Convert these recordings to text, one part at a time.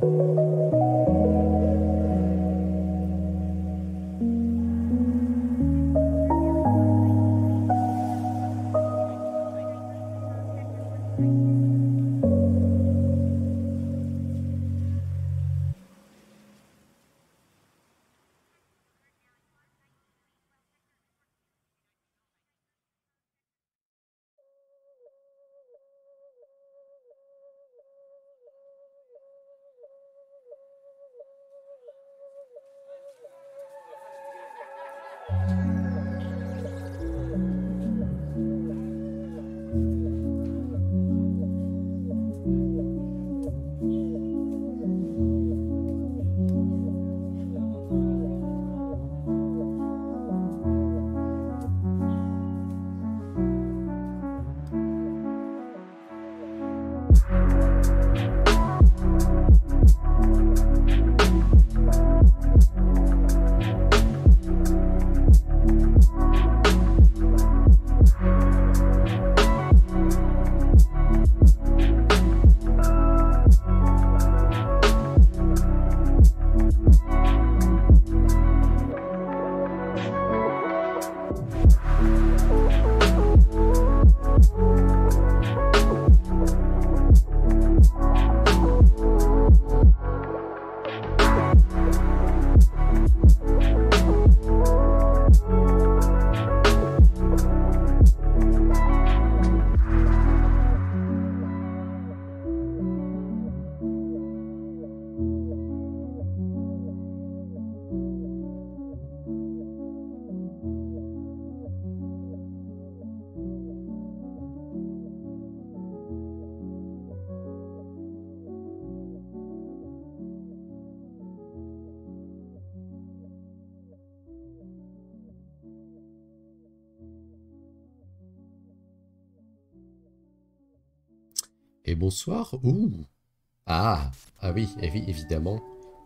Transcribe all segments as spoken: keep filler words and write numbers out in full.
Et bonsoir. Ouh. Ah. Ah oui, évi évidemment.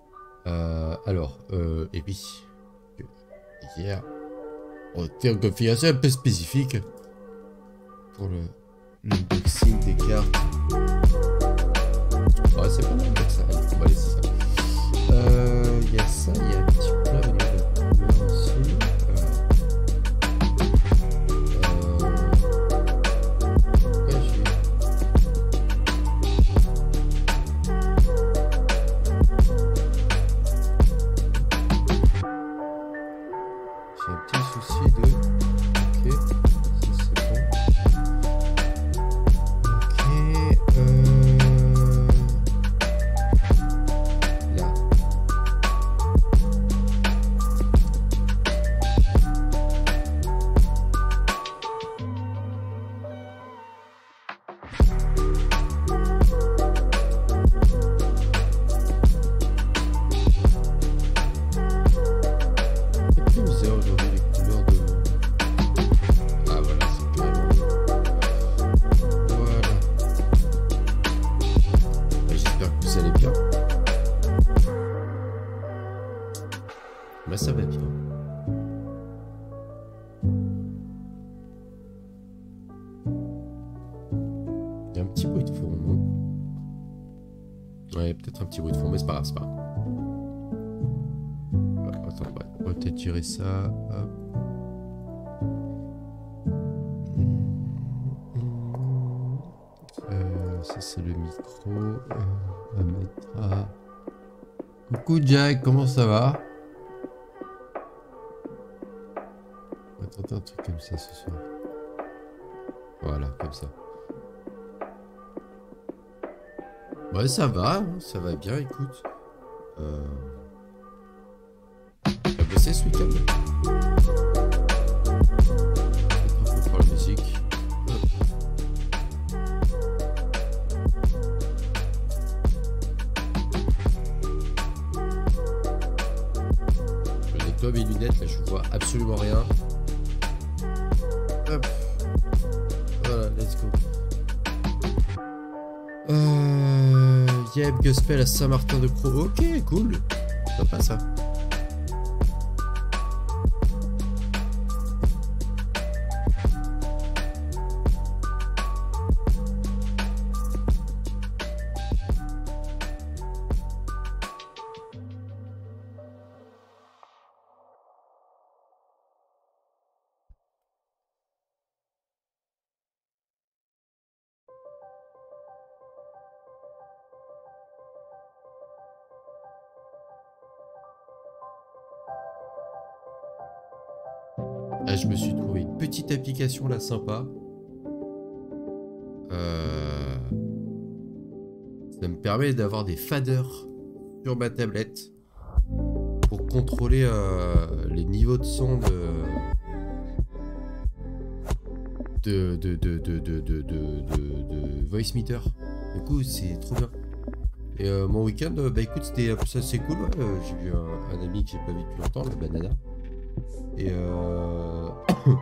Euh, alors, euh, et oui. Hier, on était en configuration un peu spécifique pour le l'unboxing des cartes. Ouais, c'est pas mal comme ça. Allez, on va laisser ça. Euh, il y a ça, il y a un petit plat au niveau de la couleur aussi. Ça, hop. Euh, ça c'est le micro. Euh, on va mettre à... Coucou Jack, comment ça va? On va tenter un truc comme ça ce soir. Voilà, comme ça. Ouais, ça va, ça va bien, écoute. Euh... On va bosser ce week-end. Un peu pour la musique. Je nettoie mes lunettes, là je vois absolument rien. Hop. Voilà, let's go. Euh... Yep, Gospel à Saint-Martin-de-Croix. Ok, cool. Sympa ça. Ah, je me suis trouvé une petite application là sympa. Euh... Ça me permet d'avoir des faders sur ma tablette pour contrôler euh, les niveaux de son de de de de de de de, de, de, de voice meter. Du coup, c'est trop bien. Et euh, mon week-end, euh, bah écoute, c'était ça, c'est cool. Ouais. Euh, j'ai vu un, un ami que j'ai pas vu depuis longtemps, la banana. Et euh...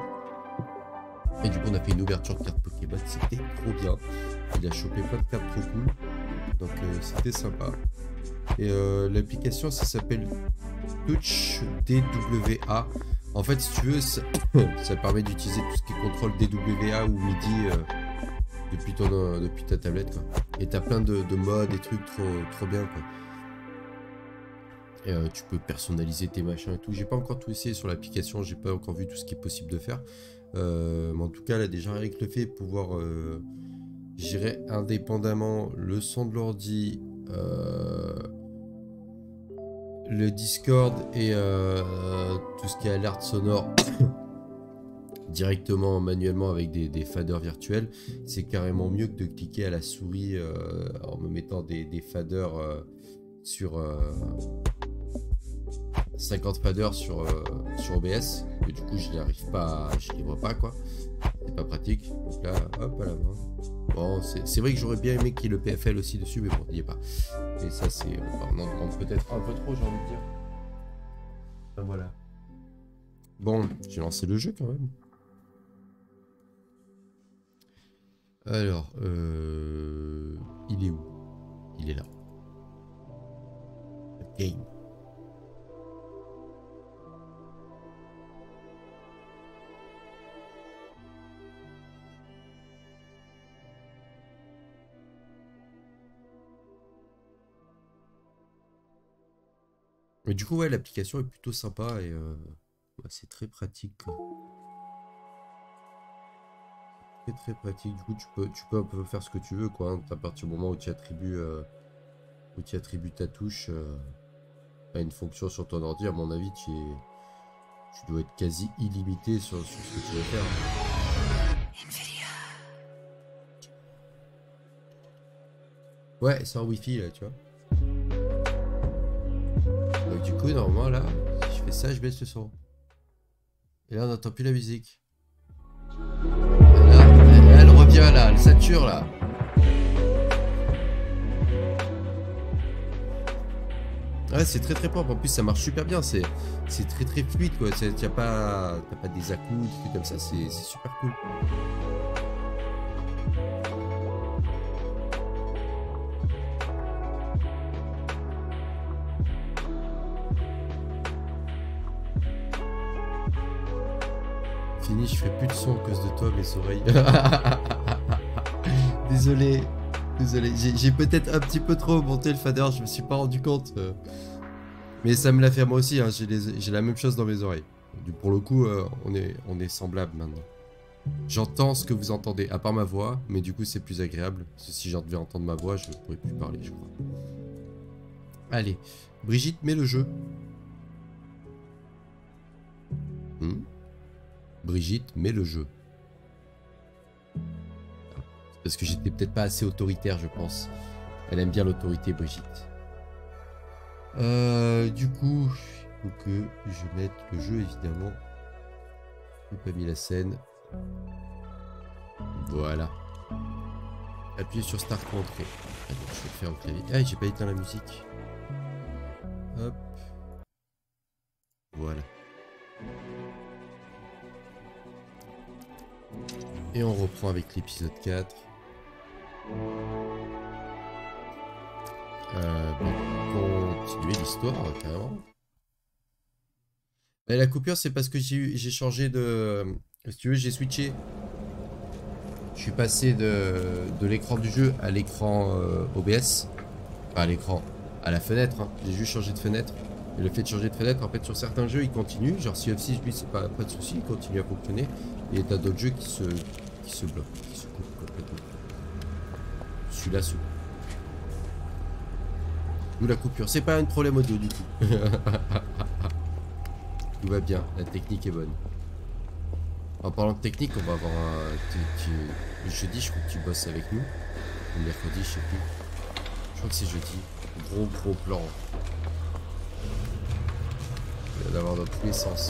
et du coup, on a fait une ouverture de cartes Pokémon. C'était trop bien. Il a chopé plein de cartes trop cool. Donc euh, c'était sympa. Et euh, l'application, ça s'appelle Touch D W A. En fait, si tu veux, ça, ça permet d'utiliser tout ce qui est contrôle D W A ou MIDI euh, depuis, ton, euh, depuis ta tablette, quoi. Et t'as plein de, de modes et trucs trop, trop bien, quoi. Et euh, tu peux personnaliser tes machins et tout. J'ai pas encore tout essayé sur l'application, j'ai pas encore vu tout ce qui est possible de faire. Euh, mais en tout cas, là, déjà, avec le fait de pouvoir euh, gérer indépendamment le son de l'ordi, euh, le Discord et euh, tout ce qui est alerte sonore directement, manuellement avec des, des faders virtuels, c'est carrément mieux que de cliquer à la souris euh, en me mettant des, des faders euh, sur euh, cinquante faders sur, euh, sur O B S, et du coup je n'y arrive pas, je les vois pas, quoi, c'est pas pratique. Donc là, hop, à la main. Bon, c'est vrai que j'aurais bien aimé qu'il y ait le P F L aussi dessus, mais bon, il n'y est pas. Et ça, c'est. On en demande peut-être un peu trop, j'ai envie de dire. Enfin, voilà. Bon, j'ai lancé le jeu quand même. Alors, euh... il est où? Il est là. Game. Mais du coup, ouais, l'application est plutôt sympa et euh, bah, c'est très pratique, quoi. Très très pratique. Du coup, tu peux, tu peux un peu faire ce que tu veux, quoi. Hein, à partir du moment où tu attribues, euh, où tu attribues ta touche euh, à une fonction sur ton ordi, à mon avis, tu, es, tu dois être quasi illimité sur, sur ce que tu veux faire. Ouais, c'est un Wi-Fi là, tu vois. Donc du coup, normalement là, si je fais ça, je baisse le son. Et là, on n'entend plus la musique. Et là, elle, elle revient là, elle sature là. Ouais, c'est très très propre. En plus, ça marche super bien. C'est très très fluide, quoi. T'as pas, t'as pas des à-coups, des trucs comme ça. C'est super cool. Fini, je fais plus de son à cause de toi, mes oreilles. Désolé, désolé. J'ai peut-être un petit peu trop monté le fader, je me suis pas rendu compte. Euh... Mais ça me l'a fait moi aussi, hein. J'ai la même chose dans mes oreilles. Pour le coup, euh, on est, on est semblables maintenant. J'entends ce que vous entendez, à part ma voix, mais du coup c'est plus agréable. Parce que si j'en devais entendre ma voix, je ne pourrais plus parler, je crois. Allez, Brigitte, mets le jeu. Hmm. Brigitte, mets le jeu. Parce que j'étais peut-être pas assez autoritaire, je pense. Elle aime bien l'autorité, Brigitte. Euh, du coup, il faut que je mette le jeu, évidemment. Je n'ai pas mis la scène. Voilà. Appuyez sur Start pour entrer. Allez, je vais le faire au clavier. Ah, j'ai pas éteint la musique. Hop. Voilà. Et on reprend avec l'épisode quatre. Euh, bon, continuer l'histoire, carrément. Et la coupure, c'est parce que j'ai changé de... Si tu veux, j'ai switché. Je suis passé de, de l'écran du jeu à l'écran euh, O B S. Enfin, à l'écran, à la fenêtre. Hein. J'ai juste changé de fenêtre. Et le fait de changer de fenêtre, en fait, sur certains jeux, il continue. Genre, Sea of Thieves, lui, c'est pas, pas de souci, il continue à fonctionner. Et t'as d'autres jeux qui se, qui se bloquent, qui se coupent complètement. Celui-là se coupe. D'où la coupure. C'est pas un problème audio du tout. Tout va bien, la technique est bonne. En parlant de technique, on va avoir un... Tu, tu... Le jeudi, je crois que tu bosses avec nous. Le mercredi, je sais plus. Je crois que c'est jeudi. Gros gros plan. Il va y en avoir dans tous les sens.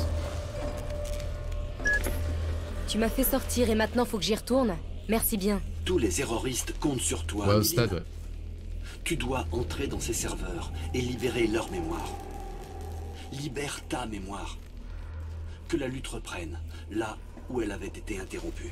Tu m'as fait sortir et maintenant faut que j'y retourne. Merci bien. Tous les terroristes comptent sur toi. Ouais, au Méline. stade, ouais. Tu dois entrer dans ces serveurs et libérer leur mémoire. Libère ta mémoire. Que la lutte reprenne, là où elle avait été interrompue.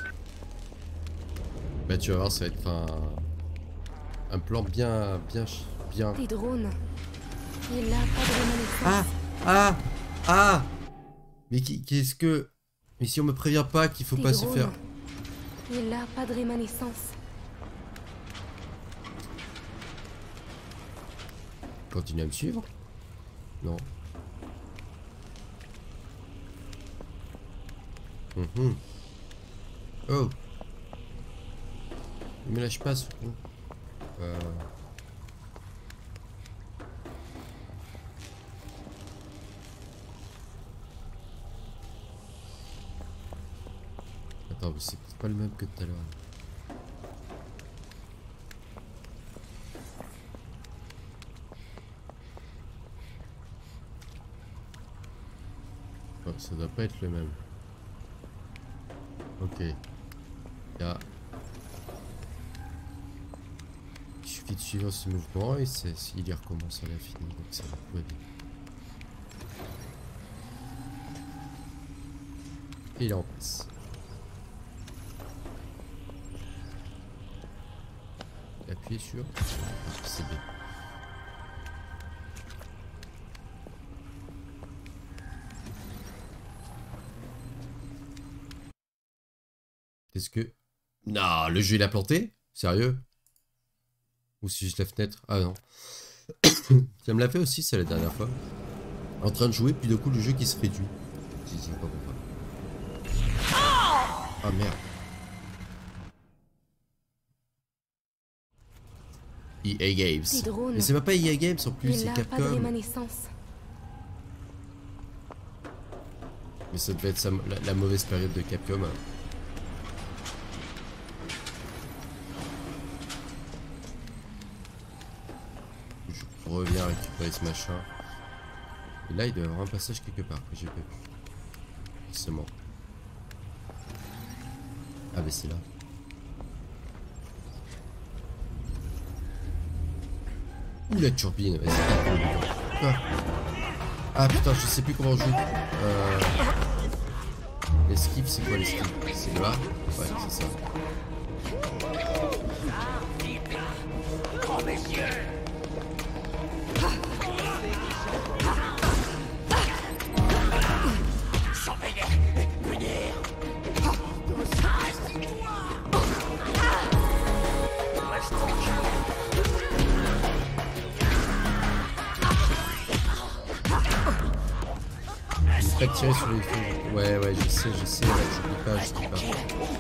Bah tu vas voir, ça va être un, un plan bien, bien, bien. Les drones. Il a pas de reconnaissance. Ah, ah, ah. Mais qu'est-ce que... Mais si on me prévient pas qu'il faut Des pas drones. se faire... Il a pas de rémanescence. Continue à me suivre? Non. Mmh. Oh. Il me lâche pas ce con. Euh... Attends, mais c'est pas le même que tout à l'heure. Oh, ça doit pas être le même. Ok. Là. Il suffit de suivre ce mouvement et c'est s'il y recommence à l'infini, donc ça va tout va bien. Et il est en place. Appuyez sur C B. Est-ce que... Non, le jeu il a planté? Sérieux? Ou si juste la fenêtre? Ah non. Ça me l'a fait aussi ça la dernière fois. En train de jouer, puis d'un coup le jeu qui se réduit. Je sais pas pourquoi. Ah merde. E A Games. Mais c'est pas E A Games en plus, c'est Capcom. Mais ça devait être sa, la, la mauvaise période de Capcom. Je reviens récupérer ce machin. Et là il doit y avoir un passage quelque part que j'ai pas vu. Forcément. Ah bah c'est là. Ouh la turbine, vas-y. Ah. Ah putain, je sais plus comment on joue. Euh... L'esquive, c'est quoi l'esquive? C'est là? Ouais, c'est ça. Pas tirer sur les feux. Ouais, ouais, je sais, je sais, ouais, je dis pas, je dis pas.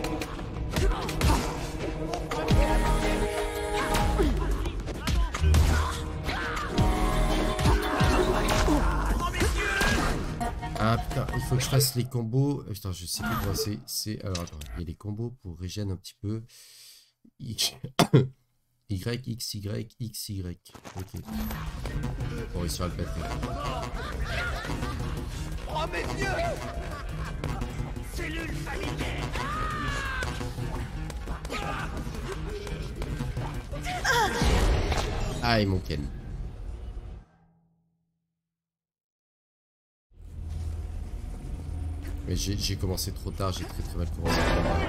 Ah putain, il faut que je fasse les combos. Putain, je sais plus comment c'est. C'est. Alors attends, il y a les combos pour régénérer un petit peu. Y, X, Y, X, Y. Ok. Pour réussir à le péter. Oh mes vieux! Cellule familière! Ah, et mon Ken. Mais j'ai commencé trop tard, j'ai très très mal commencé.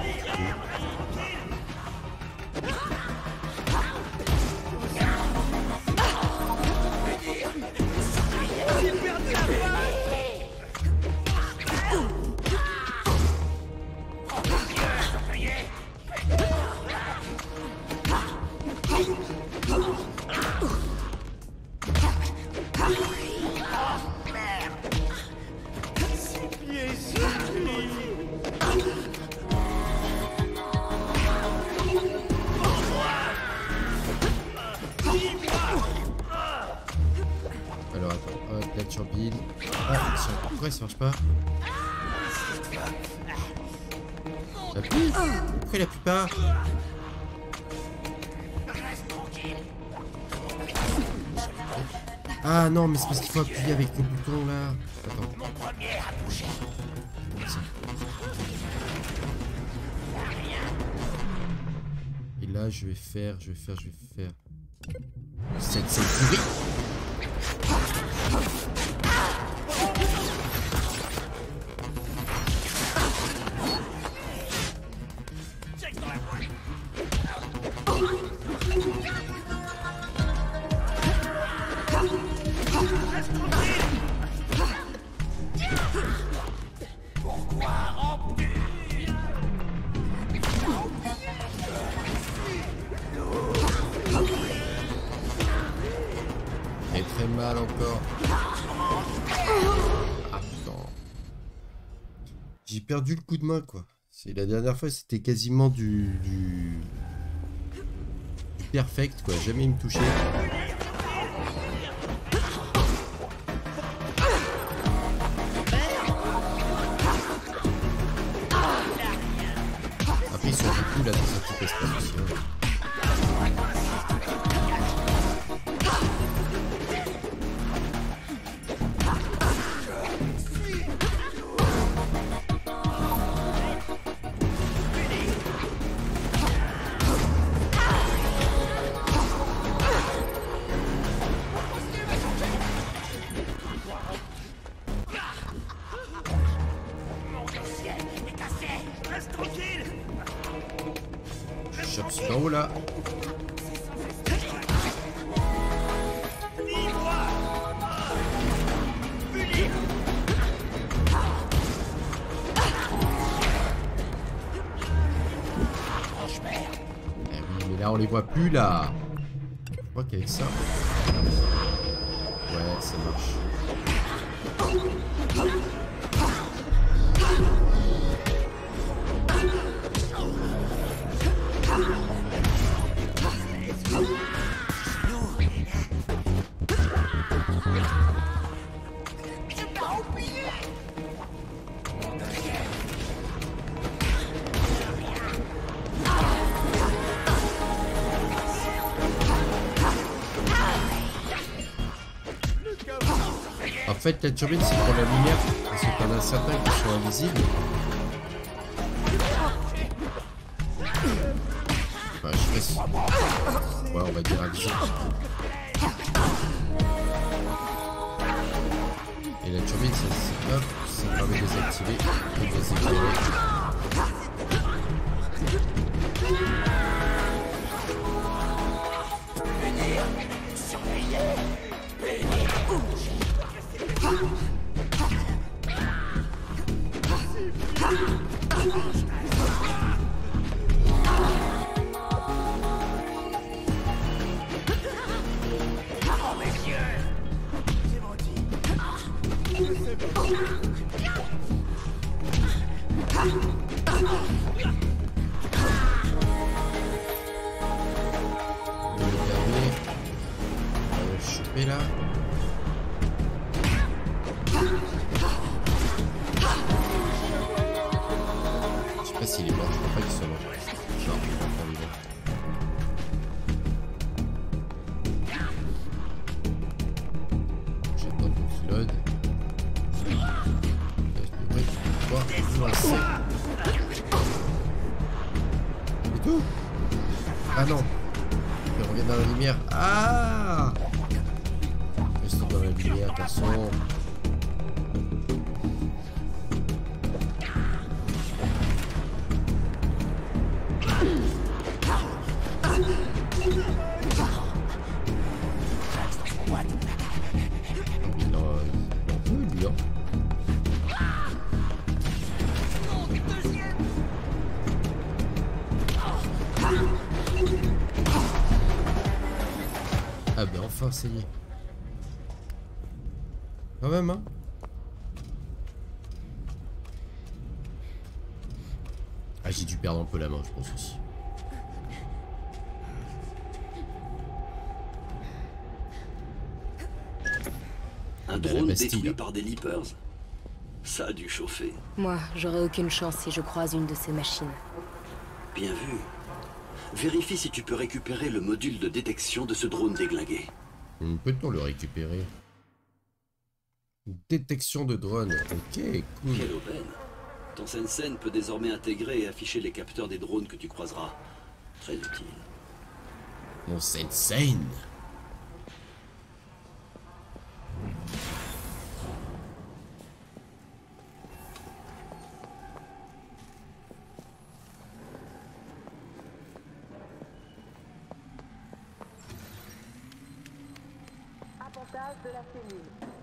Alors attends, hop, la turbine. Ah, pourquoi ça marche pas? Ça appuie. Pourquoi il appuie pas? Ah non, mais c'est parce qu'il faut appuyer avec le bouton là. Attends. Ça. Et là, je vais faire, je vais faire, je vais faire. Cette sécurité. Mal encore. Ah putain. J'ai perdu le coup de main quoi. C'est la dernière fois c'était quasiment du, du du perfect quoi. Jamais il me touchait. Après ils sont beaucoup là dans un petit espace aussi. Hein. Oh là. Eh oui, mais là on les voit plus là. Je crois qu'avec ça. Ouais, ça marche. En fait, la turbine c'est pour la lumière, parce qu'il y en a certains qui sont invisibles. Enfin, je sais pas si... Ouais, on va dire invisible. Et la turbine, ça, c'est hop, ça permet de les activer et de les éclairer. Là. Je sais pas s'il est mort, je crois pas qu'il soit mort. Non, je crois pas qu'il est mort. J'attends qu'on se load. Je devrais pouvoir lancer. C'est tout? Ah non. Il revient dans la lumière. Ah! Dans la lumière, attention. Il en veut, lui, hein. Ah ben enfin, ça y est. Quand même, hein. Ah, j'ai dû perdre un peu la main, je pense aussi. Un drone détruit par des Leapers. Ça a dû chauffer. Moi, j'aurais aucune chance si je croise une de ces machines. Bien vu. Vérifie si tu peux récupérer le module de détection de ce drone déglingué. Peut-on le récupérer? Détection de drone. Ok, cool. Quelle aubaine. Ton Sensen peut désormais intégrer et afficher les capteurs des drones que tu croiseras. Très utile. Mon Sensen. Appontage de la cellule.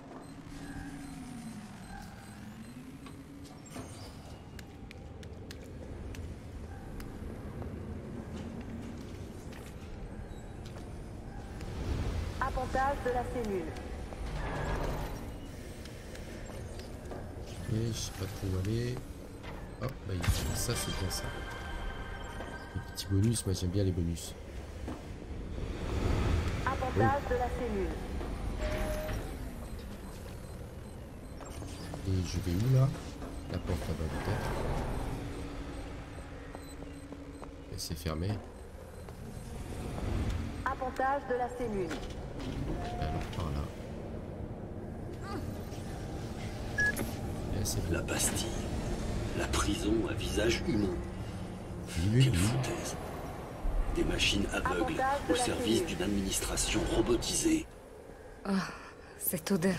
Appontage de la cellule. Ok, je sais pas trop où aller. Hop, bah il- ça c'est bien ça. Les petits bonus, moi j'aime bien les bonus. Appontage de la cellule. Et je vais où là? La porte là-bas peut-être. Et c'est fermé. Appontage de la cellule. Alors par là. Et là c'est bon. La Bastille. La prison à visage humain. Oui, oui, Quelle oui. foutaise. Des machines aveugles au service d'une administration robotisée. Oh, cette odeur.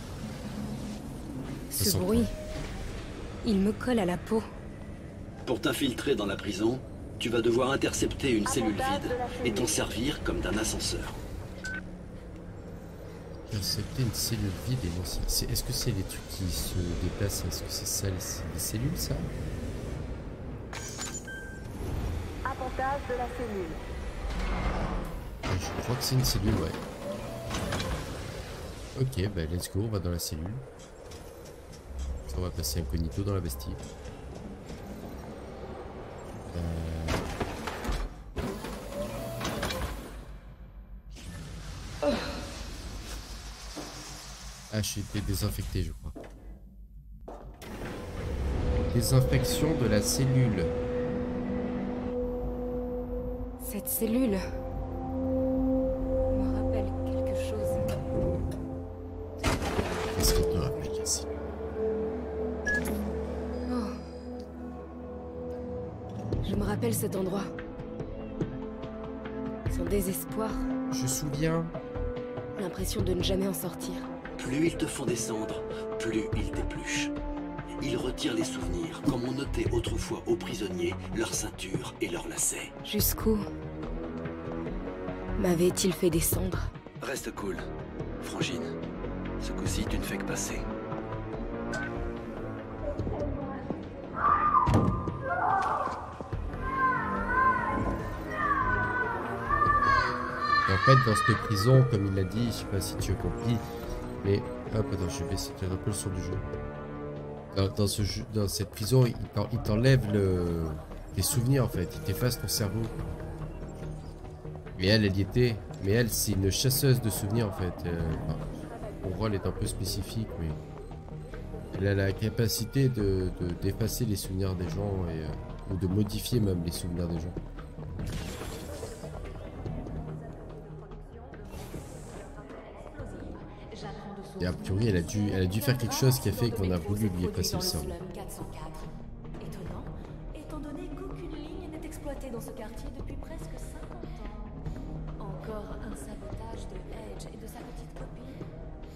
Ça Ce sent bruit. Il me colle à la peau. Pour t'infiltrer dans la prison, tu vas devoir intercepter une cellule vide et t'en servir comme d'un ascenseur. Intercepter une cellule vide et non, c'est- est-ce que c'est les trucs qui se déplacent? Est-ce que c'est ça, les, les cellules ça? Appontage de la cellule. Ouais, je crois que c'est une cellule, ouais. Ok, bah let's go, on va dans la cellule. Ça, on va passer incognito dans la Bastille. Euh... Ah, j'ai été désinfecté, je crois. Désinfection de la cellule. Cette cellule me rappelle quelque chose. Qu'est-ce qu'elle te rappelle, la cellule? Oh. Je me rappelle cet endroit. Son désespoir, Je me souviens. l'impression de ne jamais en sortir. Plus ils te font descendre, plus ils t'épluchent. Ils retirent les souvenirs, comme on notait autrefois aux prisonniers leur ceinture et leurs lacets. Jusqu'où m'avait-il fait descendre? Reste cool, Frangine. Ce coup-ci, tu ne fais que passer. Et en fait, dans cette prison, comme il l'a dit, je sais pas si tu as compris, mais hop, attends, je vais essayer de faire un peu le son du jeu. Dans, dans, ce jeu, dans cette prison, il t'en- il t'enlève le, les souvenirs en fait, il t'efface ton cerveau. Et elle, elle y était, mais elle, c'est une chasseuse de souvenirs en fait. Euh, enfin, son rôle est un peu spécifique, mais elle a la capacité de de- d'effacer les souvenirs des gens et, euh, ou de modifier même les souvenirs des gens. Et a priori, elle a dû, elle a dû faire quelque chose qui a fait qu'on a voulu lui effacer le cerveau. Étonnant, étant donné qu'aucune ligne n'est exploitée dans ce quartier depuis presque cinquante ans. Encore un sabotage de Edge et de sa petite copine.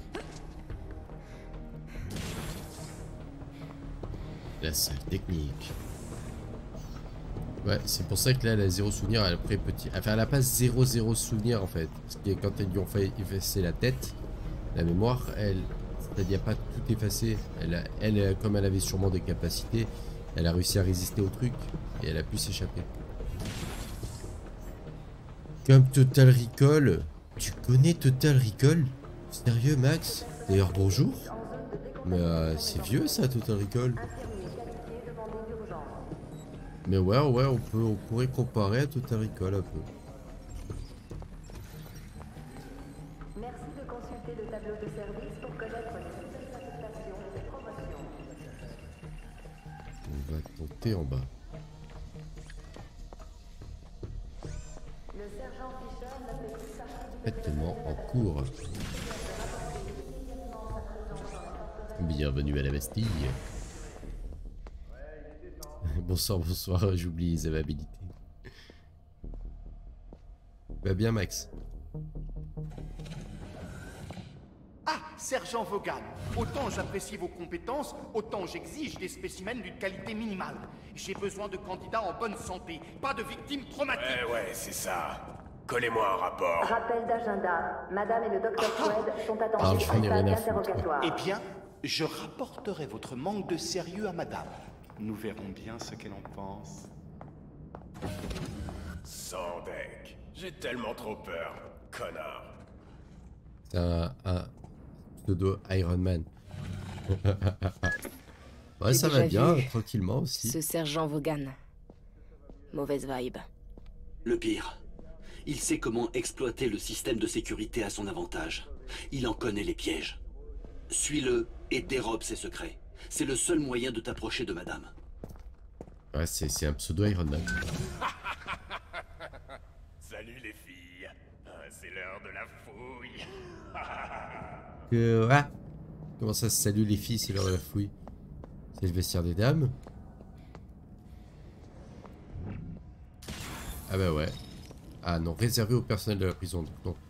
La salle technique. Ouais, c'est pour ça que là, elle a zéro souvenir. Elle a pris petit. Enfin, elle a pas zéro zéro souvenir en fait. Parce que quand elles lui ont fait effacer la tête, la mémoire, elle, c'est-à-dire pas tout effacé. Elle, a- elle, comme elle avait sûrement des capacités, elle a réussi à résister au truc et elle a pu s'échapper. Comme Total Recall. Tu connais Total Recall? Sérieux, Max? D'ailleurs, bonjour. Mais euh, c'est vieux ça, Total Recall. Mais ouais, ouais, on peut, on pourrait comparer à Total Recall un peu. Merci de consulter le tableau de service pour connaître les nouvelles affectations et promotions. va tenter en bas. Le sergent Fisher ne fait plus partie du Traitement en cours. Bienvenue à la Bastille. Bonsoir, bonsoir, j'oublie les amabilités. Va bien, Max. Ah, sergent Vaughan, autant j'apprécie vos compétences, autant j'exige des spécimens d'une qualité minimale. J'ai besoin de candidats en bonne santé, pas de victimes traumatiques. Ouais, ouais, c'est ça. Collez-moi un rapport. Rappel d'agenda. Madame et le docteur Swed sont Ah, attendus j'en ai en rien salle à foutre. d'interrogatoire. Eh bien, je rapporterai votre manque de sérieux à madame. Nous verrons bien ce qu'elle en pense. Sans deck. J'ai tellement trop peur. Connard. C'est un, un pseudo Iron Man. Ouais, J'ai ça va déjà bien, vu tranquillement aussi. Ce sergent Vaughan. Mauvaise vibe. Le pire, il sait comment exploiter le système de sécurité à son avantage. Il en connaît les pièges. Suis-le et dérobe ses secrets. C'est le seul moyen de t'approcher de madame. Ouais, c'est c'est un pseudo Iron Man. Salut les filles. Ah, c'est l'heure de la fouille. Que, ouais. Comment ça se salue les filles, c'est l'heure de la fouille? C'est le vestiaire des dames. Ah bah ouais. Ah non, réservé au personnel de la prison, donc non.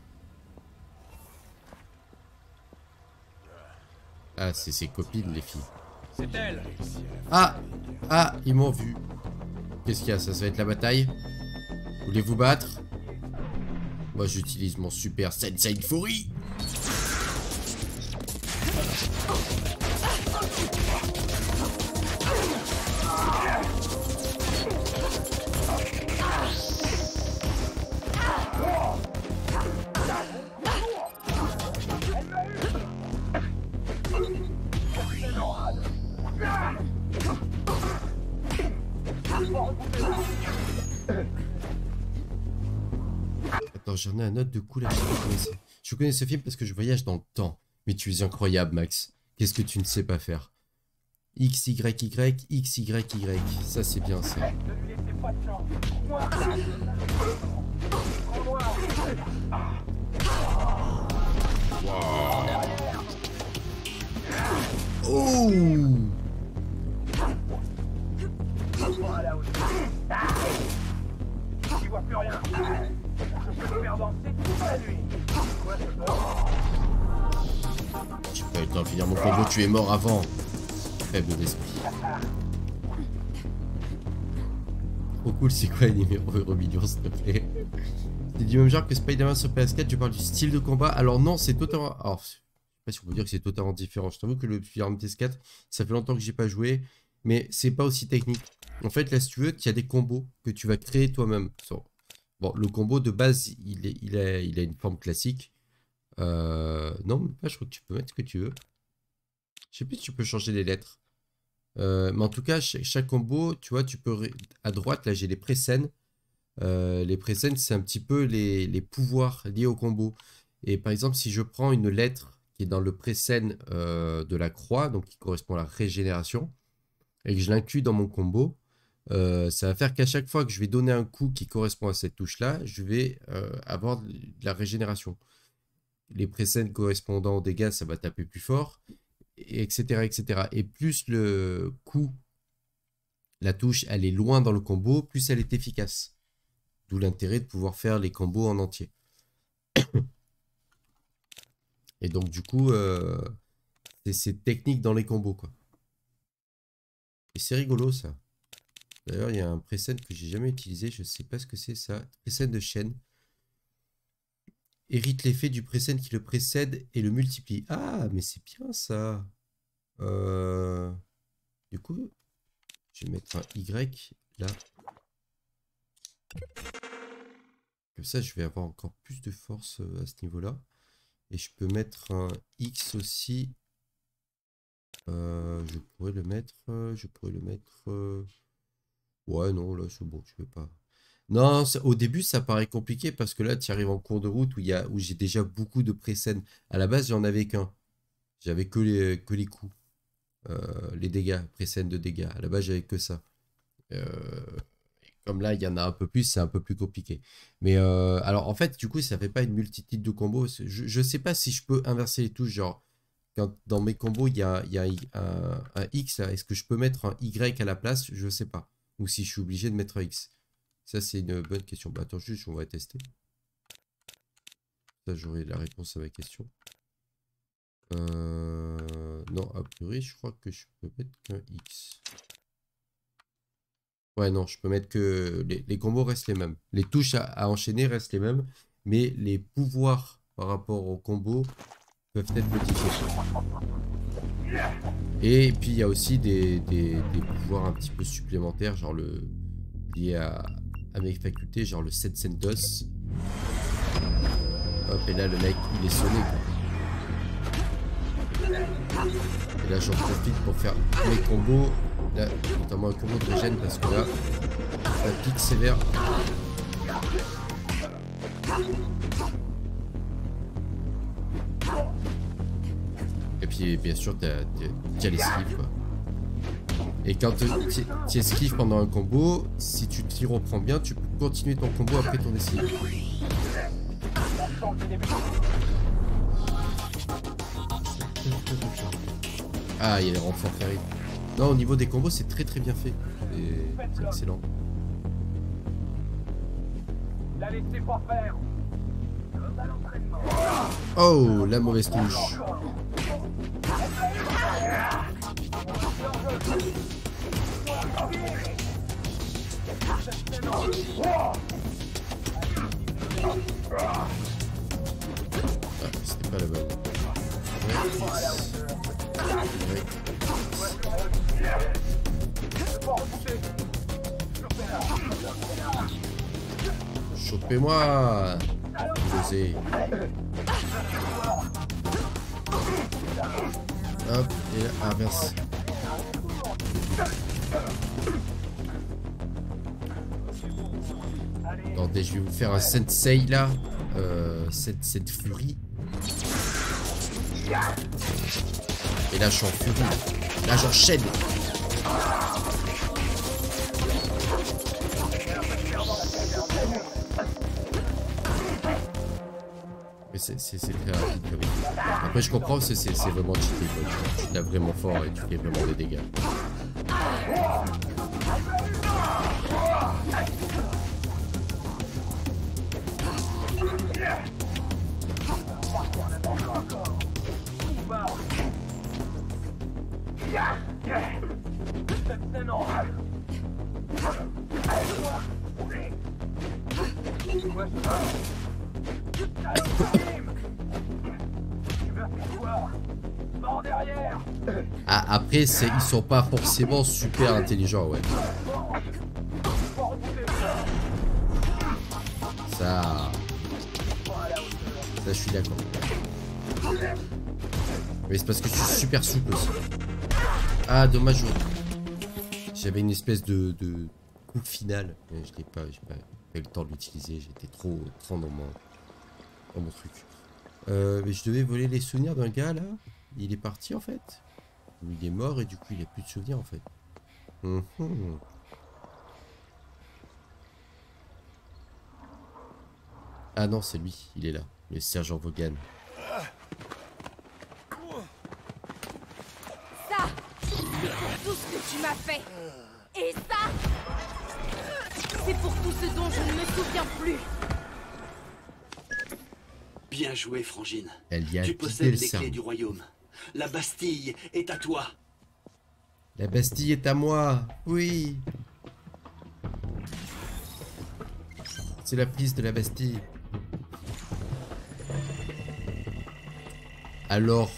Ah, c'est ses copines, les filles. C'est elle. Ah! Ah, ils m'ont vu. Qu'est-ce qu'il y a? Ça, ça va être la bataille? Voulez-vous battre? Moi, j'utilise mon super Sensei Fury. Attends, j'en ai un autre de cool à je connaissais. Je connais ce film parce que je voyage dans le temps. Mais tu es incroyable, Max. Qu'est-ce que tu ne sais pas faire? X, Y, Y, X, Y, Y. Ça, c'est bien, ça. Oh! J'ai pas eu le temps de finir mon combo, tu es mort avant. Faible d'esprit. Trop cool, c'est quoi les numéros Euro millions, s'il te plaît? C'est du même genre que Spider-Man sur P S quatre, je parle du style de combat. Alors non, c'est totalement... Alors, je sais pas si on peut dire que c'est totalement différent. Je t'avoue que le Spider-Man P S quatre, ça fait longtemps que j'ai pas joué, mais c'est pas aussi technique. En fait, là, si tu veux, il y a des combos que tu vas créer toi-même. Bon, le combo de base, il, est, il, a, il a une forme classique. Euh, non, mais pas, je crois que tu peux mettre ce que tu veux. Je sais plus si tu peux changer les lettres. Euh, mais en tout cas, chaque, chaque combo, tu vois, tu peux... À droite, là, j'ai les pré-scènes. Euh, les pré-scènes, c'est un petit peu les, les pouvoirs liés au combo. Et par exemple, si je prends une lettre qui est dans le pré-scène euh, de la croix, donc qui correspond à la régénération, et que je l'inclus dans mon combo, Euh, ça va faire qu'à chaque fois que je vais donner un coup qui correspond à cette touche-là, je vais euh, avoir de la régénération. Les pré-scènes correspondant aux dégâts, ça va taper plus fort, et etc., et cetera. Et plus le coup, la touche, elle est loin dans le combo, plus elle est efficace. D'où l'intérêt de pouvoir faire les combos en entier. Et donc, du coup, euh, c'est technique dans les combos, quoi. Et c'est rigolo, ça. D'ailleurs, il y a un preset que j'ai jamais utilisé. Je sais pas ce que c'est ça. Preset de chaîne. Hérite l'effet du preset qui le précède et le multiplie. Ah, mais c'est bien ça. Euh... Du coup, je vais mettre un Y là. Comme ça, je vais avoir encore plus de force à ce niveau-là. Et je peux mettre un X aussi. Euh, je pourrais le mettre. Je pourrais le mettre. Euh... Ouais, non, là, c'est bon, je vais pas. Non, ça, au début, ça paraît compliqué parce que là, tu arrives en cours de route où, il y a, où j'ai déjà beaucoup de pré-scènes. À la base, j'en avais qu'un. J'avais que les, que les coups. euh, les dégâts, précède de dégâts. À la base, j'avais que ça. Euh, comme là, il y en a un peu plus, c'est un peu plus compliqué. Mais euh, alors, en fait, du coup, ça fait pas une multitude de combos. Je, je sais pas si je peux inverser les touches, genre, quand dans mes combos, il y a, il y a un, un X, est-ce que je peux mettre un Y à la place? Je sais pas. Ou si je suis obligé de mettre un X. Ça, c'est une bonne question. Bah, attends, juste, on va tester. Ça, j'aurai la réponse à ma question. Euh... Non, a priori, je crois que je peux mettre qu'un X. Ouais, non, je peux mettre que... Les, les combos restent les mêmes. Les touches à, à enchaîner restent les mêmes. Mais les pouvoirs par rapport aux combos peuvent être modifiés. Et puis, il y a aussi des, des, des pouvoirs un petit peu supplémentaires, genre le... lié à, à mes facultés, genre le Setsendos. Hop, et là, le mec, il est sonné, quoi. Et là j'en profite pour faire mes combos, là, notamment un combo de régène parce que là ça pique sévère. Et puis bien sûr tu as l'esquive quoi. Et quand tu esquives pendant un combo, si tu t'y reprends bien, tu peux continuer ton combo après ton esquive. Ah, il y a les renforts qui arrivent. Non, au niveau des combos, c'est très très bien fait. C'est excellent. Oh, la mauvaise touche. Ah, c'était pas la bonne. Ouais. Chopez-moi. Osez. Hop, et là, inverse. Attendez, je vais vous faire un sensei là. Euh, cette, cette furie. Et là, je suis en furie. Là, j'enchaîne. Mais c'est très rapide quand même. Après, je comprends que c'est vraiment cheaté. Quoi. Tu l'as vraiment fort et tu fais vraiment des dégâts. Ah, après, ils sont pas forcément super intelligents, ouais. Ça... Ça, je suis d'accord. Mais c'est parce que je suis super souple aussi. Ah, dommage. J'avais une espèce de, de coup final. Mais je n'ai pas, j'ai pas eu le temps de l'utiliser. J'étais trop, trop dans mon, dans mon truc. Euh, mais je devais voler les souvenirs d'un gars là. Il est parti en fait. Il est mort et du coup il n'a plus de souvenirs en fait. Mmh. Ah non, c'est lui. Il est là. Le sergent Vaughan. Ça, c'est pour tout ce que tu m'as fait. Et ça, c'est pour tout ce dont je ne me souviens plus. Bien joué, Frangine. Elle y a tu possèdes les cerveau. clés du royaume. La Bastille est à toi. La Bastille est à moi. Oui. C'est la prise de la Bastille. Alors,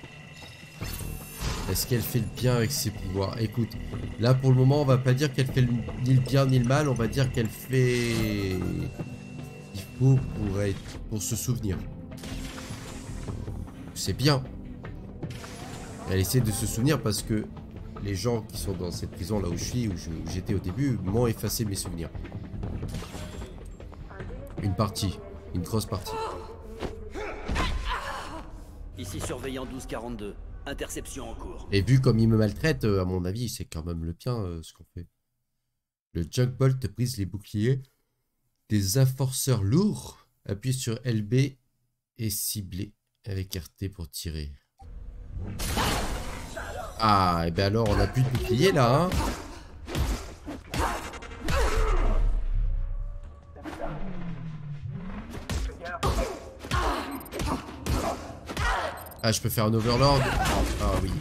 est-ce qu'elle fait le bien avec ses pouvoirs? Écoute, là pour le moment, on va pas dire qu'elle fait le, ni le bien ni le mal. On va dire qu'elle fait... Il faut pour, être, pour se souvenir. C'est bien. Elle essaie de se souvenir parce que les gens qui sont dans cette prison là où je suis, où j'étais au début, m'ont effacé mes souvenirs. Une partie. Une grosse partie. Ici surveillant douze quarante-deux. Interception en cours. Et vu comme il me maltraite, euh, à mon avis, c'est quand même le bien euh, ce qu'on fait. Le Junk Bolt brise les boucliers des enforceurs lourds. Appuie sur L B et ciblé avec R T pour tirer. Ah, et bien alors on a plus de bouclier là, hein. Ah, je peux faire un Overlord. Ah oui.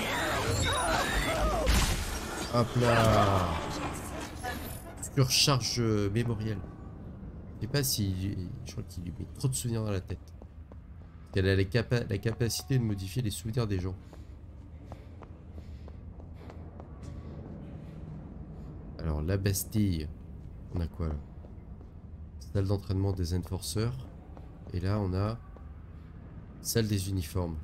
Hop là. Surcharge euh, mémorielle. Je sais pas si... Je crois qu'il lui met trop de souvenirs dans la tête. Elle a la, capa la capacité de modifier les souvenirs des gens. Alors, la Bastille. On a quoi là? Salle d'entraînement des enforceurs. Et là, on a... Salle des uniformes.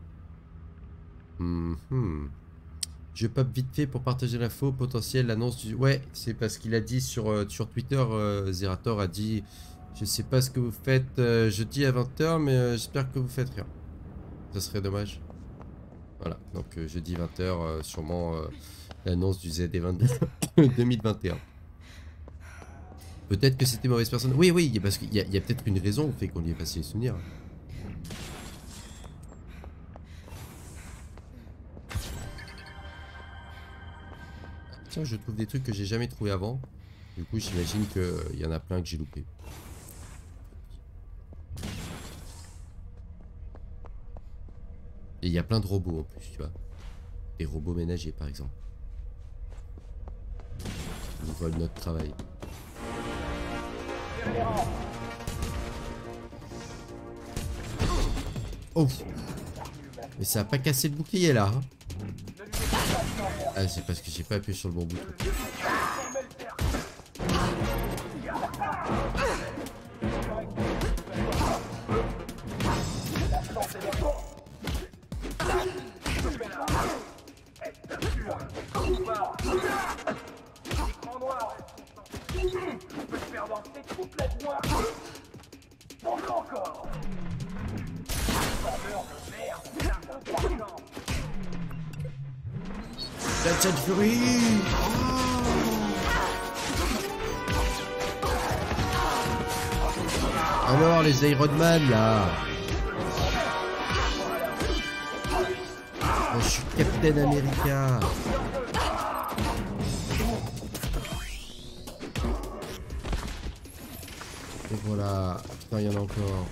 Mm -hmm. Je pop vite fait pour partager l'info potentielle, l'annonce du... Ouais, c'est parce qu'il a dit sur, euh, sur Twitter, euh, Zerator a dit... Je sais pas ce que vous faites euh, jeudi à vingt heures, mais euh, j'espère que vous faites rien. Ça serait dommage. Voilà, donc euh, jeudi vingt heures, euh, sûrement euh, l'annonce du Z D deux mille vingt et un. Peut-être que c'était mauvaise personne. Oui, oui, parce qu'il y a, a peut-être une raison au fait qu'on lui ait passé les souvenirs. Tiens, je trouve des trucs que j'ai jamais trouvé avant. Du coup, j'imagine qu'il y en a plein que j'ai loupé. Et il y a plein de robots en plus, tu vois. Des robots ménagers, par exemple. Ils nous volent notre travail. Oh! Mais ça a pas cassé le bouclier là, hein. Ah, c'est parce que j'ai pas appuyé sur le bon bouton. La Jet Fury. Oh. Alors les Iron Man là. Oh, je suis Captain America. Et voilà. Putain, il y en a encore.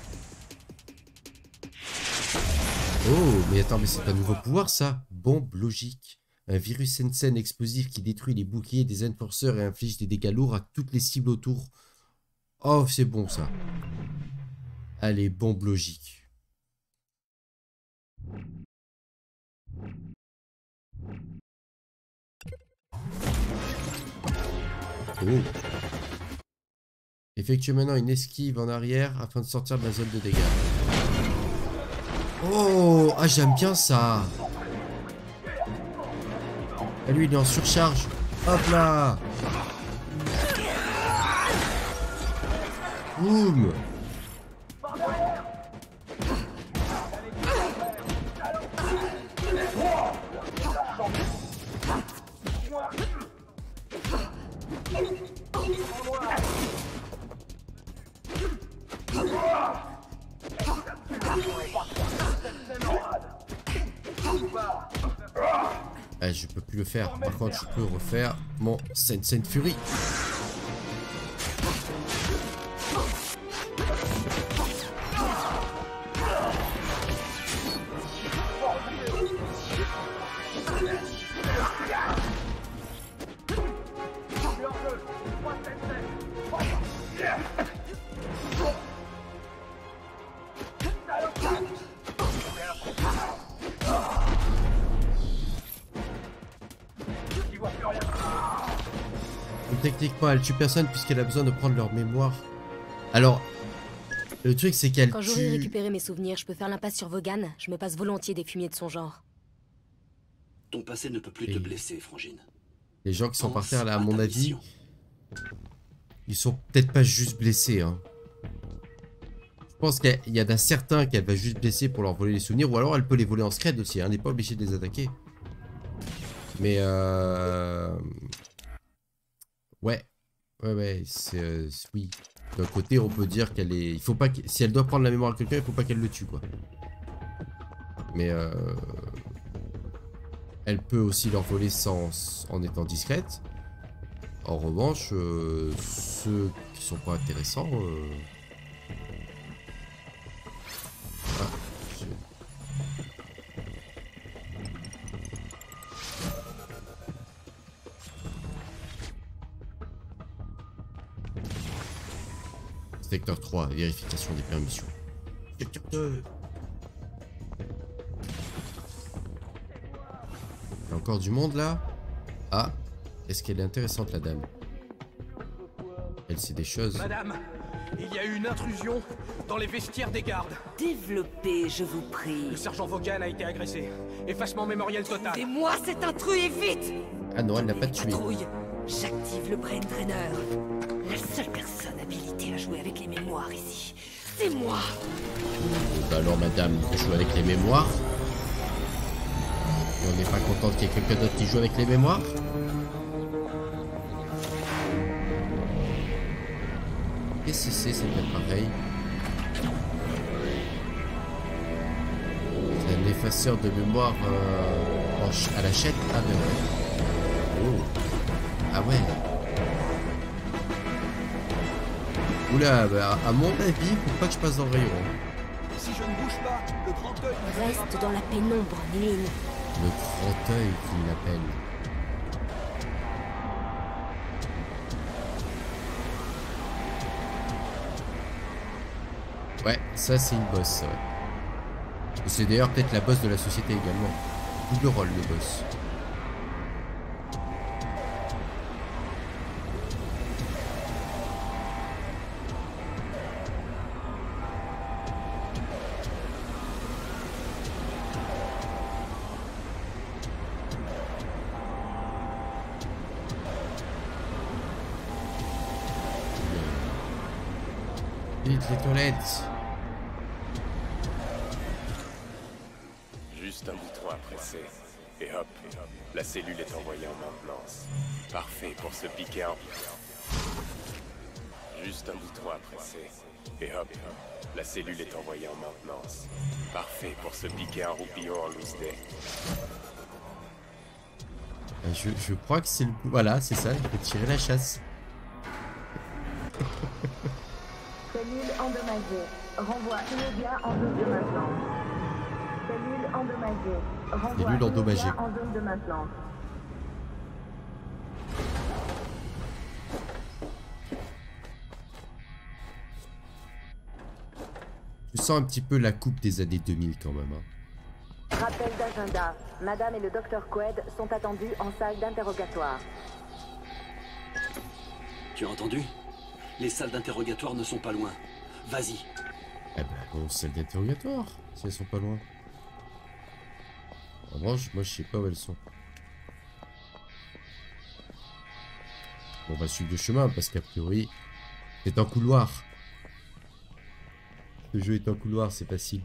Oh, mais attends, mais c'est un nouveau pouvoir ça. Bombe logique. Un virus Sensen explosif qui détruit les boucliers des enforceurs et inflige des dégâts lourds à toutes les cibles autour. Oh, c'est bon ça. Allez, bombe logique. Oh. Effectue maintenant une esquive en arrière afin de sortir de la zone de dégâts. Oh, ah j'aime bien ça. Et lui il est en surcharge. Hop là. Boum. Eh, je peux plus le faire. Par contre, je peux refaire mon Sensen Fury. Techniquement, elle tue personne puisqu'elle a besoin de prendre leur mémoire. Alors, le truc c'est qu'elle tue... Quand j'aurai récupéré mes souvenirs, je peux faire l'impasse sur Vaughan. Je me passe volontiers des fumiers de son genre. Ton passé ne peut plus Et te blesser, Frangine. Les gens qui sont par Pense terre là, à à mon ta avis, mission. ils sont peut-être pas juste blessés. Hein. Je pense qu'il y en a certains qu'elle va juste blesser pour leur voler les souvenirs. Ou alors elle peut les voler en scred aussi. Hein. Elle n'est pas obligée de les attaquer. Mais euh... Ouais. Ouais, ouais. C'est... Euh, oui. D'un côté, on peut dire qu'elle est... Il faut pas que... Si elle doit prendre la mémoire à quelqu'un, il faut pas qu'elle le tue, quoi. Mais euh... elle peut aussi leur voler sans... en étant discrète. En revanche, euh, ceux qui sont pas intéressants... Euh... Ah, je... Secteur trois, vérification des permissions. Secteur deux. Il y a encore du monde là? Ah, est-ce qu'elle est intéressante la dame? Elle sait des choses. Madame, il y a eu une intrusion dans les vestiaires des gardes. Développez, je vous prie. Le sergent Vaughan a été agressé. Effacement mémoriel total. Et moi, cet intrus est vite. Ah non, elle l'a pas tué. Patrouille, j'active le brain drainer. La seule personne habilitée à jouer avec les mémoires ici, c'est moi. Bah alors madame, vous jouez avec les mémoires? Et on n'est pas content qu'il y ait quelqu'un d'autre qui joue avec les mémoires? Qu'est-ce que c'est cet appareil? C'est un effaceur de mémoire euh, en ch à la chaîne. Ah ben ouais. Oh. Ah ouais. Oula, bah, à mon avis, faut pas que je passe dans le rayon. Si je ne bouge pas, le grand œil... Reste dans la pénombre, Néline. Le grand œil qu'il l'appelle. Ouais, ça c'est une boss, ouais. C'est d'ailleurs peut-être la boss de la société également. Double rôle le boss. Vite les toilettes. Juste un bouton à presser. Et hop, la cellule est envoyée en maintenance. Parfait pour se piquer un... Juste un bouton à presser. Et hop, la cellule est envoyée en maintenance. Parfait pour se piquer un roupillon en loose day. Je, je crois que c'est le... Voilà, c'est ça, il faut tirer la chasse. Cellule endommagée. Renvoi immédiat en zone de maintenance. Cellule endommagée. Renvoi Cellule endommagée. immédiat en zone de maintenance. Je sens un petit peu la coupe des années deux mille quand même. Hein. Rappel d'agenda. Madame et le docteur Quaid sont attendus en salle d'interrogatoire. Tu as entendu? Les salles d'interrogatoire ne sont pas loin. Vas-y. Eh ben, bon, salle d'interrogatoire, si elles sont pas loin. En revanche, moi je sais pas où elles sont. Bon, on va suivre le chemin parce qu'a priori, c'est un couloir. Le jeu est un couloir, c'est facile.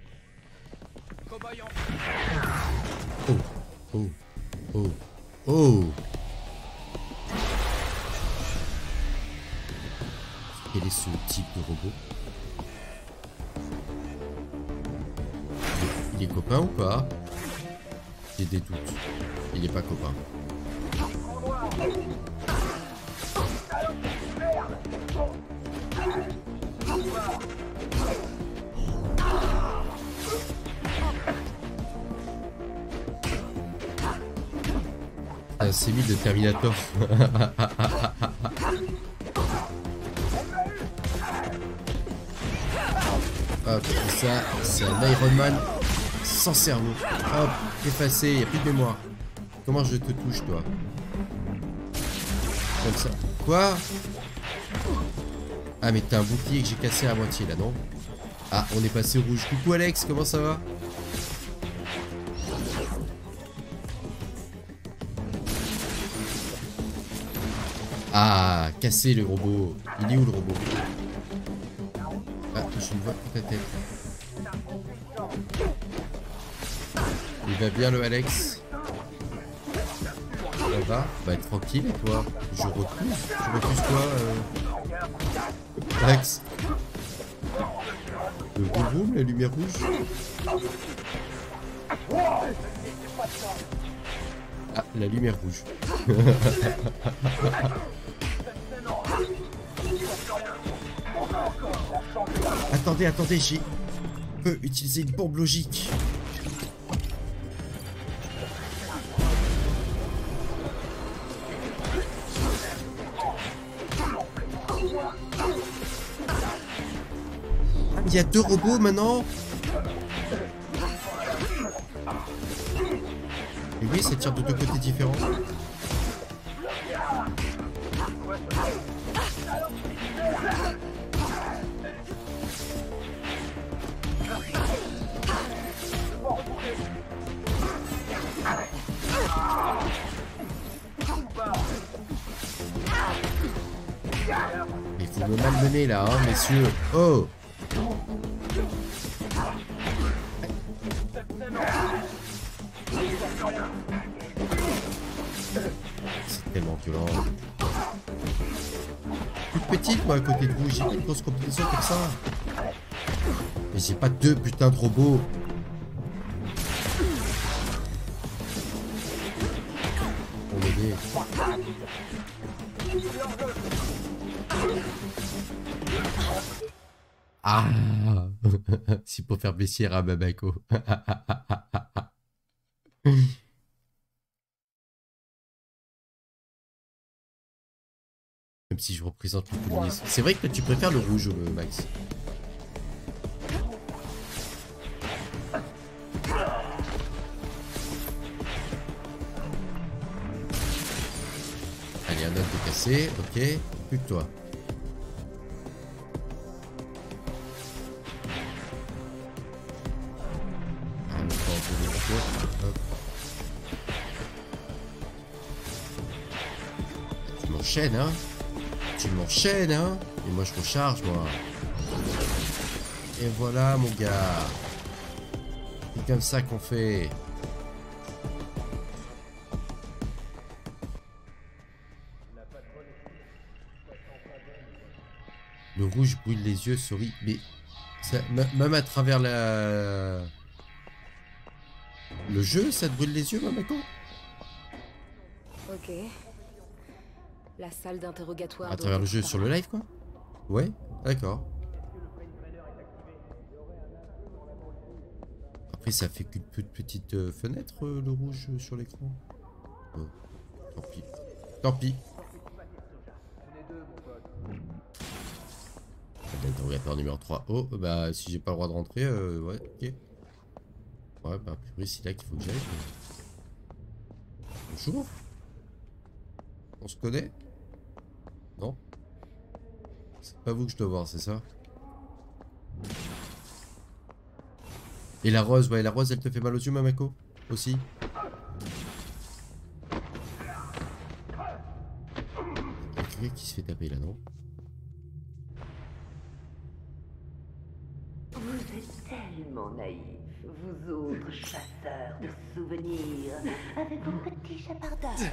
Oh, oh, oh, oh. Quel est ce type de robot? Il est copain ou pas? J'ai des doutes. Il est pas copain. Ah, c'est mis de Terminator. Hop, ça, c'est un Iron Man sans cerveau. Hop, effacé, il n'y a plus de mémoire. Comment je te touche, toi? Comme ça. Quoi? Ah, mais t'as un bouclier que j'ai cassé à moitié, là, non? Ah, on est passé au rouge. Coucou, Alex, comment ça va? Ah, cassé le robot. Il est où, le robot? Ah, je ne vois que ta tête. Il va bien le Alex? Ça va? Bah tranquille et toi? Je refuse. Je refuse quoi euh... Alex? Le boum boum, la lumière rouge? Ah, la lumière rouge. Attendez, attendez, j'ai... peux utiliser une bombe logique. Ah, il y a deux robots maintenant. Et oui, ça tire de deux côtés différents. Il faut me malmener là, hein, messieurs. Oh! C'est tellement violent. Toute petite, moi, à côté de vous. J'ai pas une grosse combinaison comme ça. Mais j'ai pas deux putains de robots. Pour m'aider. Ah! C'est pour faire blessir à Babako. Même si je représente le communisme. C'est vrai que tu préfères le rouge, Max. Allez, un autre de cassé. Ok. Plus que toi. Tu m'enchaînes, hein? Tu m'enchaînes, hein? Et moi, je recharge, moi. Et voilà, mon gars. C'est comme ça qu'on fait. Le rouge brûle les yeux, souris. Mais ça, même à travers la... le jeu, ça te brûle les yeux, Mamako? Ok. La salle d'interrogatoire. À travers le jeu sur le live, quoi? Ouais, d'accord. Après, ça fait qu'une petite euh, fenêtre, euh, le rouge euh, sur l'écran. Oh, tant pis. Tant pis. L'interrogatoire numéro trois. Oh, bah, si j'ai pas le droit de rentrer, euh, ouais, ok. Ouais, bah, a priori, c'est là qu'il faut que j'aille. Bonjour. On se connaît? Non? C'est pas vous que je dois voir, c'est ça? Et la rose, ouais, la rose, elle te fait mal aux yeux, Mamako? Aussi? Il y a quelqu'un qui se fait taper là, non? Vous êtes tellement naïfs, vous autres chasseurs de souvenirs, avec vos petits chapardages.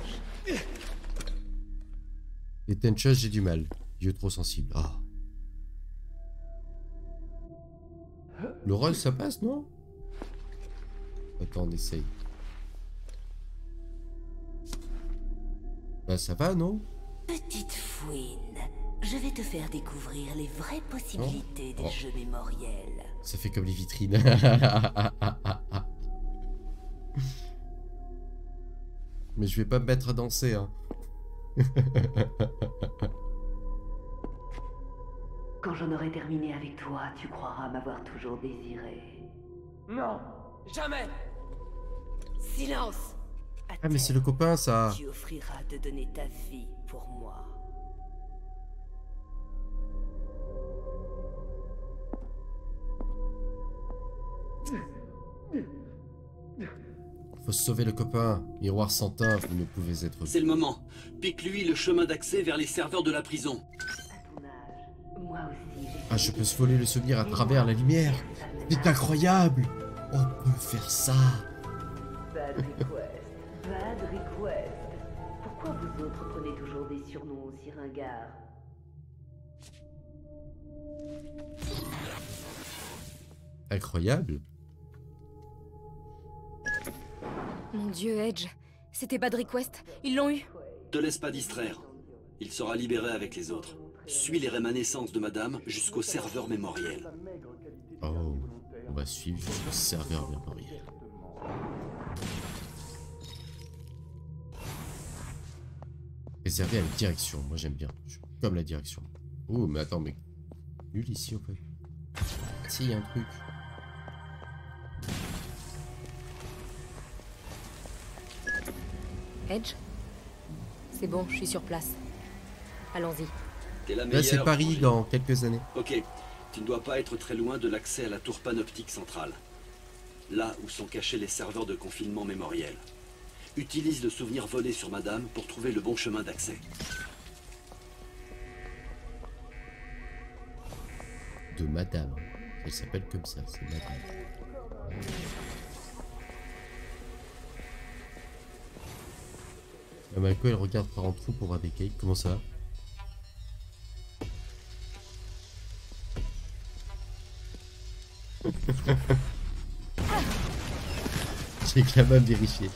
Les Tenchas, j'ai du mal. Yeux trop sensibles. Oh. Le rose, ça passe, non? Attends, on essaye. Bah, ça va, non? Petite fouine, je vais te faire découvrir les vraies possibilités oh. des oh. jeux mémoriels. Ça fait comme les vitrines. Mais je vais pas me mettre à danser, hein. Quand j'en aurai terminé avec toi, tu croiras m'avoir toujours désiré. Non, jamais. Silence. Ah mais c'est le copain, ça. Tu offriras de donner ta vie pour moi. Faut sauver le copain. Miroir sans teint, vous ne pouvez être... C'est le moment. Pique-lui le chemin d'accès vers les serveurs de la prison. À ton âge, moi aussi j'ai... Ah, je peux se voler le souvenir à travers la lumière. C'est incroyable. On peut faire ça. Bad request. Bad request. Pourquoi vous autres prenez toujours des surnoms aussi ringards? Incroyable. Mon Dieu, Edge. C'était Bad Request. Ils l'ont eu. Te laisse pas distraire. Il sera libéré avec les autres. Suis les rémanescences de madame jusqu'au serveur mémoriel. Oh, on va suivre jusqu'au serveur mémoriel. Réservé à la direction, moi j'aime bien. Je- Comme la direction. Oh, mais attends, mais... Nul ici, en fait. Ah si, il y a un truc. Edge? C'est bon, je suis sur place. Allons-y. T'es la Là, meilleure. c'est Paris Angélique. dans quelques années. Ok, tu ne dois pas être très loin de l'accès à la tour panoptique centrale. Là où sont cachés les serveurs de confinement mémoriel. Utilise le souvenir volé sur madame pour trouver le bon chemin d'accès. De madame. Elle s'appelle comme ça, c'est madame. La Malco, elle regarde par en trou pour voir des cakes. Comment ça? J'ai quand même vérifié.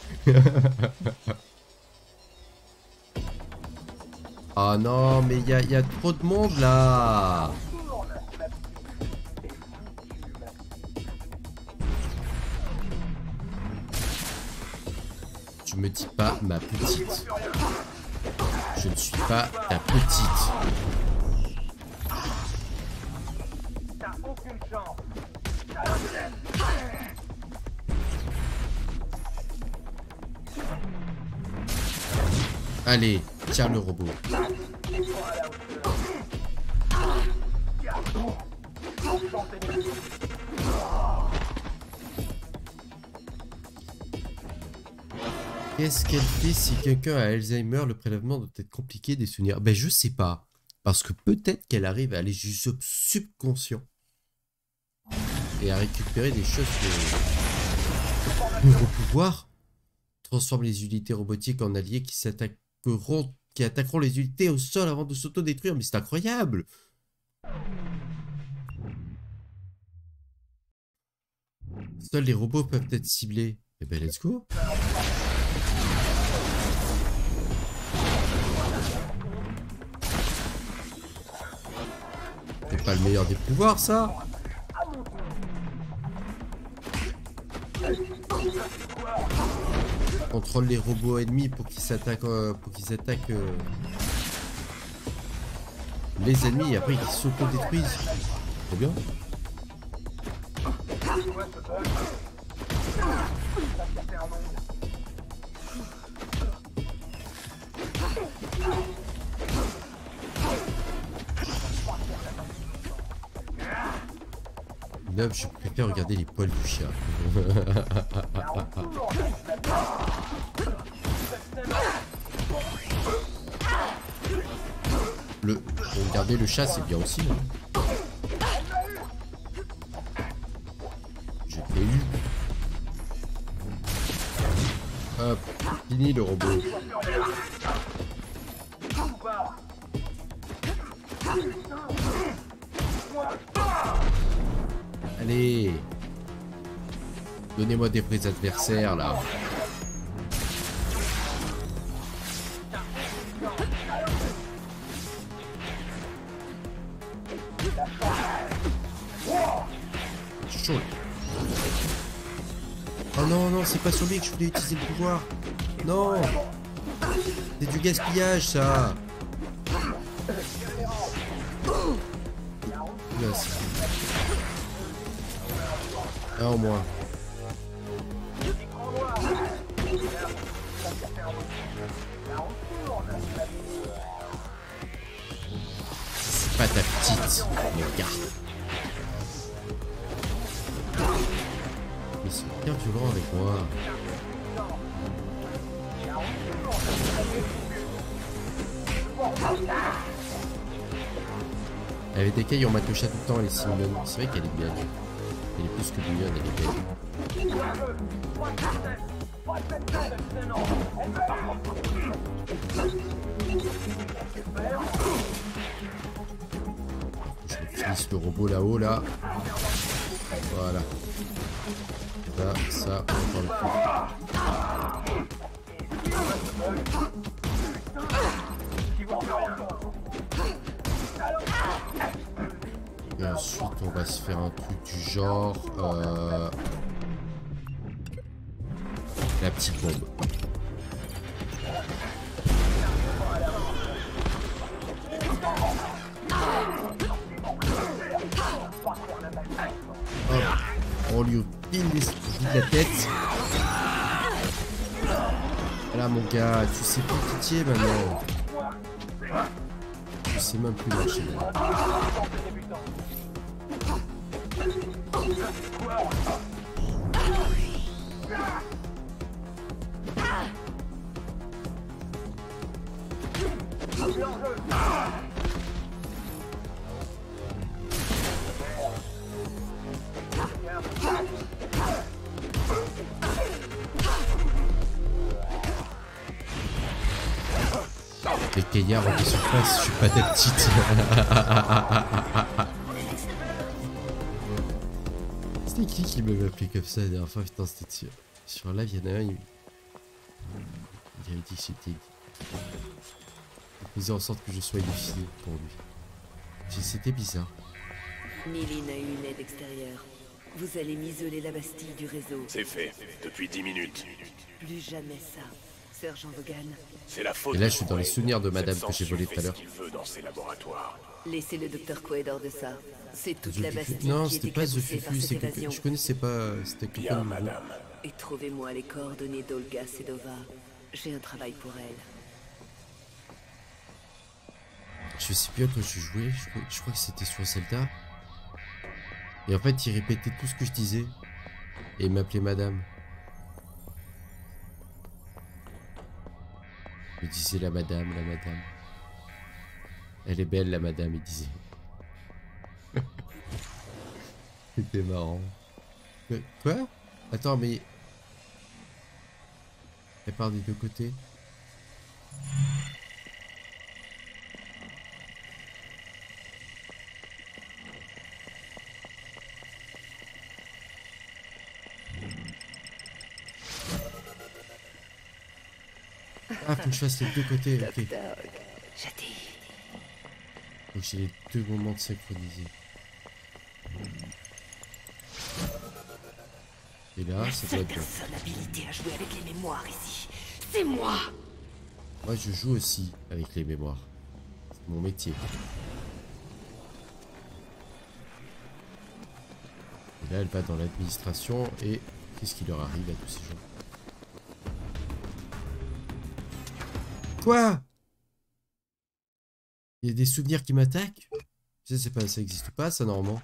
Oh non, mais il y a, y a trop de monde là. Tu me dis pas ma petite. Je ne suis pas ta petite. Allez, tiens le robot. Qu'est-ce qu'elle fait si quelqu'un a Alzheimer? Le prélèvement doit être compliqué, des souvenirs. Ben je sais pas. Parce que peut-être qu'elle arrive à aller jusqu'au subconscient. Et à récupérer des choses que... Nouveau pouvoir. Transforme les unités robotiques en alliés qui s'attaqueront, qui attaqueront les unités au sol avant de s'autodétruire. Mais c'est incroyable. Seuls les robots peuvent être ciblés. Eh ben let's go. C'est pas le meilleur des pouvoirs, ça. Contrôle les robots ennemis pour qu'ils s'attaquent, euh, pour qu'ils attaquent euh, les ennemis et après qu'ils s'auto-détruisent. C'est bien. Neuf, je préfère regarder les poils du chat. Le, regarder le chat, c'est bien aussi. Hein. Je t'ai eu. Hop, fini le robot. Allez. Donnez-moi des vrais adversaires là. Chaud. Oh non, non, c'est pas sur lui que je voulais utiliser le pouvoir. Non. C'est du gaspillage ça. Yes. Un au moins. C'est pas ta petite, mon gars. Ils sont bien violents avec moi. Avec des cailles, on m'a touché tout le temps, elle est si mignonne. C'est vrai qu'elle est bien. Elle est plus que mignonne, elle est belle. Je finisse le robot là-haut, là. Voilà. Là, ça, on prend le coup. Et ensuite, on va se faire un truc du genre... Euh, la petite bombe. Hop, on lui pile la tête. Voilà mon gars, tu sais plus pitié maintenant. Tu sais même plus marcher. Les caillards ont des surfaces, je suis pas ta petite. C'était qui qui m'avait appelé comme ça la dernière fois? Putain, c'était sur, sur un live, il y en a un, il, il avait dit que c'était... Il faisait en sorte que je sois difficile pour lui. C'était bizarre. Nilin a eu une aide extérieure. Vous allez m'isoler la Bastille du réseau. C'est fait, depuis dix minutes. Plus jamais ça, Sergent Vaughan. C'est la faute. Et là, je suis dans les souvenirs de madame que j'ai volé tout à l'heure. Laissez le docteur Quaid hors de ça. C'est toute la Bastille non, qui est c'était pas The éclaboussée par Fufu, cette c'est que évasion. je connaissais pas. C'était quelqu'un de nouveau. Et trouvez-moi les coordonnées d'Olga Sedova. J'ai un travail pour elle. Je sais plus à quoi je jouais, je crois, je crois que c'était sur Zelda. Et en fait, il répétait tout ce que je disais. Et il m'appelait madame. Il disait la madame, la madame. Elle est belle la madame, il disait. C'était marrant. Quoi? Attends, mais... Elle part des deux côtés. Ah, faut que je fasse les deux côtés, ok. Donc j'ai les deux moments de synchronisés. Et là, ça doit être bien. Personne habilité à jouer avec les mémoires ici. C'est moi. Moi, je joue aussi avec les mémoires. C'est mon métier. Et là, elle va dans l'administration et qu'est-ce qui leur arrive à tous ces gens? Quoi? Il y a des souvenirs qui m'attaquent? Ça, c'est pas, ça existe pas, ça, normalement.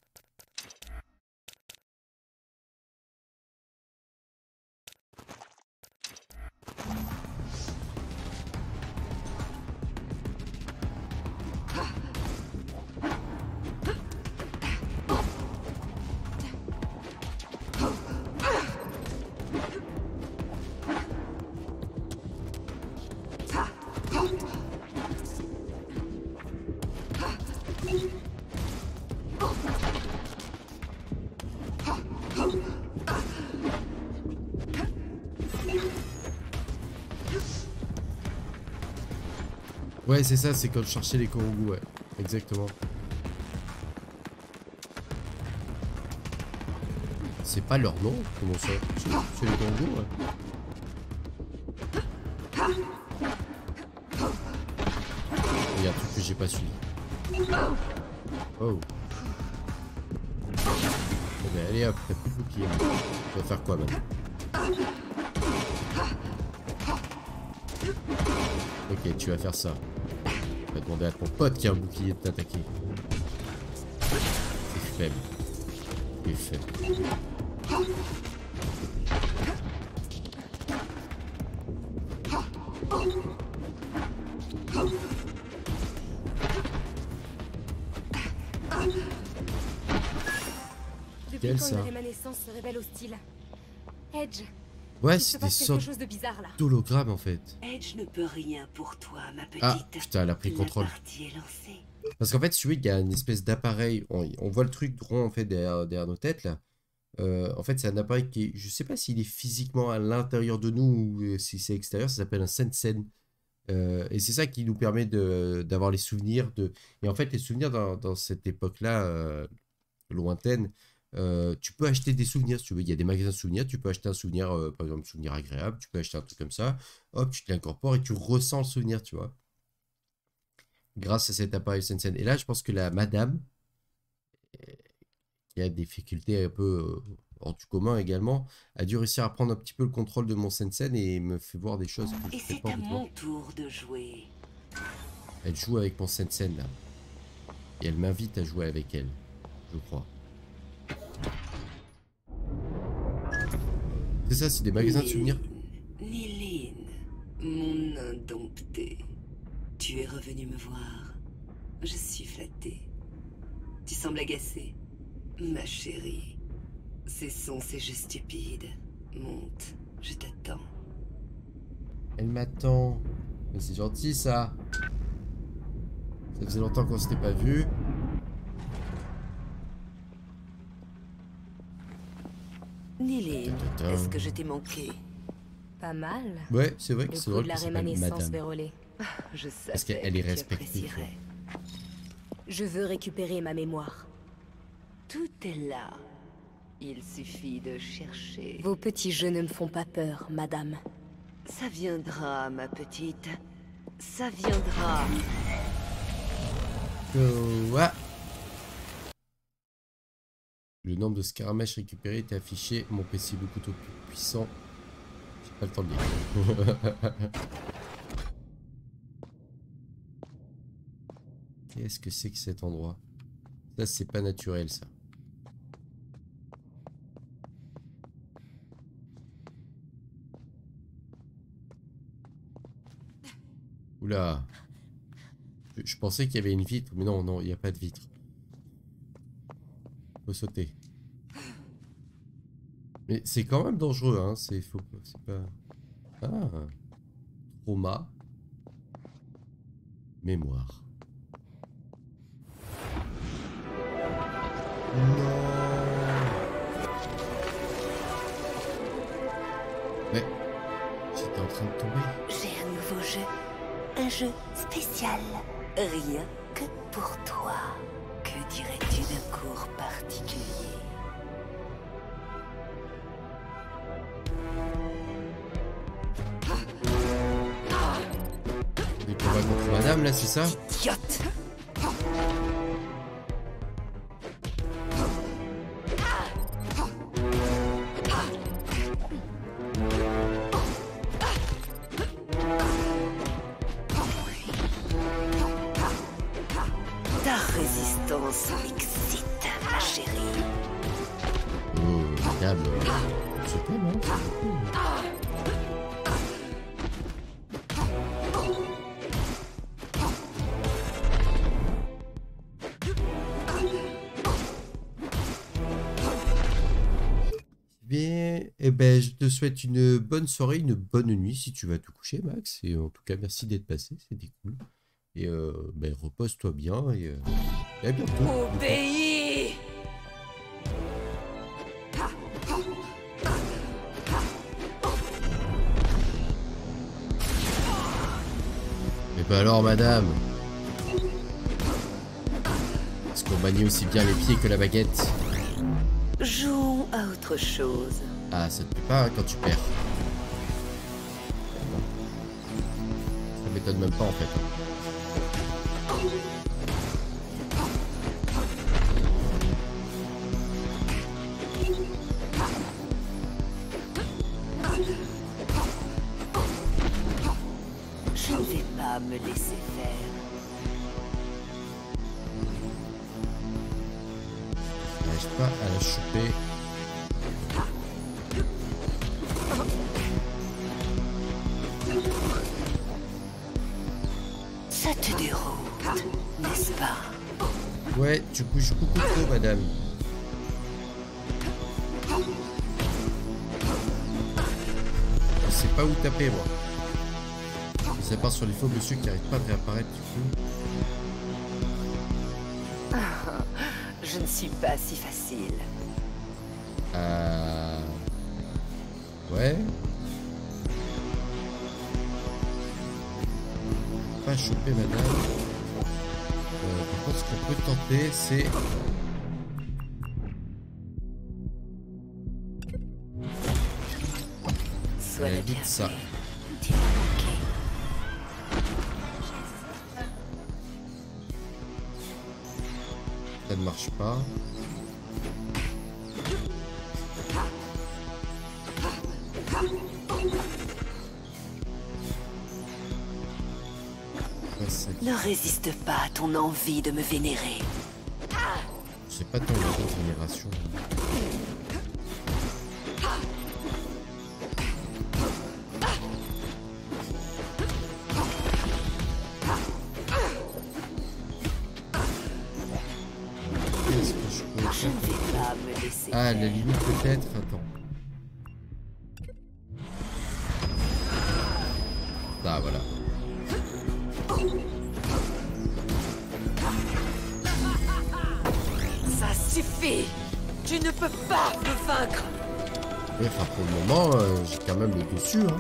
Ouais, c'est ça, c'est quand je cherchais les Korogu, ouais. Exactement. C'est pas leur nom? Comment ça? C'est les Korogu, ouais. Il y a un truc que j'ai pas suivi. Oh. Eh ben, allez hop, t'as plus de bouclier. Tu vas faire quoi maintenant? Ok, tu vas faire ça. Tu vas demander à ton pote qui a un bouclier de t'attaquer. C'est faible. C'est faible. Depuis quel, quand ça? une rémanescence se révèle hostile? Edge. Ouais, il se c'est des passe quelque sortes chose de bizarre là. d'hologrammes en fait. Edge ne peut rien pour toi, ma petite. Ah, putain, elle a pris le contrôle. La partie est lancée. Parce qu'en fait, si tu veux, il y a une espèce d'appareil. On, on voit le truc rond en fait derrière, derrière nos têtes là. Euh, en fait, c'est un appareil qui est. Je sais pas s'il est physiquement à l'intérieur de nous ou si c'est extérieur. Ça s'appelle un Sensen. Euh, et c'est ça qui nous permet de d'avoir les souvenirs. De... Et en fait, les souvenirs dans, dans cette époque-là euh, lointaine, euh, tu peux acheter des souvenirs si tu veux. Il y a des magasins de souvenirs. Tu peux acheter un souvenir, euh, par exemple, un souvenir agréable. Tu peux acheter un truc comme ça. Hop, tu te l'incorpores et tu ressens le souvenir, tu vois. Grâce à cet appareil Sensen. Et là, je pense que la madame, qui a des facultés un peu euh, hors du commun également, a dû réussir à prendre un petit peu le contrôle de mon Sensen et me fait voir des choses que je Et fais c'est pas à envie de mon voir. tour de jouer. Elle joue avec mon Sensen là. Et elle m'invite à jouer avec elle, je crois. C'est ça, c'est des magasins de souvenirs. Niline, mon indompté. Tu es revenu me voir. Je suis flattée. Tu sembles agacée. Ma chérie. Cessons ces jeux stupides. Monte, je t'attends. Elle m'attend. Mais c'est gentil ça. Ça faisait longtemps qu'on s'était pas vu. Niline, Ta-ta-ta. est-ce que je t'ai manqué? Pas mal. Ouais, c'est vrai que Le c'est coup drôle de la qu'elle s'appelle rémanescence Madame. vérolée. Je savais Parce qu'elle est que tu respectée. apprécierais. Je veux récupérer ma mémoire. Tout est là. Il suffit de chercher. Vos petits jeux ne me font pas peur, madame. Ça viendra, ma petite. Ça viendra. Euh, ouais. Le nombre de scaramèches récupérés était affiché. Mon P C est beaucoup trop plus puissant. J'ai pas le temps de lire. Qu'est-ce que c'est que cet endroit? Ça, c'est pas naturel, ça. Oula. Je, je pensais qu'il y avait une vitre, mais non, non, il n'y a pas de vitre. Faut sauter. Mais c'est quand même dangereux, hein. C'est faut, c'est pas. Ah. Trauma. Mémoire. Non. Mais j'étais en train de tomber. J'ai un nouveau jeu. Un jeu spécial. Rien que pour toi. Que dirais-tu d'un cours particulier? Des combats contre madame là, c'est ça? Idiote! Ta résistance m'excite, ma chérie. Oh, madame. C'est pas mal, c'est cool. Bien, eh ben, je te souhaite une bonne soirée, une bonne nuit si tu vas te coucher, Max. Et en tout cas, merci d'être passé, c'était cool. Et euh, ben, repose-toi bien et, euh, et à bientôt. Obéis! Et ben alors, madame, est-ce qu'on manie aussi bien les pieds que la baguette? Jouons à autre chose. Ah, ça te plaît pas hein, quand tu perds. Bon. Ça m'étonne même pas en fait. Je ne vais pas me laisser faire. J'arrive pas à la choper. Ça te déroute, n'est-ce pas? Ouais, tu bouges beaucoup trop, madame. pas où taper, moi. Ça part sur les faux monsieur qui n'arrêtent pas de réapparaître du coup. Ah, je ne suis pas si facile. Euh... Ouais. Pas choper madame. Euh, par contre, ce qu'on peut tenter, c'est... Sois euh, le vite ça. Tu m'as manqué. Ça ne marche pas. Ne résiste pas à ton envie de me vénérer. C'est pas tant la vénération. Qu'est-ce que je peux Je faire? ne vais pas me laisser Ah, faire. la limite peut-être. Attends. Ah, voilà. Ça suffit. Tu ne peux pas me vaincre. Oui, enfin, pour le moment, euh, j'ai quand même le dessus. Hein.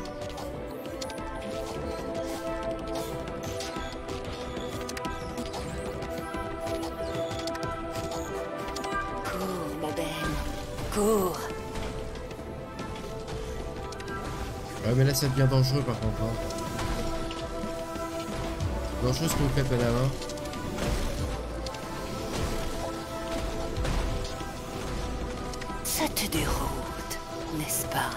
Cours, ma belle. Cours. Ouais, mais là, ça devient dangereux par contre. Hein. Dangereux ce que vous faites, madame. Hein. Ça te déroute, n'est-ce pas?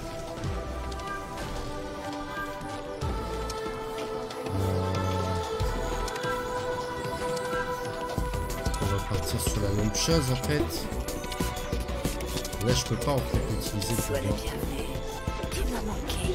On va partir sur la même chose en fait. Là, je peux pas en fait utiliser le Sois le pouvoir. bienvenu. Tu m'as manqué.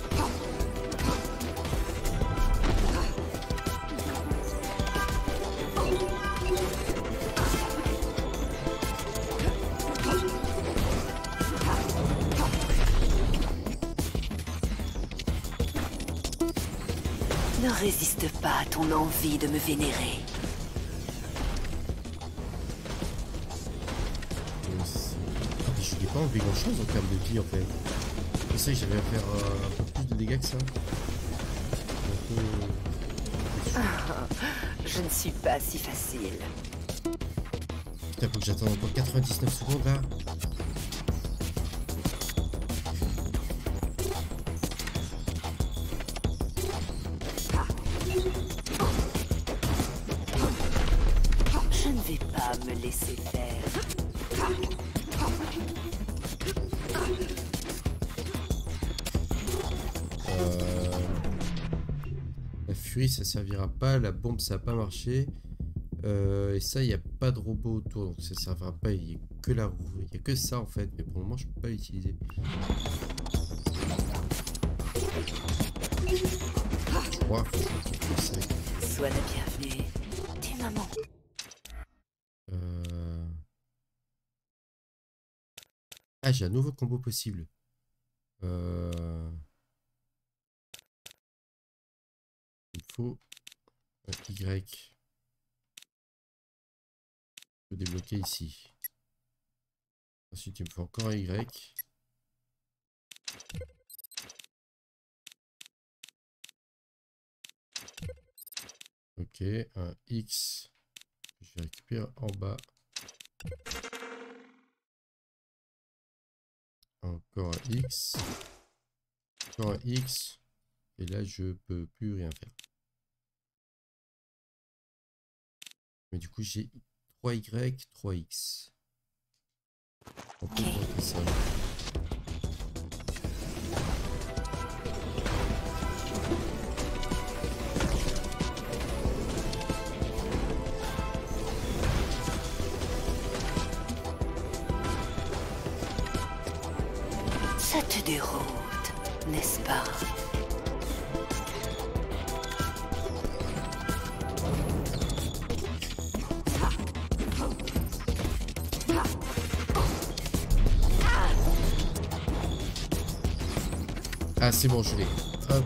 Ne résiste pas à ton envie de me vénérer. Je n'ai pas enlevé grand chose en termes de vie en fait. Je sais que j'avais à faire euh, un peu plus de dégâts que ça. Un peu... Ah, je ne suis pas si facile. Putain, faut que j'attende encore quatre-vingt-dix-neuf secondes là. Je ne vais pas me laisser faire. Euh... La furie ça servira pas, la bombe ça a pas marché. Euh, et ça il n'y a pas de robot autour donc ça servira pas, il n'y a que la roue, il n'y a que ça en fait, mais pour le moment je peux pas l'utiliser. Je crois que je sais. Sois le bienvenu. Tu m'as manqué. Euh... Ah j'ai un nouveau combo possible. Euh... Il faut un Y. Je peux débloquer ici. Ensuite, il me faut encore un Y. Ok, un X. Je récupère en bas. Encore un X. Encore un X. Et là, je peux plus rien faire. Mais du coup, j'ai trois Y, trois X. On peut tenter ça. Ça te déroute, n'est-ce pas? Ah, c'est bon, je l'ai. Hop.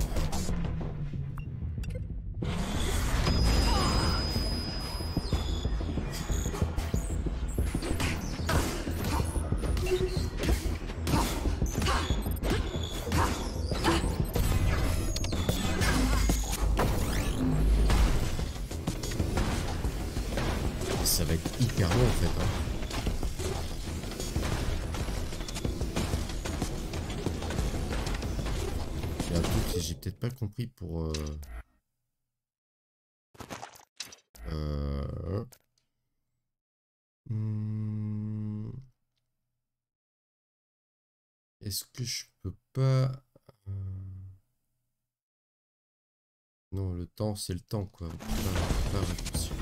Ça va être hyper long en fait. Hein. Il y a un truc que j'ai peut-être pas compris pour... Euh... Euh... Hmm... Est-ce que je peux pas... Euh... Non, le temps, c'est le temps, quoi. Pas, pas raccourci.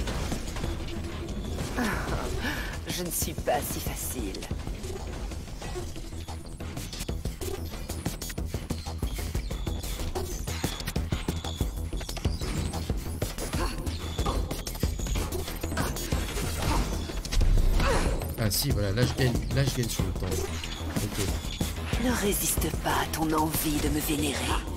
Je ne suis pas si facile. Ah si, voilà, là je gagne, là je gagne sur le temps. Ok. Ne résiste pas à ton envie de me vénérer.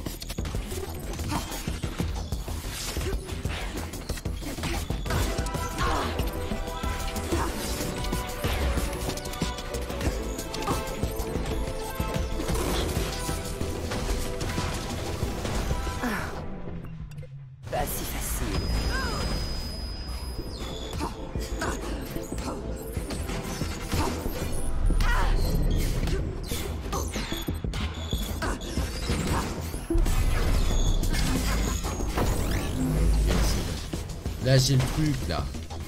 Là j'ai le truc là.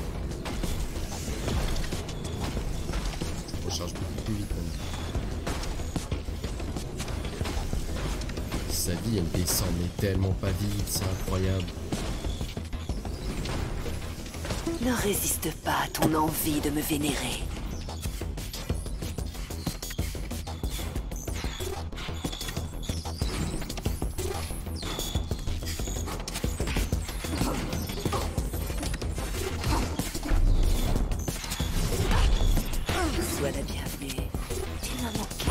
Je recharge beaucoup plus vite maintenant. Sa vie elle descend mais tellement pas vite, c'est incroyable. Ne résiste pas à ton envie de me vénérer. Sois la bienvenue. Tu m'as manqué.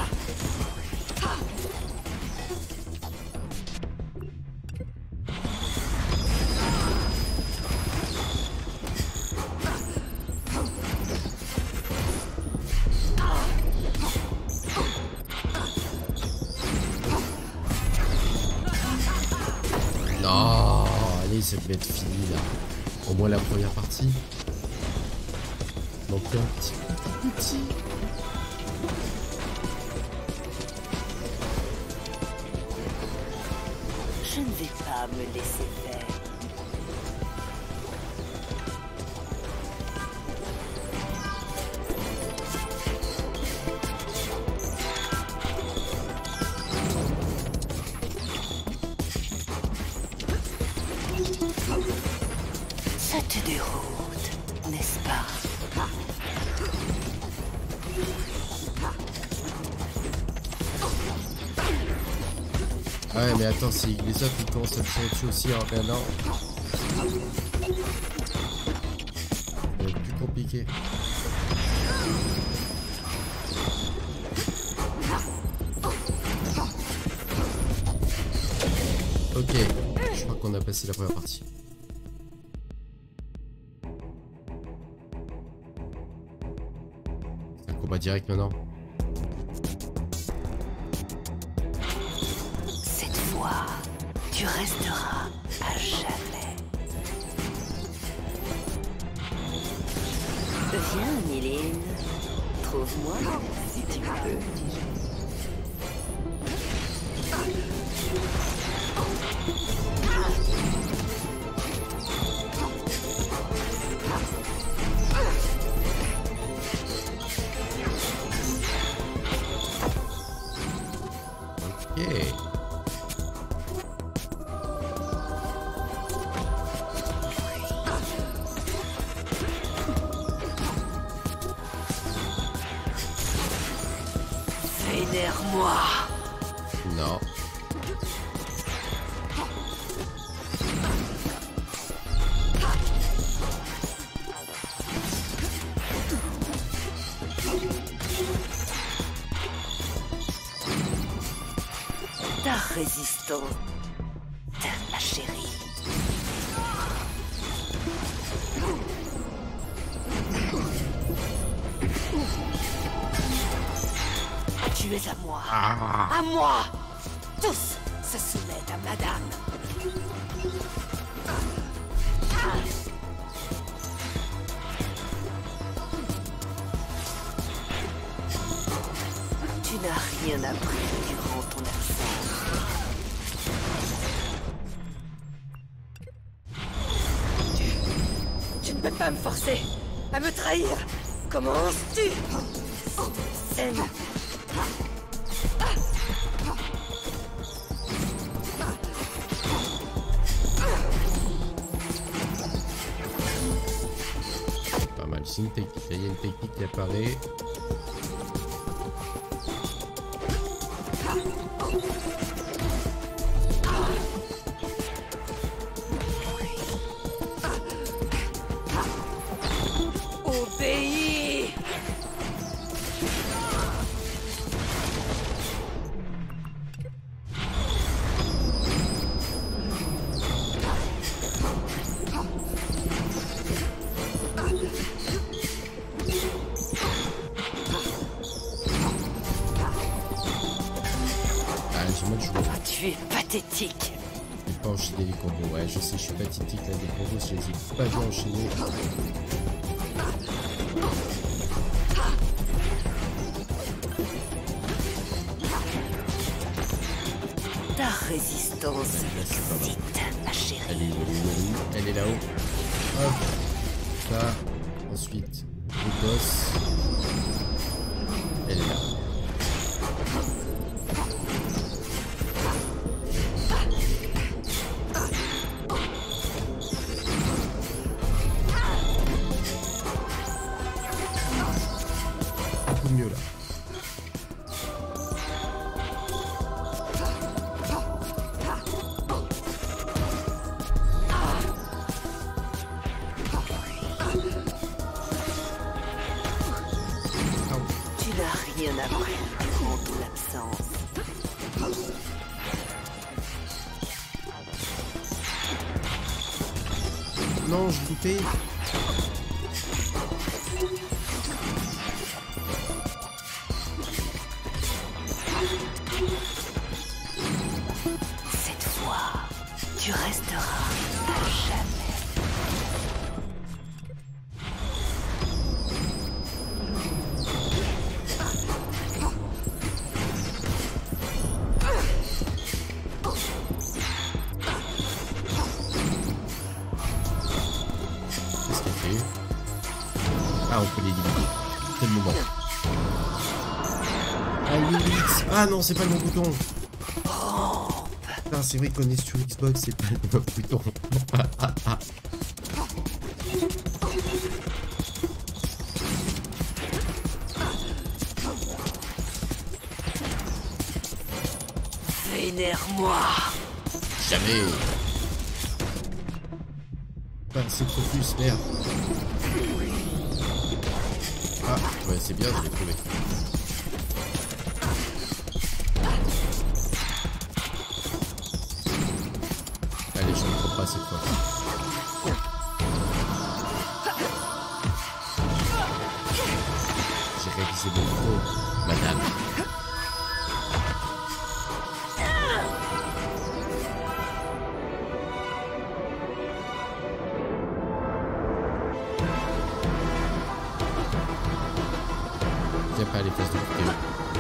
Non, allez, ça devait être fini là. Au moins la première partie. Donc un petit, petit, petit. Je ne vais pas me laisser faire. Ça te déroute, n'est-ce pas? Ouais mais attends, si les autres ils commencent à me tirer dessus aussi, hein, ben non. Ça va être plus compliqué. Ok, je crois qu'on a passé la première partie. C'est un combat direct maintenant. Tu resteras à jamais. Viens, Mylène. Trouve-moi si tu peux. Ok. Vénère-moi. Non. Ta résistance, ma chérie. Tu es à moi. À moi. Tous se soumettent à madame. Tu n'as rien appris durant ton absence. Tu... Tu ne peux pas me forcer à me trahir. Comment oses-tu? Scène. Pas mal, c'est une technique. Il y a une technique qui apparaît. Obéis. Tu es pathétique. Je n'ai pas enchaîné les combos. Ouais, je sais, je suis pathétique là des combos, je les ai pas bien enchaînés. Ta résistance m'excite, ma chérie. Elle est, elle est, elle est là-haut. Hop. Ça. Ensuite, le boss. Elle est là. Mieux là. Tu n'as rien appris durant ton absence. Non, je loupé. Cette fois, tu resteras à jamais. Qu'est-ce qu'elle fait? Ah, on peut les limiter. C'est le moment. Ah, limite. Ah non, c'est pas le bon bouton. Putain, c'est vrai qu'on est sur Xbox, c'est pas le bon bouton. Ah, ah. Vénère-moi. Jamais. Putain, c'est trop plus, merde. Ah, ouais, c'est bien, je l'ai trouvé. Allez, je ne trompe pas cette fois. J'ai réalisé mon trop, madame. Viens pas les fesses de vidéo.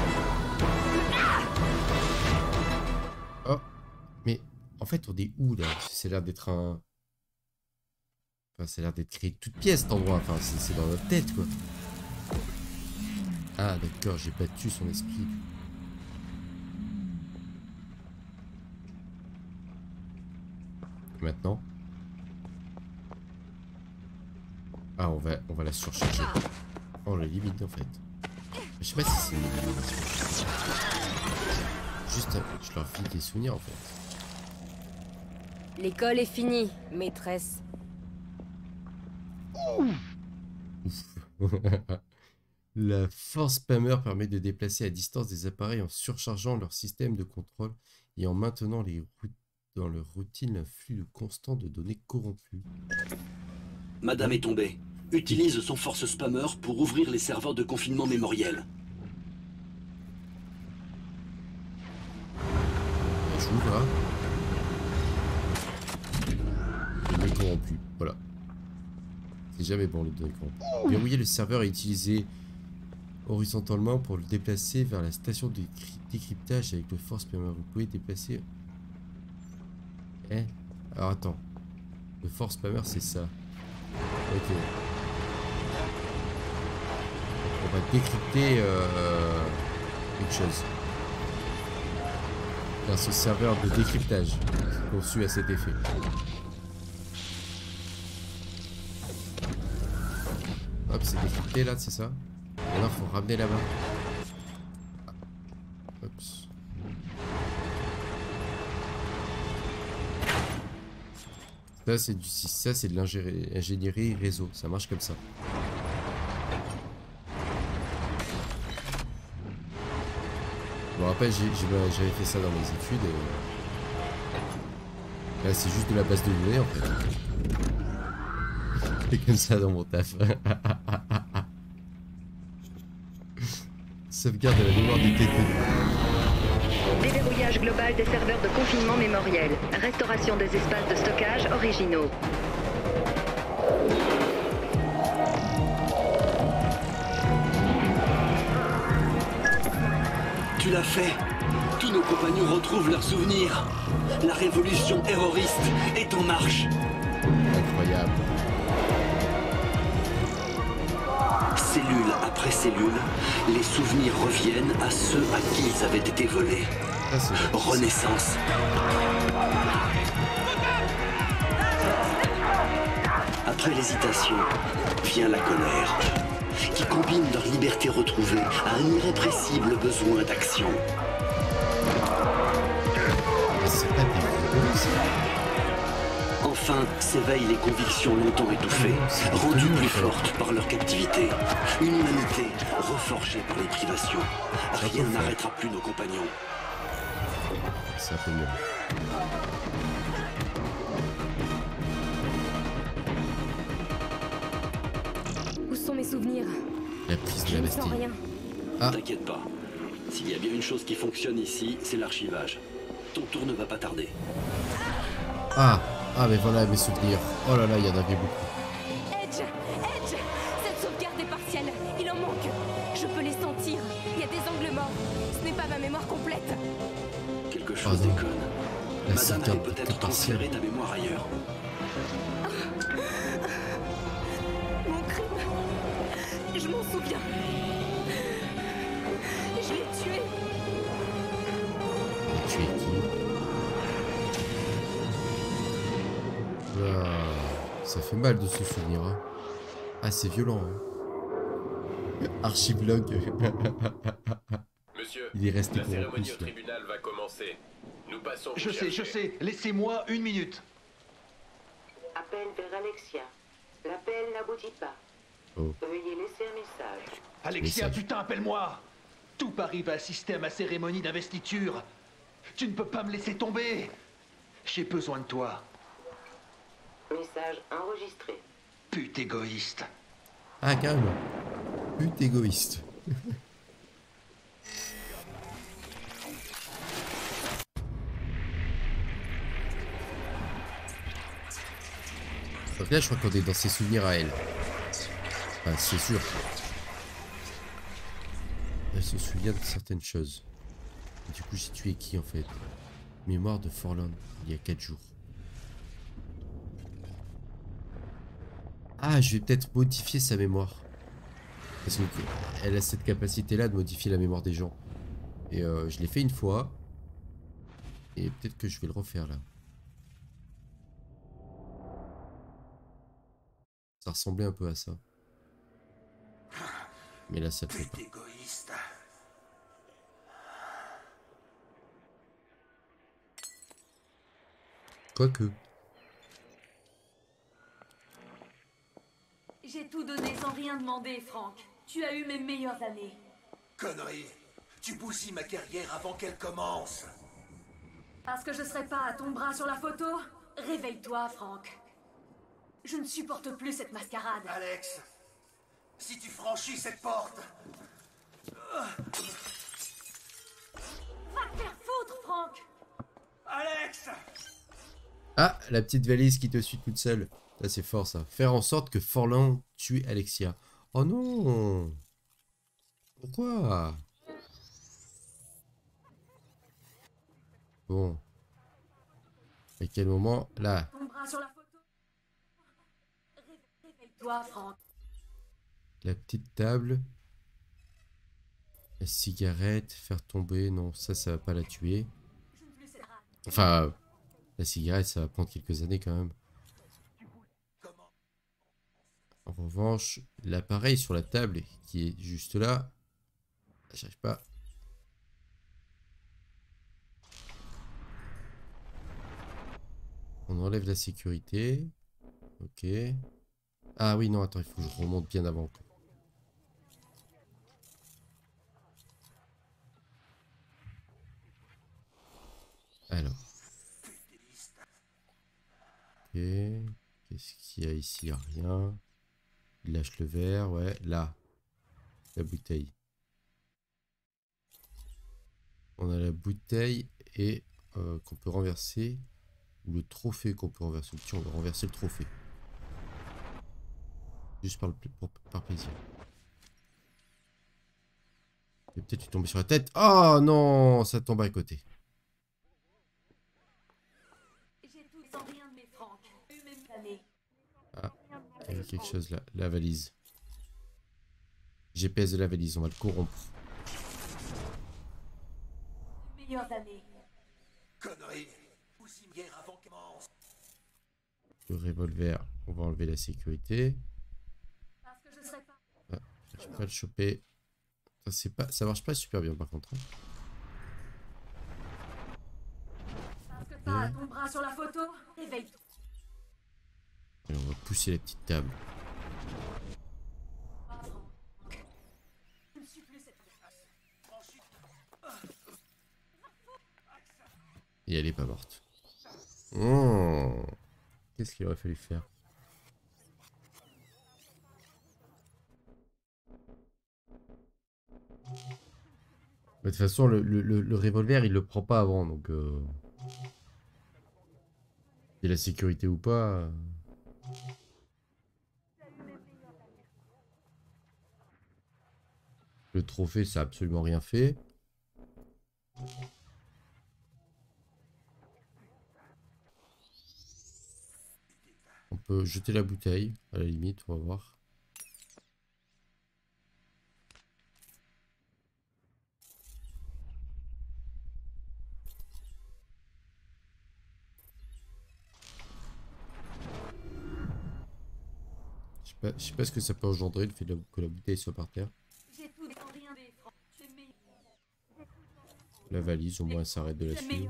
Oh, mais en fait, on est où là? C'est l'air d'être un. Enfin, c'est l'air d'être créé de toutes pièces cet endroit. Enfin, c'est dans notre tête quoi. Ah, d'accord, j'ai battu son esprit. Maintenant. Ah, on va, on va la surcharger. Oh, on la limite en fait. Je sais pas si c'est une élimination. Juste, je leur file des souvenirs en fait. L'école est finie, maîtresse. Ouf. La force spammer permet de déplacer à distance des appareils en surchargeant leur système de contrôle et en maintenant les routes dans leur routine un flux constant de données corrompues. Madame est tombée. Utilise son force spammer pour ouvrir les serveurs de confinement mémoriel. J'ouvre là. Données corrompues. Voilà. C'est jamais bon les données corrompues. Verrouiller le serveur et utiliser horizontalement pour le déplacer vers la station de décryptage avec le force spammer. Vous pouvez déplacer. Eh. Alors attends. Le force spammer c'est ça. Ok. On va décrypter euh, quelque chose. Dans ce serveur de décryptage conçu à cet effet. Hop, c'est décrypté là, c'est ça. Et là, faut ramener là-bas. Oups. Ça, c'est du ça, c'est de l'ingénierie réseau. Ça marche comme ça. Je me rappelle, j'avais fait ça dans mes études. Et... là, c'est juste de la base de données en fait. C'est comme ça dans mon taf. Sauvegarde de la mémoire du T T. Déverrouillage global des serveurs de confinement mémoriel. Restauration des espaces de stockage originaux. Tu l'as fait. Tous nos compagnons retrouvent leurs souvenirs. La révolution terroriste est en marche. Incroyable. Cellule après cellule, les souvenirs reviennent à ceux à qui ils avaient été volés. Ah, Renaissance. Après l'hésitation, vient la colère, qui combine leur liberté retrouvée à un irrépressible besoin d'action. Enfin, s'éveillent les convictions longtemps étouffées, rendues plus fortes par leur captivité. Une humanité reforgée par les privations. Rien n'arrêtera plus nos compagnons. C'est un peu mieux. Où sont mes souvenirs? La prise de Je la ne sens Bastille. rien. Ah. T'inquiète pas. S'il y a bien une chose qui fonctionne ici, c'est l'archivage. Ton tour ne va pas tarder. Ah. Ah mais voilà mes souvenirs. Oh là là, il y en avait beaucoup. Edge, Edge, cette sauvegarde est partielle. Il en manque. Je peux les sentir. Il y a des angles morts. Ce n'est pas ma mémoire complète. Quelque chose oh déconne. La Madame avait sauvegarde peut-être transféré ta mémoire ailleurs. Mon crime. Je m'en souviens. Je l'ai tué. Et tu es qui? Ah, ça fait mal de se souvenir. Hein. Ah, c'est violent. Hein. Archivlog. Monsieur, il est resté la cérémonie au plus, tribunal va commencer. Nous passons. Je sais, je sais. Laissez-moi une minute. Appel vers Alexia. L'appel n'aboutit pas. Oh. Veuillez laisser un message. Alexia, Message. putain, appelle-moi. Tout Paris va assister à ma cérémonie d'investiture. Tu ne peux pas me laisser tomber. J'ai besoin de toi. Message enregistré. Pute égoïste. Ah, carrément. Pute égoïste. Donc là, je crois qu'on est dans ses souvenirs à elle. Enfin, c'est sûr. Elle se souvient de certaines choses. Et du coup, j'ai tué qui en fait? Mémoire de Forlorn, il y a quatre jours. Ah, je vais peut-être modifier sa mémoire. Parce qu'elle a cette capacité-là de modifier la mémoire des gens. Et euh, je l'ai fait une fois. Et peut-être que je vais le refaire là. Ça ressemblait un peu à ça. Mais là, ça le fait pas. Égoïste. Quoique. J'ai tout donné sans rien demander, Franck. Tu as eu mes meilleures années. Connerie. Tu bousilles ma carrière avant qu'elle commence. Parce que je serai pas à ton bras sur la photo? Réveille-toi, Franck. Je ne supporte plus cette mascarade. Alex, si tu franchis cette porte... Va te faire foutre, Franck! Alex! Ah, la petite valise qui te suit toute seule. Là, c'est fort, ça. Faire en sorte que Forlán tue Alexia. Oh non! Pourquoi? Bon. À quel moment? Là. Ton bras sur la photo. Réveille-toi, Franck. La petite table. La cigarette. Faire tomber. Non, ça, ça va pas la tuer. Enfin, la cigarette, ça va prendre quelques années quand même. En revanche, l'appareil sur la table qui est juste là. J'arrive pas. On enlève la sécurité. Ok. Ah oui, non, attends, il faut que je remonte bien avant. Alors. Ok. Qu'est-ce qu'il y a ici? Rien. Il lâche le verre, ouais. Là. La bouteille. On a la bouteille et euh, qu'on peut renverser. Ou le trophée qu'on peut renverser. Tiens, on va renverser le trophée. Juste par, le, pour, par plaisir. Et peut-être tu tombes sur la tête. Oh non, ça tombe à côté. Ah, il y a quelque chose là. La valise. G P S de la valise, on va le corrompre. Meilleures années. Connerie. Aussi guerre avant qu'elle commence. Le revolver, on va enlever la sécurité. Parce que je serai pas. Ah, je peux pas le choper. Ça, c'est pas, ça marche pas super bien par contre. Hein. Parce que t'as ton bras sur la photo, réveille-toi. Et on va pousser la petite table. Et elle est pas morte. Oh. Qu'est-ce qu'il aurait fallu faire? De toute façon, le, le, le, le revolver, il le prend pas avant, donc... Euh... Et la sécurité ou pas... Euh... Le trophée, ça a absolument rien fait. On peut jeter la bouteille, à la limite, on va voir. Je sais pas, je sais pas ce que ça peut engendrer, le fait de la, que la bouteille soit par terre. La valise, au moins, elle s'arrête de la suivre.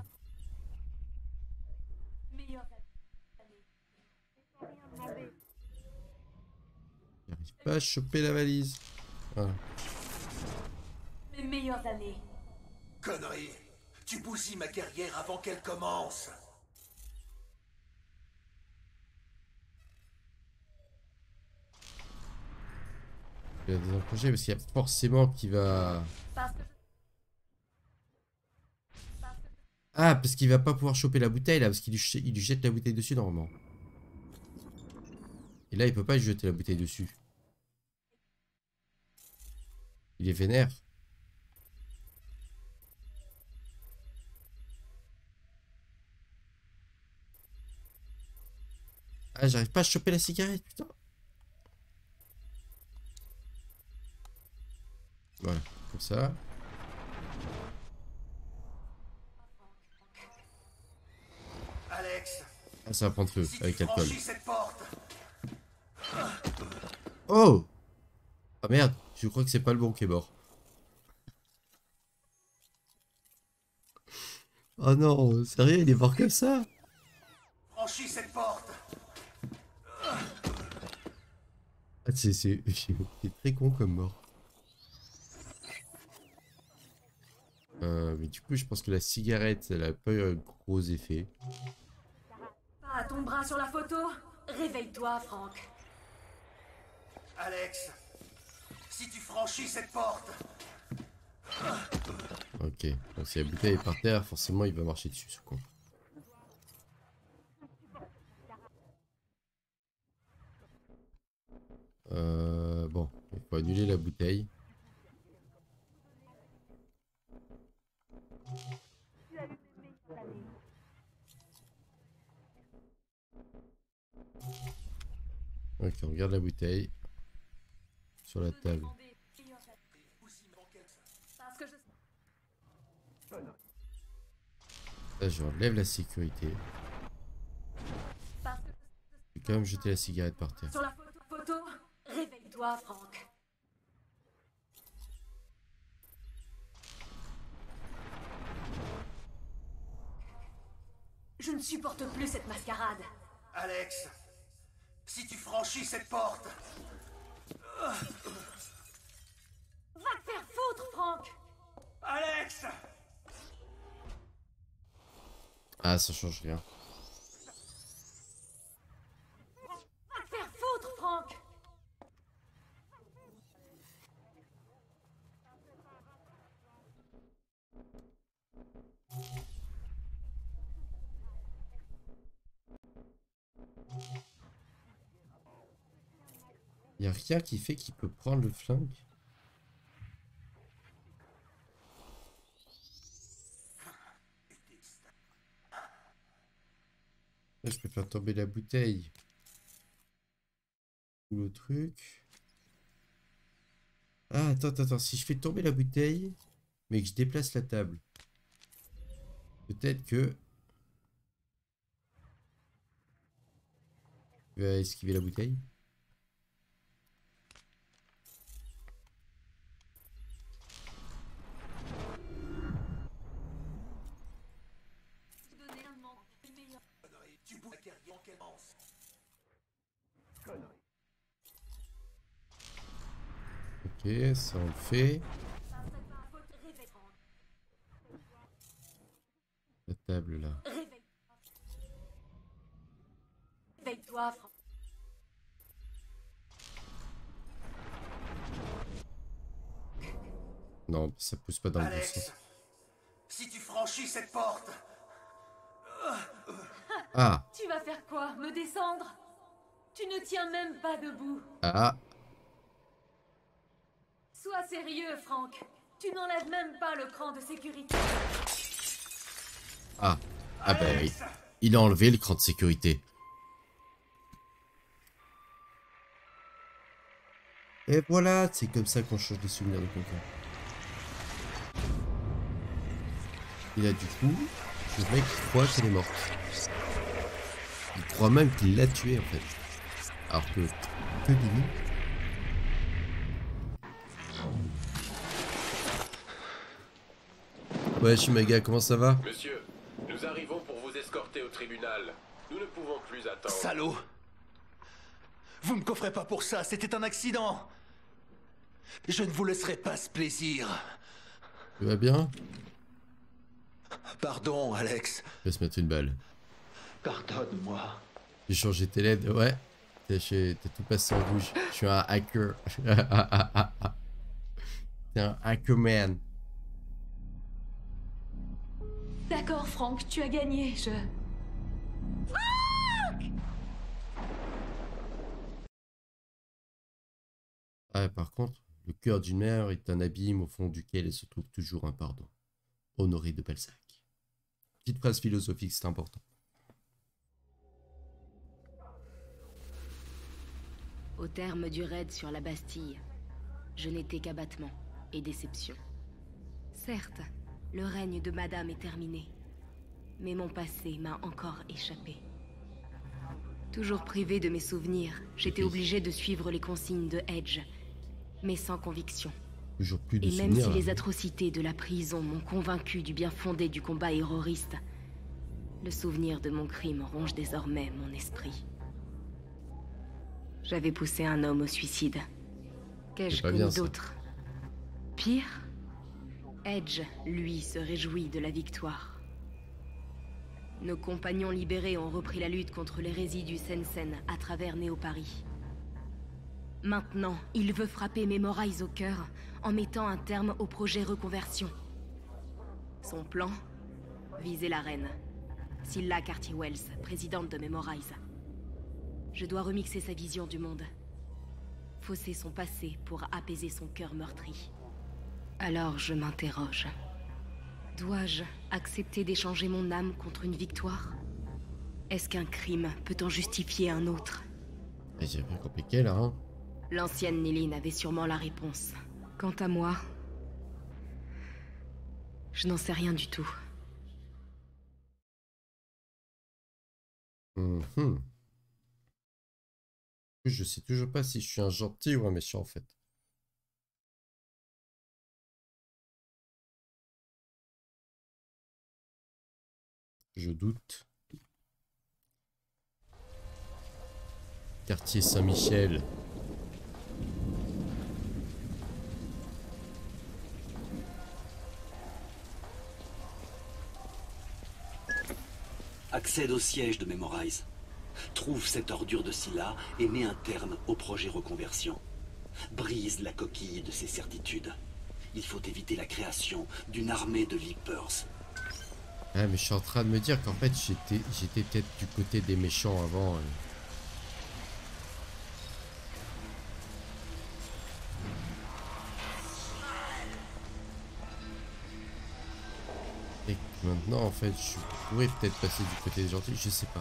J'arrive pas à choper la valise. Voilà. Les meilleures années. Connerie. Tu bousilles ma carrière avant qu'elle commence. Il y a des projets parce qu'il y a forcément qui va... Ah, parce qu'il va pas pouvoir choper la bouteille là, parce qu'il lui, il lui jette la bouteille dessus normalement. Et là, il peut pas lui jeter la bouteille dessus. Il est vénère. Ah, j'arrive pas à choper la cigarette, putain. Voilà, comme ça. Alex. Ah, ça va prendre feu Si avec tu l'alcool. cette porte. Oh! Ah merde, je crois que c'est pas le bon qui est mort. Oh non, sérieux, il est mort comme ça? Franchis cette porte. Ah, c'est c'est très con comme mort. Euh, mais du coup, je pense que la cigarette, elle a pas eu un gros effets. Pas ton bras sur la photo. Réveille-toi, Franck. Alex, si tu franchis cette porte... Ok, donc si la bouteille est par terre, forcément il va marcher dessus ce con. Euh, bon, il faut annuler la bouteille. Ok, on regarde la bouteille sur la table. Là, je enlève la sécurité. J'ai quand même jeté la cigarette par terre. Sur la photo, photo, réveille-toi, Franck. Je ne supporte plus cette mascarade. Alex, si tu franchis cette porte... Va te faire foutre, Franck. Alex! Ah, ça change rien. Va te faire foutre, Franck. Il n'y a rien qui fait qu'il peut prendre le flingue. Là, je peux faire tomber la bouteille. Ou le truc. Ah, attends, attends, attends. Si je fais tomber la bouteille, mais que je déplace la table, peut-être que... je vais esquiver la bouteille. Ok, ça on le fait. La table là. Réveille-toi, Franck. Non, ça pousse pas dans le bon Alex, sens. si tu franchis cette porte... Ah. Tu vas faire quoi? Me descendre? Tu ne tiens même pas debout. Ah. Sois sérieux, Franck. Tu n'enlèves même pas le cran de sécurité. Ah. Ah bah oui. Il a enlevé le cran de sécurité. Et voilà, c'est comme ça qu'on change des souvenirs de quelqu'un. Et là, du coup, le mec croit qu'elle est morte. Il croit même qu'il l'a tuée, en fait. Alors que... que dis-nous? Ouais, Shimaga, comment ça va? Monsieur, nous arrivons pour vous escorter au tribunal. Nous ne pouvons plus attendre. Salaud! Vous me coffrez pas pour ça, c'était un accident! Je ne vous laisserai pas ce plaisir. Tu vas bien? Pardon, Alex. Je vais se mettre une balle. Pardonne-moi. J'ai changé tes L E D, ouais. T'as tout passé en rouge. Je suis un hacker. T'es un hackerman. D'accord, Franck, tu as gagné, je... Franck! Ah, par contre, le cœur d'une mère est un abîme au fond duquel se trouve toujours un pardon. Honoré de Balzac. Petite phrase philosophique, c'est important. Au terme du raid sur la Bastille, je n'étais qu'abattement et déception. Certes, le règne de Madame est terminé, mais mon passé m'a encore échappé. Toujours privé de mes souvenirs, j'étais obligé de suivre les consignes de Edge, mais sans conviction. Toujours plus de et même souvenirs, si les hein. atrocités de la prison m'ont convaincu du bien fondé du combat héroïste, le souvenir de mon crime ronge désormais mon esprit. J'avais poussé un homme au suicide. Qu'ai-je pas bien, connu ça. d'autre? Pire, Edge, lui, se réjouit de la victoire. Nos compagnons libérés ont repris la lutte contre l'hérésie du Sensen à travers Néo-Paris. Maintenant, il veut frapper Memorize au cœur en mettant un terme au projet Reconversion. Son plan? Viser la reine. Scylla Carty-Wells, présidente de Memorize. Je dois remixer sa vision du monde. Fausser son passé pour apaiser son cœur meurtri. Alors je m'interroge. Dois-je accepter d'échanger mon âme contre une victoire? Est-ce qu'un crime peut en justifier un autre? C'est bien compliqué là, hein. L'ancienne Néline avait sûrement la réponse. Quant à moi, je n'en sais rien du tout. Mmh. Je sais toujours pas si je suis un gentil ou un méchant en fait. Je doute. Quartier Saint-Michel. Accède au siège de Memorize. Trouve cette ordure de Scylla et mets un terme au projet Reconversion. Brise la coquille de ses certitudes. Il faut éviter la création d'une armée de Vipers. Ah, mais je suis en train de me dire qu'en fait j'étais j'étais peut-être du côté des méchants avant. euh. Et que maintenant en fait je pourrais peut-être passer du côté des gentils, je sais pas.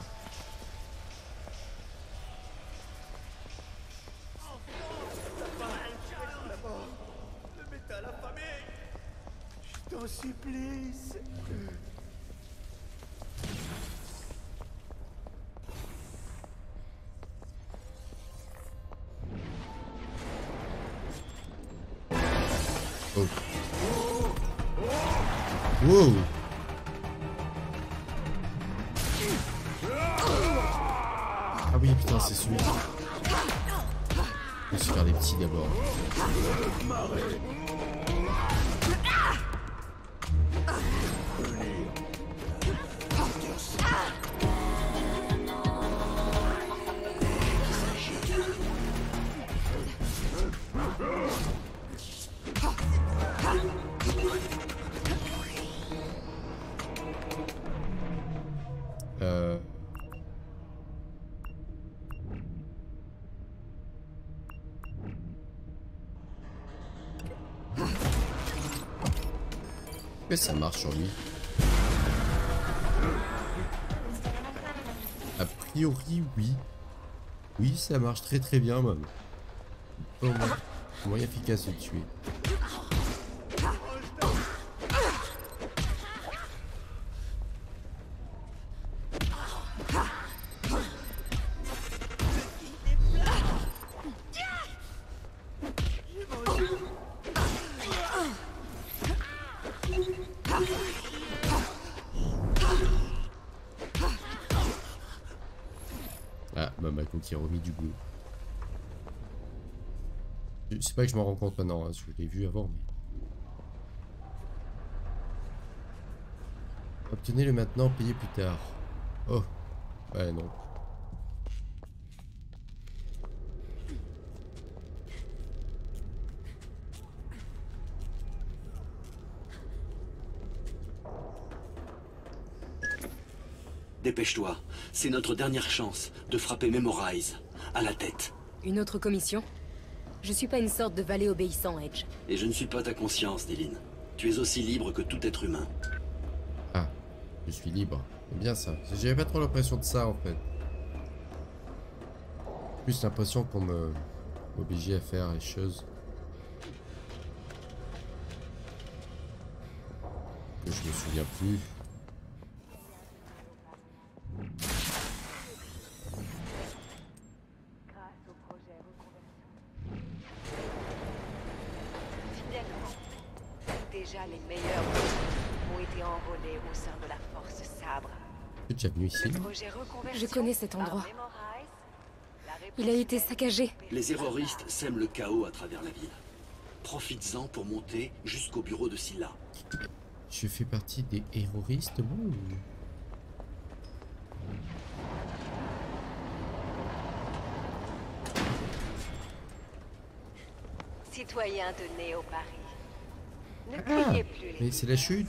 Je t'en supplice. Oh. Wow. Ah oui putain c'est celui. Je vais se faire des petits d'abord. Euh... Mais ça marche sur lui. A priori, oui. Oui, ça marche très très bien même. Bon, moyen efficace de le tuer. Ah, bah Mako qui a remis du goût. C'est pas que je m'en rends compte maintenant, hein, je l'ai vu avant, mais... Obtenez-le maintenant, payez plus tard. Oh, ouais, non. Dépêche-toi, c'est notre dernière chance de frapper Memorize à la tête. Une autre commission? Je suis pas une sorte de valet obéissant, Edge. Et je ne suis pas ta conscience, Néline. Tu es aussi libre que tout être humain. Ah, je suis libre. C'est bien ça. J'avais pas trop l'impression de ça en fait. Plus l'impression qu'on me m'obligeait à faire les choses que je me souviens plus. Déjà, les meilleurs ont été enrôlés au sein de la Force Sabre. Tu es déjà venu ici? Je connais cet endroit. Il a été saccagé. Les terroristes sèment le chaos à travers la ville. Profites-en pour monter jusqu'au bureau de Scylla. Je fais partie des terroristes, bon. Citoyens de Néo-Paris, ne Ah, criez plus les mais c'est la chute.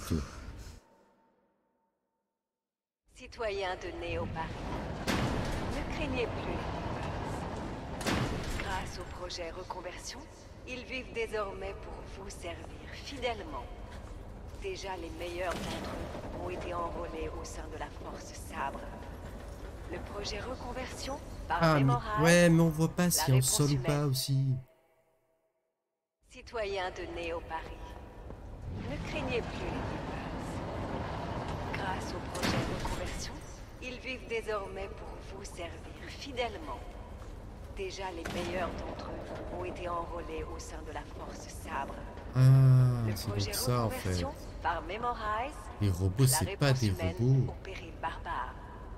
Citoyens de Néo-Paris, ne craignez plus les Reapers. Grâce au projet Reconversion, ils vivent désormais pour vous servir fidèlement. Déjà, les meilleurs d'entre eux ont été enrôlés au sein de la Force Sabre. Le projet Reconversion, par Ah, mais, Memorize, ouais, mais on voit pas si on réponse sol ou humaine. pas aussi. Citoyens de Néo-Paris, ne craignez plus les Reapers. Grâce au projet Reconversion, ils vivent désormais pour vous servir fidèlement. Déjà, les meilleurs d'entre eux ont été enrôlés au sein de la Force Sabre. Ah, Le c'est projet donc ça en fait. Reconversion, par Memorize, Les robots, la c'est pas réponse des humaine robots. au péril barbare.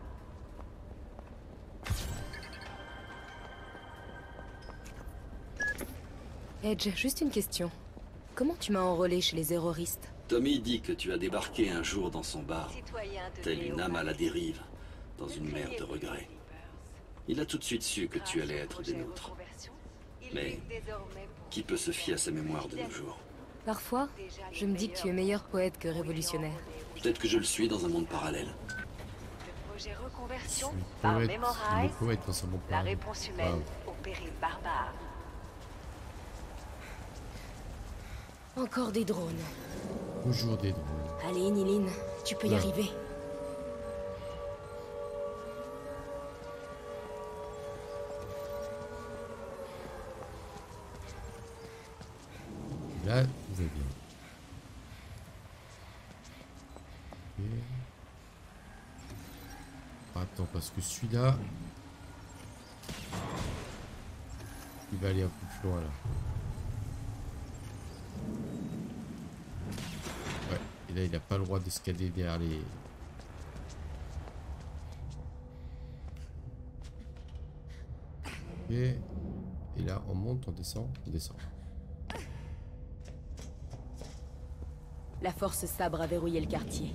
Edge, juste une question. Comment tu m'as enrôlé chez les terroristes? Tommy dit que tu as débarqué un jour dans son bar, Citoyens de telle une âme à la Néo-Paris, dérive, dans ne une mer craignez de plus les regrets. Reapers. Il a tout de suite su que tu allais être des nôtres. Mais qui peut se fier à sa mémoire de nos jours? Parfois, je me dis que tu es meilleur poète que révolutionnaire. Peut-être que je le suis dans un monde parallèle. Le projet Reconversion, Le par poète, le Memorize, poète dans son bon la plan. réponse humaine Wow. au péril barbare. Encore des drones. Toujours des drones. Allez, Niline, tu peux y Ouais. arriver. Là, tout va bien. Ok. Attends, parce que celui-là... Il va aller un peu plus loin, là. Ouais, et là, il n'a pas le droit d'escalader derrière les... Ok. Et là, on monte, on descend, on descend. La force Sabre a verrouillé le quartier.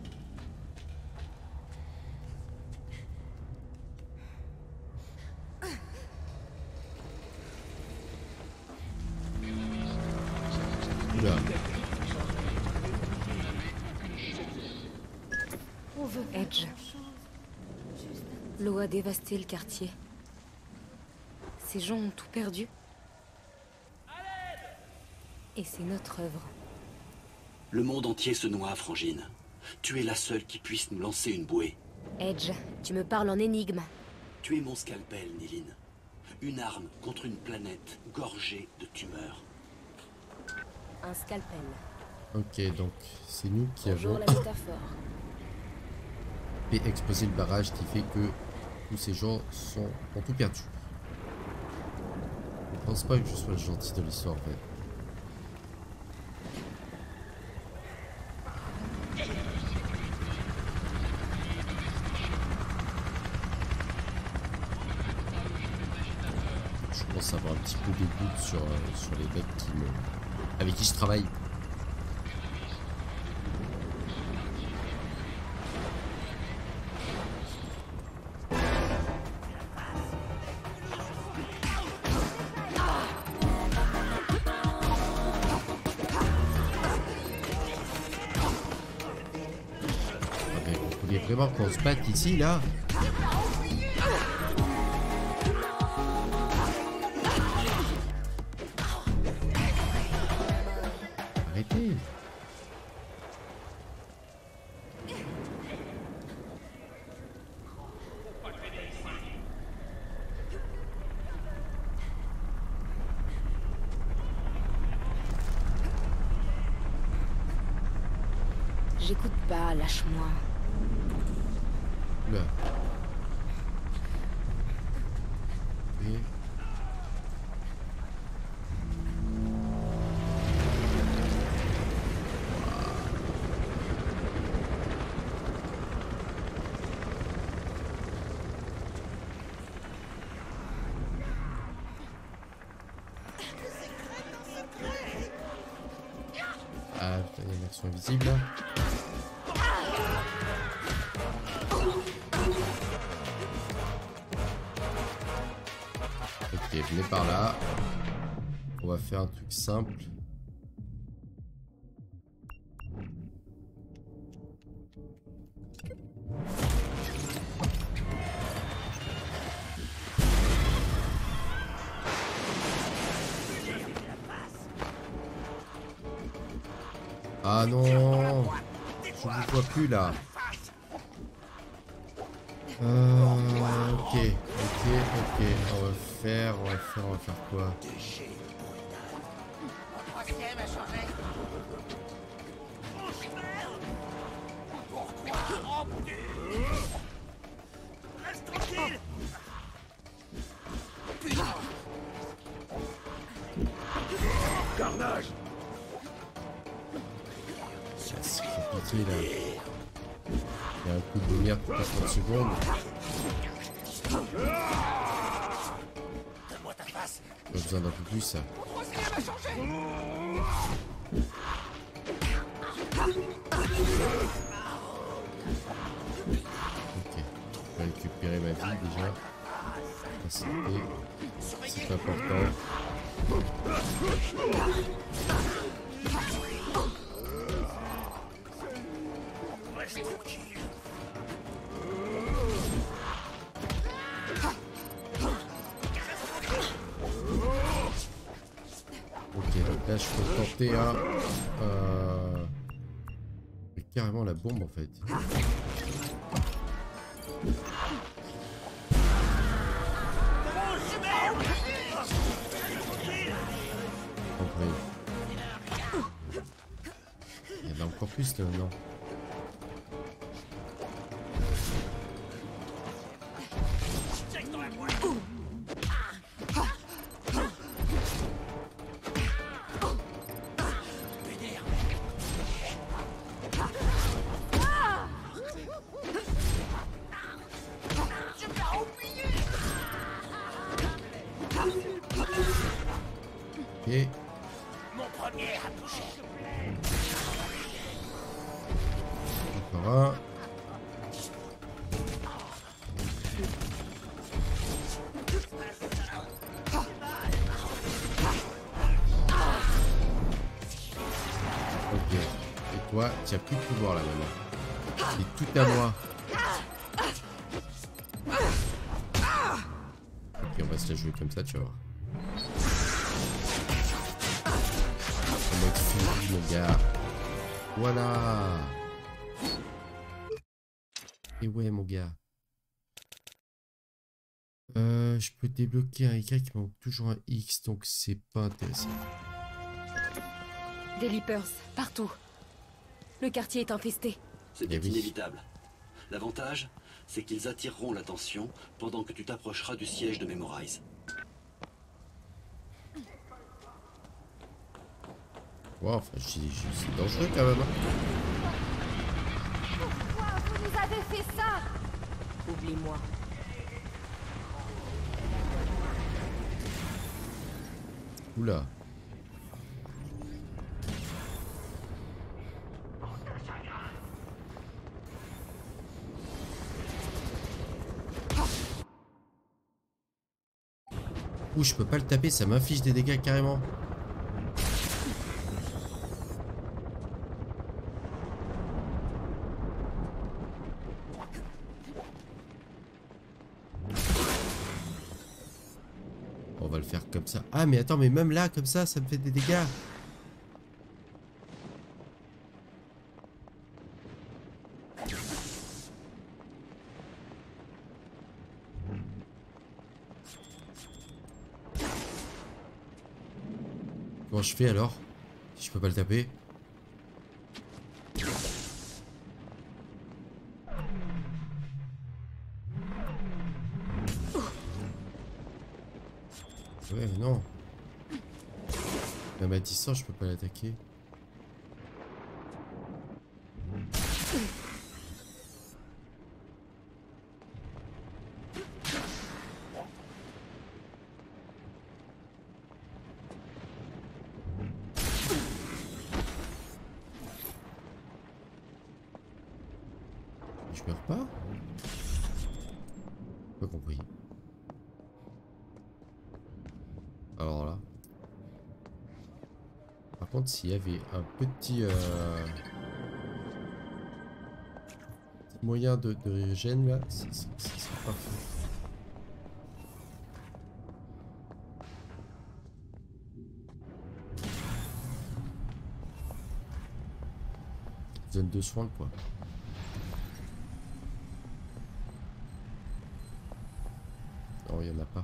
Oula. On veut Edge. L'eau a dévasté le quartier. Ces gens ont tout perdu. Et c'est notre œuvre. Le monde entier se noie, Frangine. Tu es la seule qui puisse nous lancer une bouée. Edge, tu me parles en énigme. Tu es mon scalpel, Niline. Une arme contre une planète gorgée de tumeurs. Un scalpel. Ok, donc c'est nous qui Bonjour avons la métaphore. fait exploser le barrage qui fait que tous ces gens sont, ont tout perdu. Je pense pas que je sois le gentil de l'histoire en fait. Je commence à avoir un petit peu des doutes sur, euh, sur les mecs qui me... avec qui je travaille. Ah ben, vous voulez vraiment qu'on se batte ici, là? Arrêtez! J'écoute pas, lâche-moi. Là. Et... Ah, putain, il y a une action invisible là. venez par là. On va faire un truc simple. Ah non, je vous vois plus là. Euh, ok, ok, ok. On va faire, on va faire, on va faire quoi? Carnage. C'est compliqué là. Il y a un coup de lumière toutes les trente secondes. J'ai besoin d'un peu plus ça. Ok, je vais récupérer ma vie déjà. C'est important. Ok, donc là je peux tenter un... Euh... carrément la bombe en fait. Il y en a encore plus là, non? Ok. Mon premier a touché. Encore un. Ok. Et toi, tu n'as plus de pouvoir là maintenant. C'est tout à moi. Ok, on va se la jouer comme ça, tu vas voir. En mode fini, mon gars. Voilà. Et ouais, mon gars. Euh, je peux débloquer un Y qui manque toujours un X, donc c'est pas intéressant. Des Leapers, partout. Le quartier est infesté. C'était oui. inévitable. L'avantage, c'est qu'ils attireront l'attention pendant que tu t'approcheras du siège de Memorize. Wow, enfin, c'est dangereux quand même. Pourquoi vous nous avez fait ça? Oublie-moi. Oula. Ouh, je peux pas le taper, ça m'inflige des dégâts carrément. On va le faire comme ça. Ah mais attends, mais même là, comme ça, ça me fait des dégâts. Comment je fais alors? Si je peux pas le taper? Ouais, mais non. Même à distance, je peux pas l'attaquer. Je meurs pas? Pas compris. contre, s'il y avait un petit, euh, petit moyen de, de régène là, c'est parfait. Zone de soins quoi. Non, il n'y en a pas.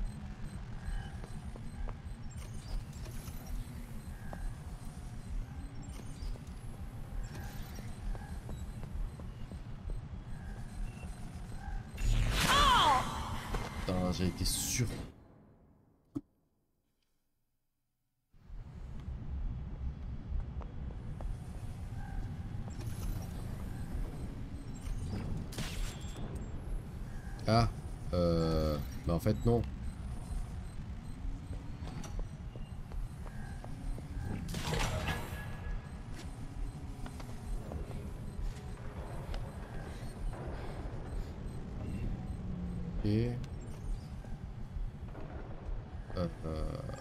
Putain, j'ai été sûr. Ah, euh... bah en fait non. Et... Euh, euh...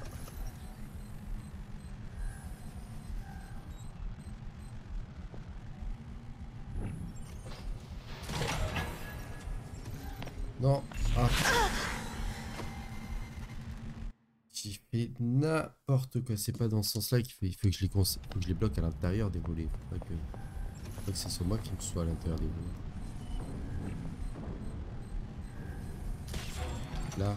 Non. Ah. J'ai fait n'importe quoi. C'est pas dans ce sens-là qu'il faut, il faut que je les cons... faut que je les bloque à l'intérieur des volets. Faut pas que, faut pas que ce soit moi qui me soit à l'intérieur des volets. Là.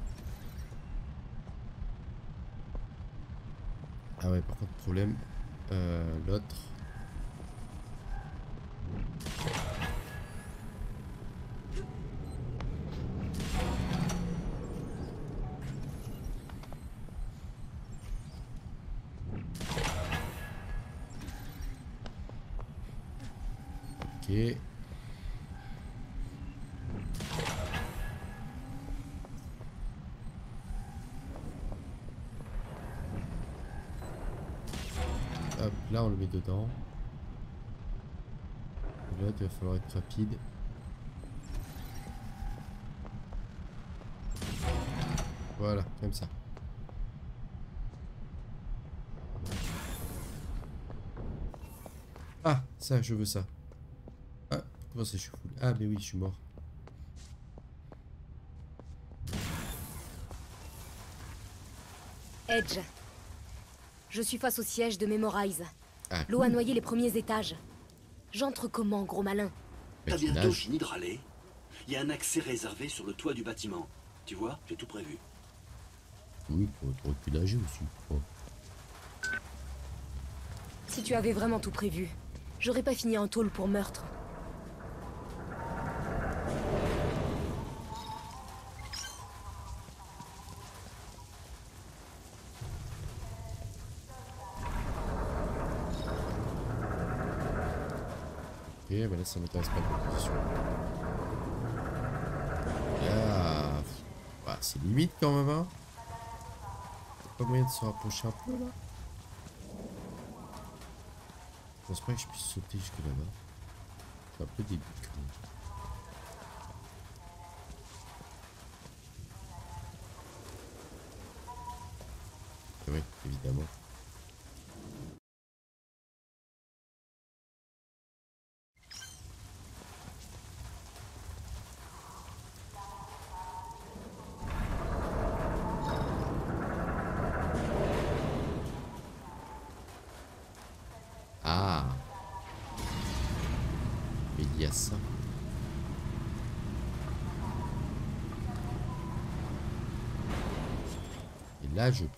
Ah ouais, par contre, problème. Euh, L'autre. Ok. Hop, là on le met dedans. Là il va falloir être rapide. Voilà, comme ça. Ah, ça, je veux ça. Ah, comment ça je suis full? Ah mais oui, je suis mort. Edge. Je suis face au siège de Memorize. Ah, L'eau cool. a noyé les premiers étages. J'entre comment, gros malin? T'as Petit bientôt nage. fini de râler? Il y a un accès réservé sur le toit du bâtiment. Tu vois, j'ai tout prévu. Oui, pour être reculagé aussi. Oh. Si tu avais vraiment tout prévu, j'aurais pas fini en tôle pour meurtre. Ok, bah là ça m'intéresse pas de position. Là, bah, c'est limite quand même, hein. Pas moyen de se rapprocher un peu là. Je pense pas que je puisse sauter jusque là-bas. C'est un peu débile quand même. Oui, évidemment. Ah. Mais il y a ça. Et là, je peux.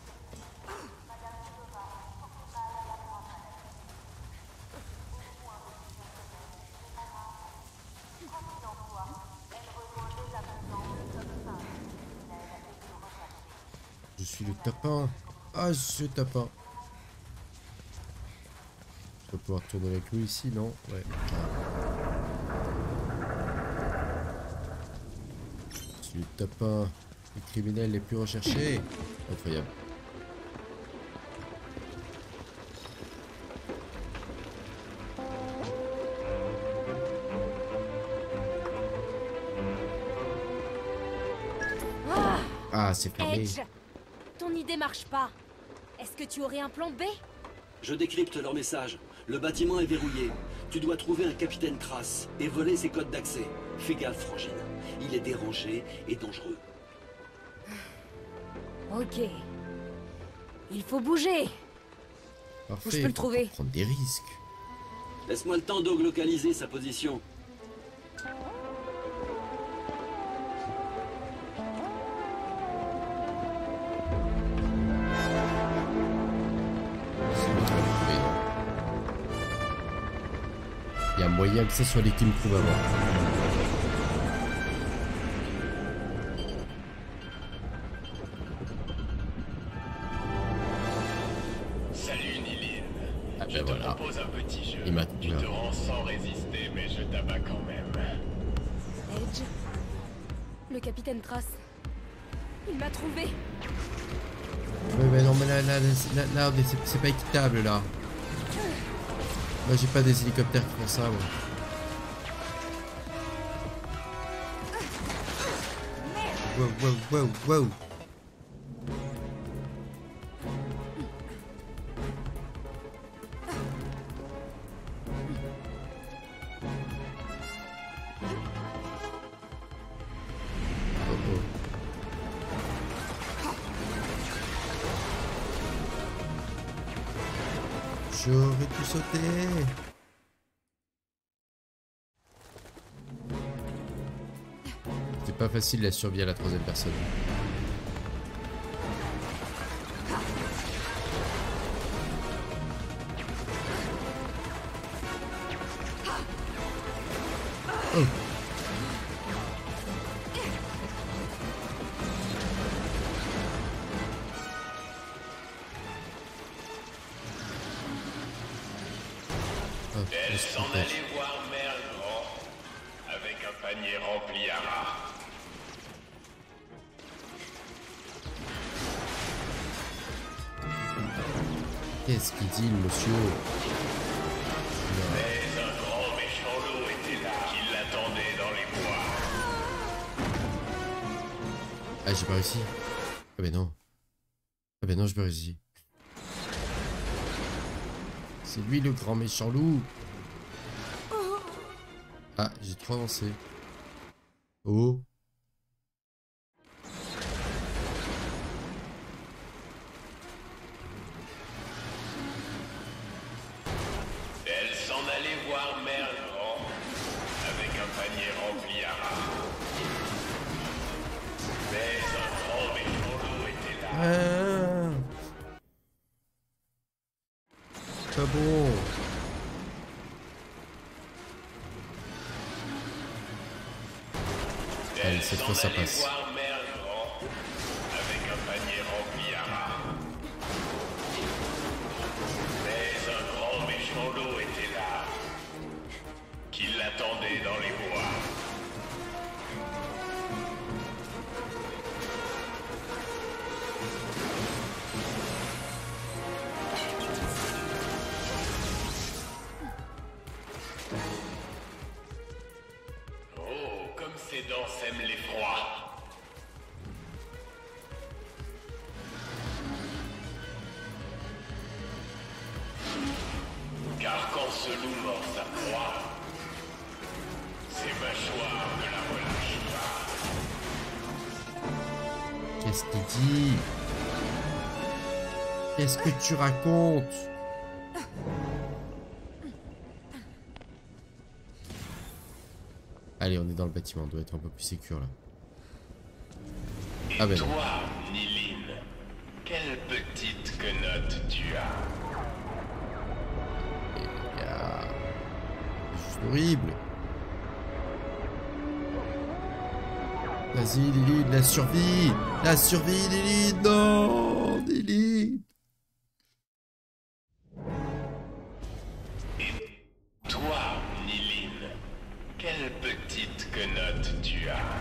Je suis le tapin. Ah, je suis le tapin. Je vais pouvoir tourner avec lui ici, non? Ouais. Je suis le tapin. Les criminels les plus recherchés. Incroyable. Ah, c'est fermé. Edge, ton idée marche pas. Est-ce que tu aurais un plan B? Je décrypte leur message. Le bâtiment est verrouillé. Tu dois trouver un capitaine Crass et voler ses codes d'accès. Fais gaffe, Frangine. Il est dérangé et dangereux. Ok. Il faut bouger. Parfait, Où je peux le trouver? Prendre des risques. Laisse-moi le temps de localiser sa position. Il y a moyen que ce soit lui qui me trouve avant. Salut Nilin. Ah ben je te voilà. propose un petit jeu. Il m'a Tu te rends sans résister, mais je t'abats quand même. Edge. Le capitaine Trace. Il m'a trouvé. Ouais, mais non, mais là, là, là, là, là c'est pas équitable là. Moi j'ai pas des hélicoptères qui font ça, moi. Wow, wow, wow, wow. Oh oh. J'aurais pu sauter. C'est pas facile la survie à la troisième personne. Oh. Elle s'en allait voir Mère Grand avec un panier rempli à rats. Qu'est-ce qu'il dit, le monsieur? Mais un grand méchant loup était là, qui l'attendait dans les bois. Ah, j'ai pas réussi. Ah ben non. Ah ben non, j'ai pas réussi. C'est lui le grand méchant loup. Ah, j'ai trop avancé. Oh. Elle s'en allait voir Mère Grand avec un panier rempli à rats. Mais un grand méchant loup était là. Ah. Pas bon. Allez, cette fois ça passe. Avec un panier rempli à rats. Mais un grand méchant loup était là, qui l'attendait dans les bois. Oh, comme ses dents sèment l'effroi. Car quand ce loup mord sa proie, ses mâchoires ne la relâchent pas. Qu'est-ce qu'il dit? Qu'est-ce que tu racontes? Allez, on est dans le bâtiment, on doit être un peu plus sécure là. Et ah ben toi, Nilin, quelle petite quenotte tu as? C'est juste horrible. Vas-y, Lily, la survie. La survie, Lily. Non, Lily. Et toi, Nilin, quelle petite quenotte tu as?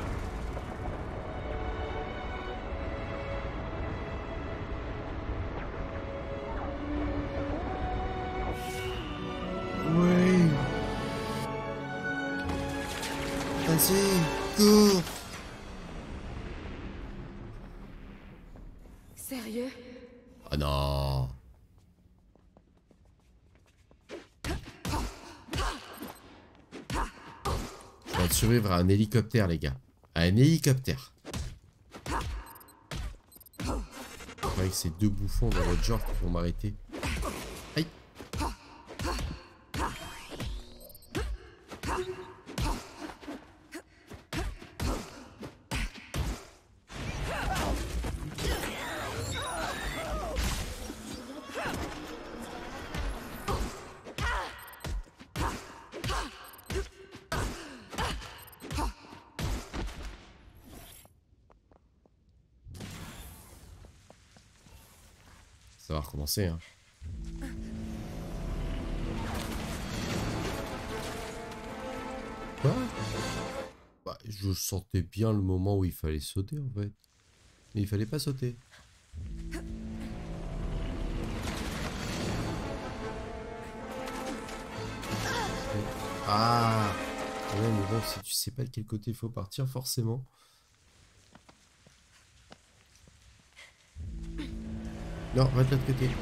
Oui. Vas-y, cours. Sérieux? Oh non. On va survivre à un hélicoptère, les gars. À un hélicoptère. Avec ces deux bouffons dans votre genre qui vont m'arrêter. Aïe. Ça va recommencer, hein. Quoi? Bah, je sentais bien le moment où il fallait sauter, en fait. Mais il fallait pas sauter. Ah! Ouais, mais bon, si tu sais pas de quel côté il faut partir, forcément. Non, va de l'autre côté.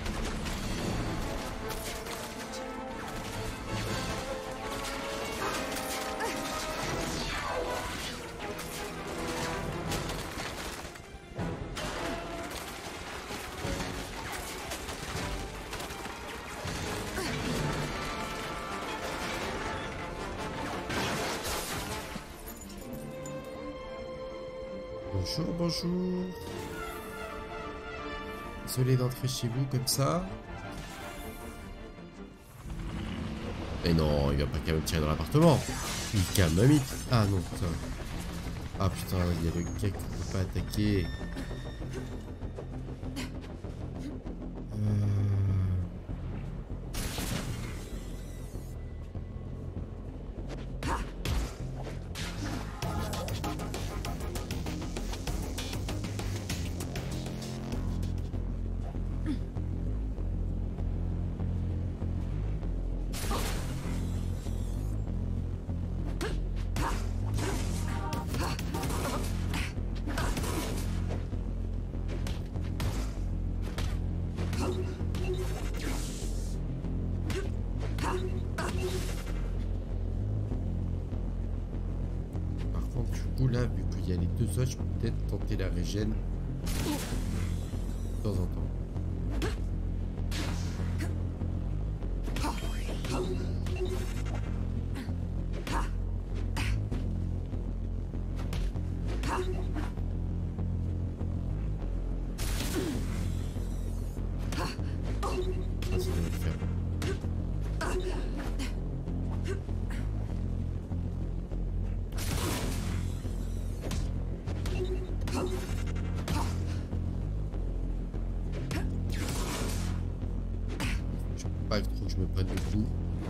Bonjour, bonjour. Désolé d'entrer chez vous comme ça. Mais non, il va pas quand même tirer dans l'appartement. Il calme mamie. Ah non, putain. Ah putain, il y a le gars qui peut pas attaquer. Euh... Là, vu qu'il y a les deux autres, je peux peut-être tenter la régène de temps en temps. Ça, ça doit le faire. Pas trop que je me prenne le coup.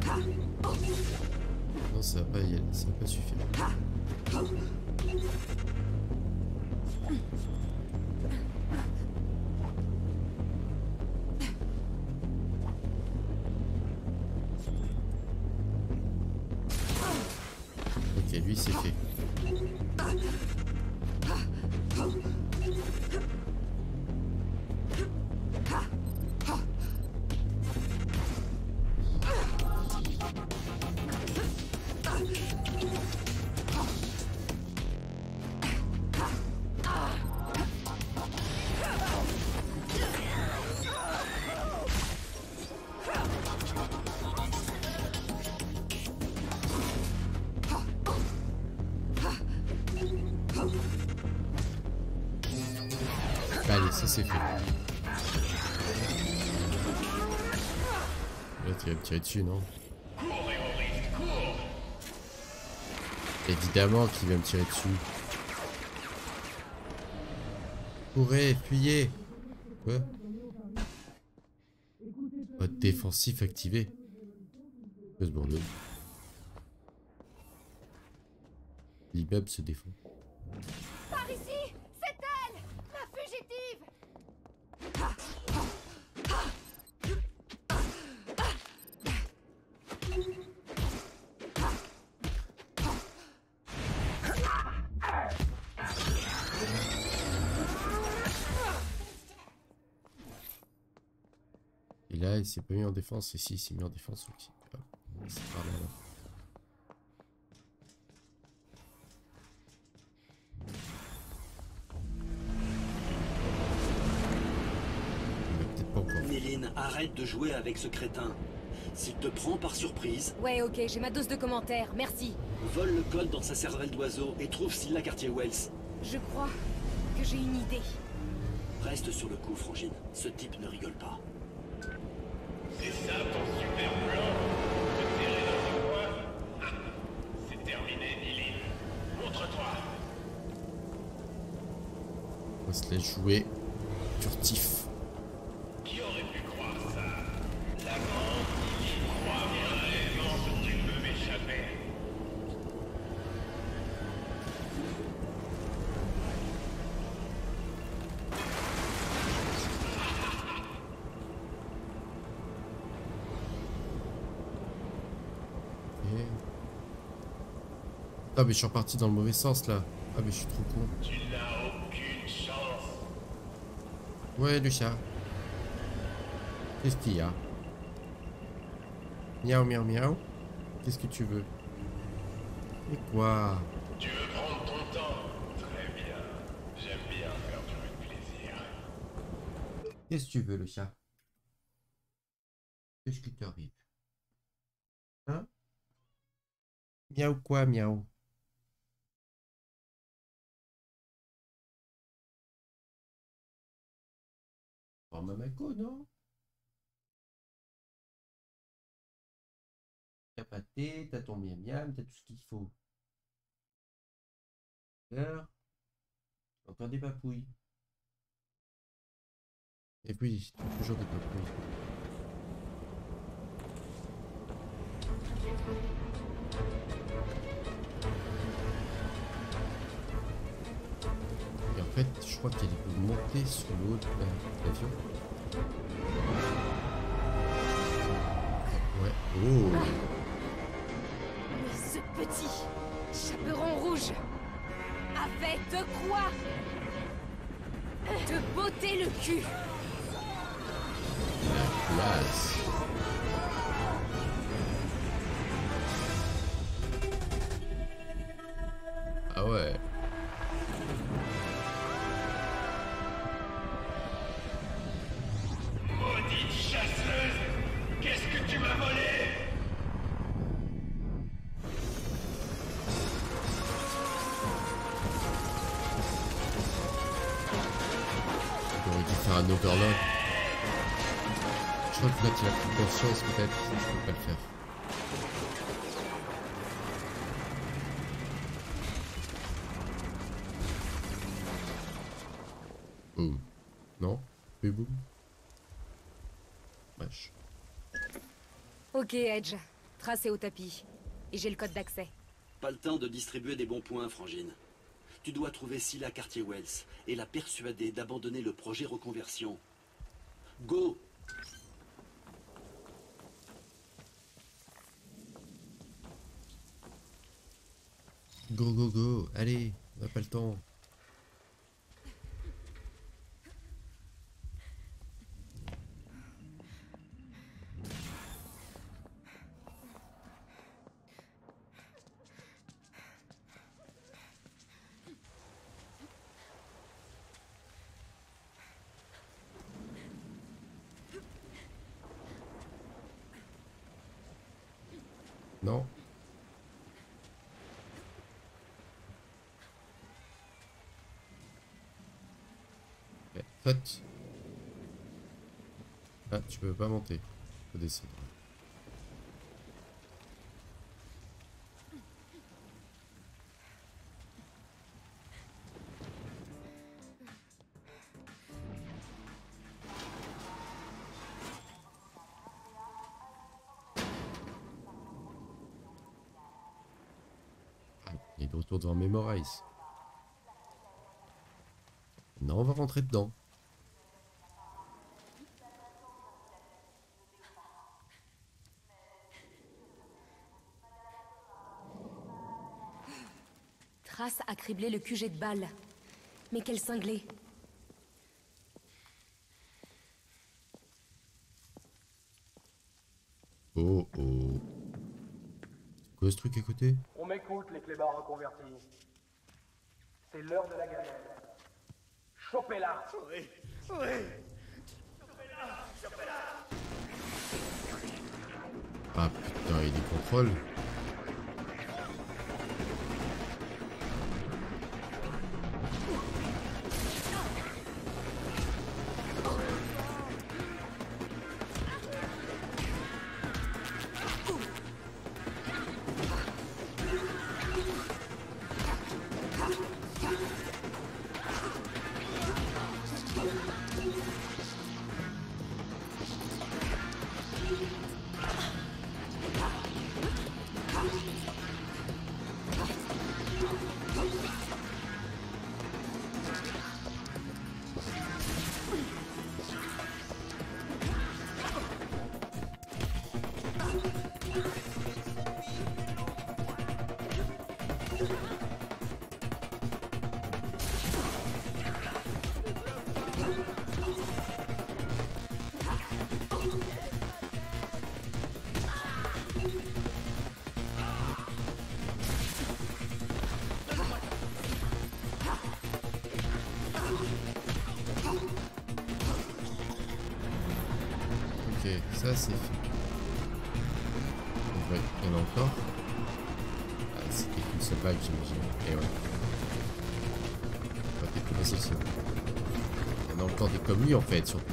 Non, ça va pas y aller, ça va pas suffire. Ok, lui c'est fait. Allez, ça c'est fait. Là, tu vas me tirer dessus, non? Évidemment qu'il va me tirer dessus. Courez, fuyez. Quoi? Mode défensif activé. Que ce bordel. L'immeuble se défend. Par ici, c'est elle, la fugitive. Et là, il s'est pas mis en défense. Et si, il s'est mis en défense aussi. Ah, c'est pas mal. Eileen, arrête de jouer avec ce crétin. S'il te prend par surprise... Ouais, ok, j'ai ma dose de commentaires, merci. Vole le code dans sa cervelle d'oiseau et trouve Scylla Cartier-Wells. Je crois que j'ai une idée. Reste sur le coup, Frangine. Ce type ne rigole pas. C'est ça ton super plan? Te terrer dans un coin? Ah, c'est terminé, Eileen. Montre-toi. On va se laisser jouer furtif. Qui aurait pu croire ça? La grande Eileen croit bien réellement que tu peux m'échapper. Ah mais je suis reparti dans le mauvais sens là. Ah mais je suis trop con. Tu n'as aucune chance. Ouais Lucia. Qu'est-ce qu'il y a? Miaou miaou miaou. Qu'est-ce que tu veux? Et quoi? Tu veux prendre ton temps? Très bien. J'aime bien faire durer le plaisir. Qu'est-ce que tu veux Lucia? Qu'est-ce qui t'arrive? Hein? Miaou quoi miaou? Oh Mamako, non? T'as pâté, t'as ton miam miam, t'as tout ce qu'il faut. Heure. Encore des papouilles. Et puis, toujours des papouilles. Et en fait, je crois qu'elle peut monter sur le haut de l'avion. Ouais. Oh. Mais ce petit chaperon rouge a fait de quoi? De botter le cul. La classe. Ah ouais. Maudite chasseuse! Qu'est-ce que tu m'as volé? J'aurais dû faire un overlock. Je crois que là tu as pris conscience peut-être. Je peux pas le faire. Boum. Non? Plus boum. Wesh. Ok, Edge. Tracé au tapis. Et j'ai le code d'accès. Pas le temps de distribuer des bons points, Frangine. Tu dois trouver Scylla Cartier-Wells et la persuader d'abandonner le projet reconversion. Go! Go go go. Allez, on n'a pas le temps. Non. Okay. Saute. Ah, tu peux pas monter. Faut descendre. Il est de retour devant Memorize. Non, on va rentrer dedans. Trace a criblé le Q G de balle. Mais quel cinglé. Oh oh. C'est quoi ce truc à côté? On m'écoute, les clébards reconvertis. C'est l'heure de la gamelle. Chopez-la! Oui, oui. Chopez-la. Ah putain, il y a des contrôles. Ça c'est fait. Ouais, il y en a encore. Ah, c'était qu'une seule vague, j'imagine. Et ouais. On va peut-être passer ça. Il y en a encore des comme lui en fait, surtout.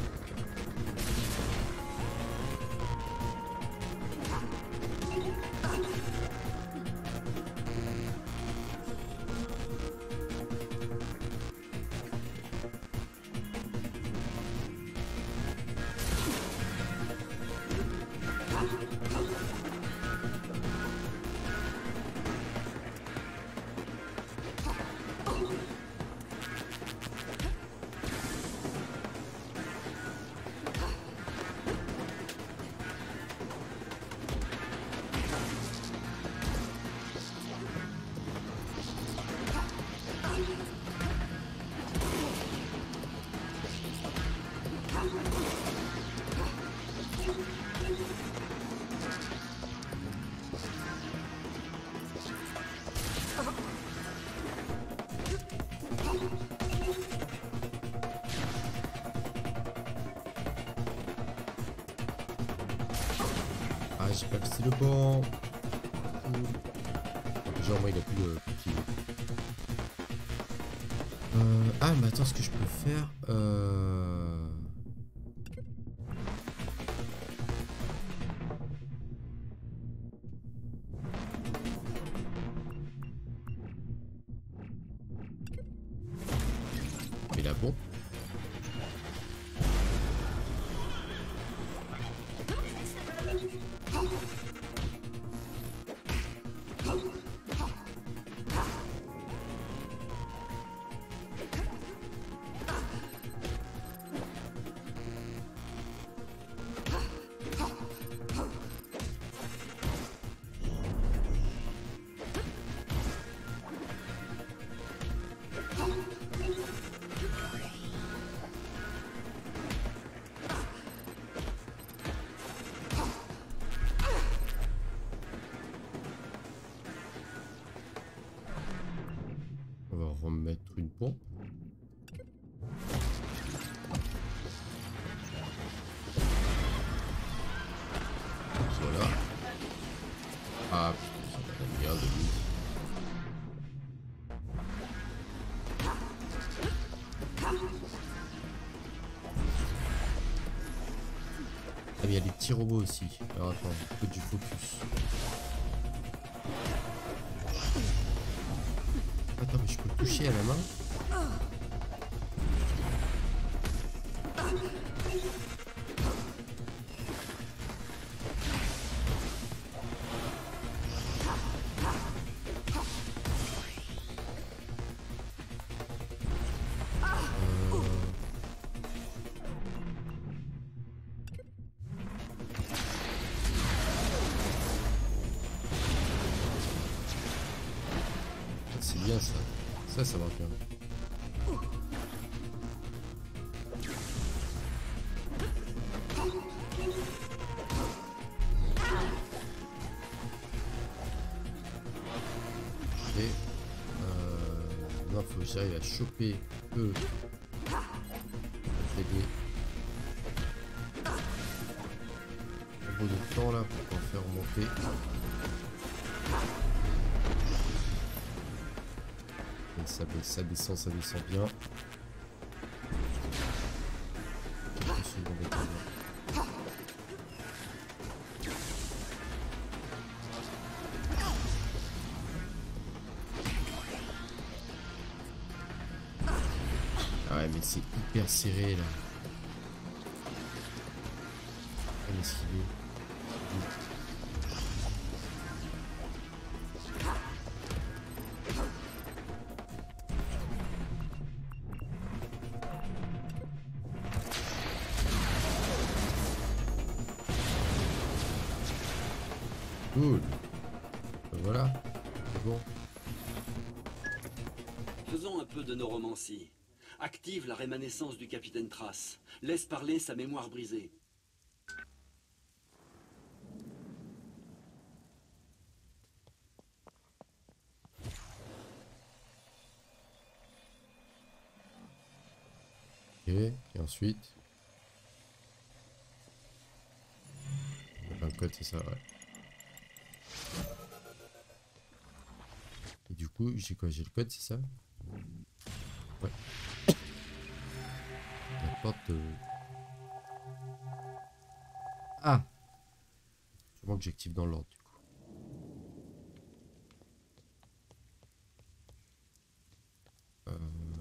Ah, j'ai pas laissé le banc. Genre, moi, il a plus le pied. Euh... Ah, mais attends, ce que je peux faire... Euh... Mais là, bon. On va remettre une pompe. Voilà. Ah putain, ça va bien de lui. Ah mais il y a les petits robots aussi. Alors attends, il faut du focus. Attends, mais je peux le toucher à la main? C'est bien ça. Ça, ça va bien. Ok. Euh, non, faut que j'arrive à choper eux. Je vais les... temps là pour pouvoir faire remonter. Et ça, ça descend, ça descend bien. Quelques secondes de temps. Ah ouais, mais c'est hyper serré là. Elle est esquivée. Cool. Ben voilà. C'est bon. Faisons un peu de neuromancie. Active la rémanescence du capitaine Trace. Laisse parler sa mémoire brisée. Ok, et ensuite... Il y a un code, c'est ça, ouais. Et du coup, j'ai quoi? J'ai le code, c'est ça? Ouais. La porte de... Ah! Sûrement que j'active dans l'ordre, du coup. Euh...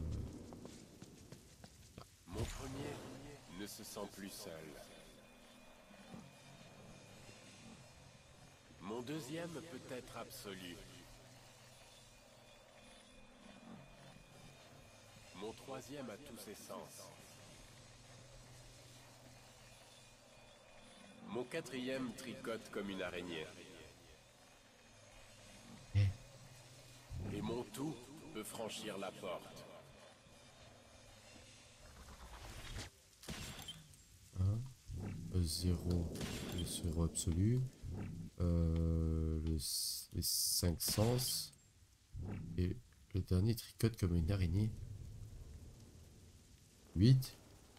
Mon premier ne se sent plus seul. Mon deuxième peut être absolu. Mon troisième a tous ses sens. Mon quatrième tricote comme une araignée. Et mon tout peut franchir la porte. un, zéro, le zéro absolu. Euh, le, les cinq sens. Et le dernier tricote comme une araignée. huit.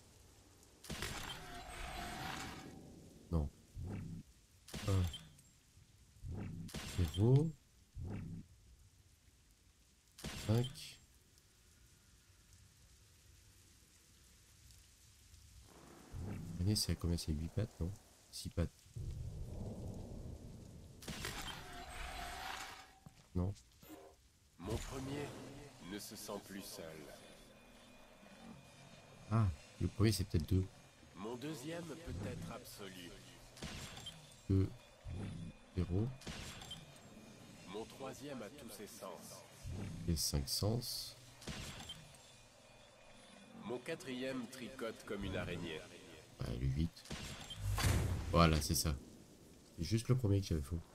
Non. un. zéro. cinq. L'araignée, c'est à combien? C'est huit pattes, non? six pattes. Non. Mon premier ne se sent plus seul. Ah, le premier c'est peut-être deux. Mon deuxième peut être absolu. deux, zéro. Mon troisième a tous ses sens. Les cinq sens. Mon quatrième tricote comme une araignée. Ouais, le huit. Voilà, c'est ça. C'est juste le premier que j'avais faux.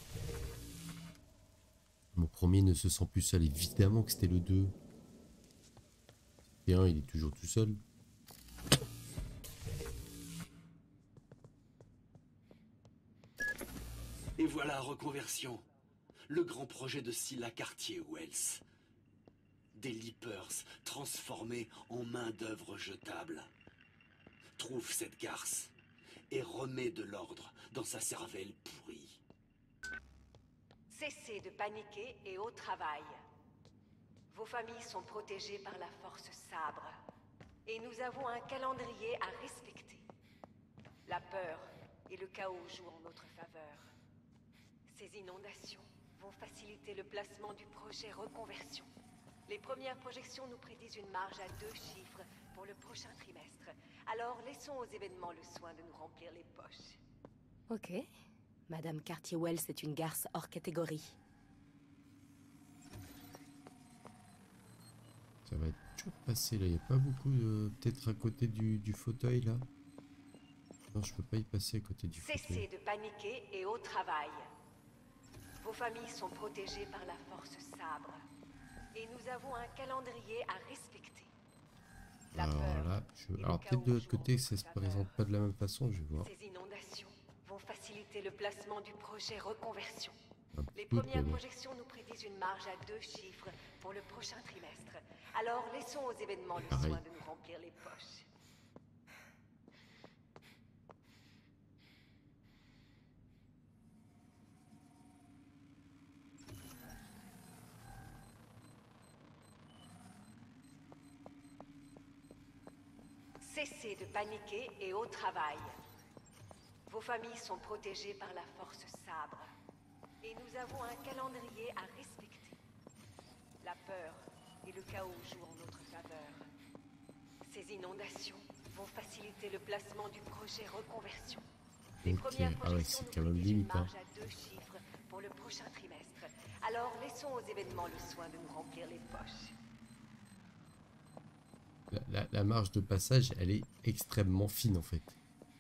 Mon premier ne se sent plus seul. Évidemment que c'était le deux. Et un, il est toujours tout seul. Et voilà Reconversion. Le grand projet de Scylla Cartier-Wells. Des Leapers transformés en main-d'œuvre jetable. Trouve cette garce et remets de l'ordre dans sa cervelle pourrie. Cessez de paniquer et au travail. Vos familles sont protégées par la force sabre. Et nous avons un calendrier à respecter. La peur et le chaos jouent en notre faveur. Ces inondations vont faciliter le placement du projet Reconversion. Les premières projections nous prédisent une marge à deux chiffres pour le prochain trimestre. Alors laissons aux événements le soin de nous remplir les poches. Ok. Madame Cartier-Wells est une garce hors catégorie. Ça va être toujours passé là. Il n'y a pas beaucoup de... Peut-être à côté du, du fauteuil là. Non, je peux pas y passer à côté du fauteuil. Cessez de paniquer et au travail. Vos familles sont protégées par la force sabre. Et nous avons un calendrier à respecter. La Alors peur là, je... et Alors le peut-être de chaos l'autre côté ça se jouent en notre présente pas de la même façon, je vais voir. Ces inondations vont faciliter le placement du projet Reconversion. Un Les peu, premières mais bon. projections nous prédisent une marge à deux chiffres pour le prochain trimestre. Alors laissons aux événements le Pareil. soin de nous remplir les poches. Cessez de paniquer et au travail. Vos familles sont protégées par la force Sabre. Et nous avons un calendrier à respecter. La peur et le chaos jouent en notre faveur. Ces inondations vont faciliter le placement du projet reconversion. Les Ok, premières ah ouais, projections c'est quand nous même disent une limite, hein. marge à deux chiffres pour le prochain trimestre. Alors laissons aux événements le soin de nous remplir les poches. La, la, la marge de passage, elle est extrêmement fine en fait.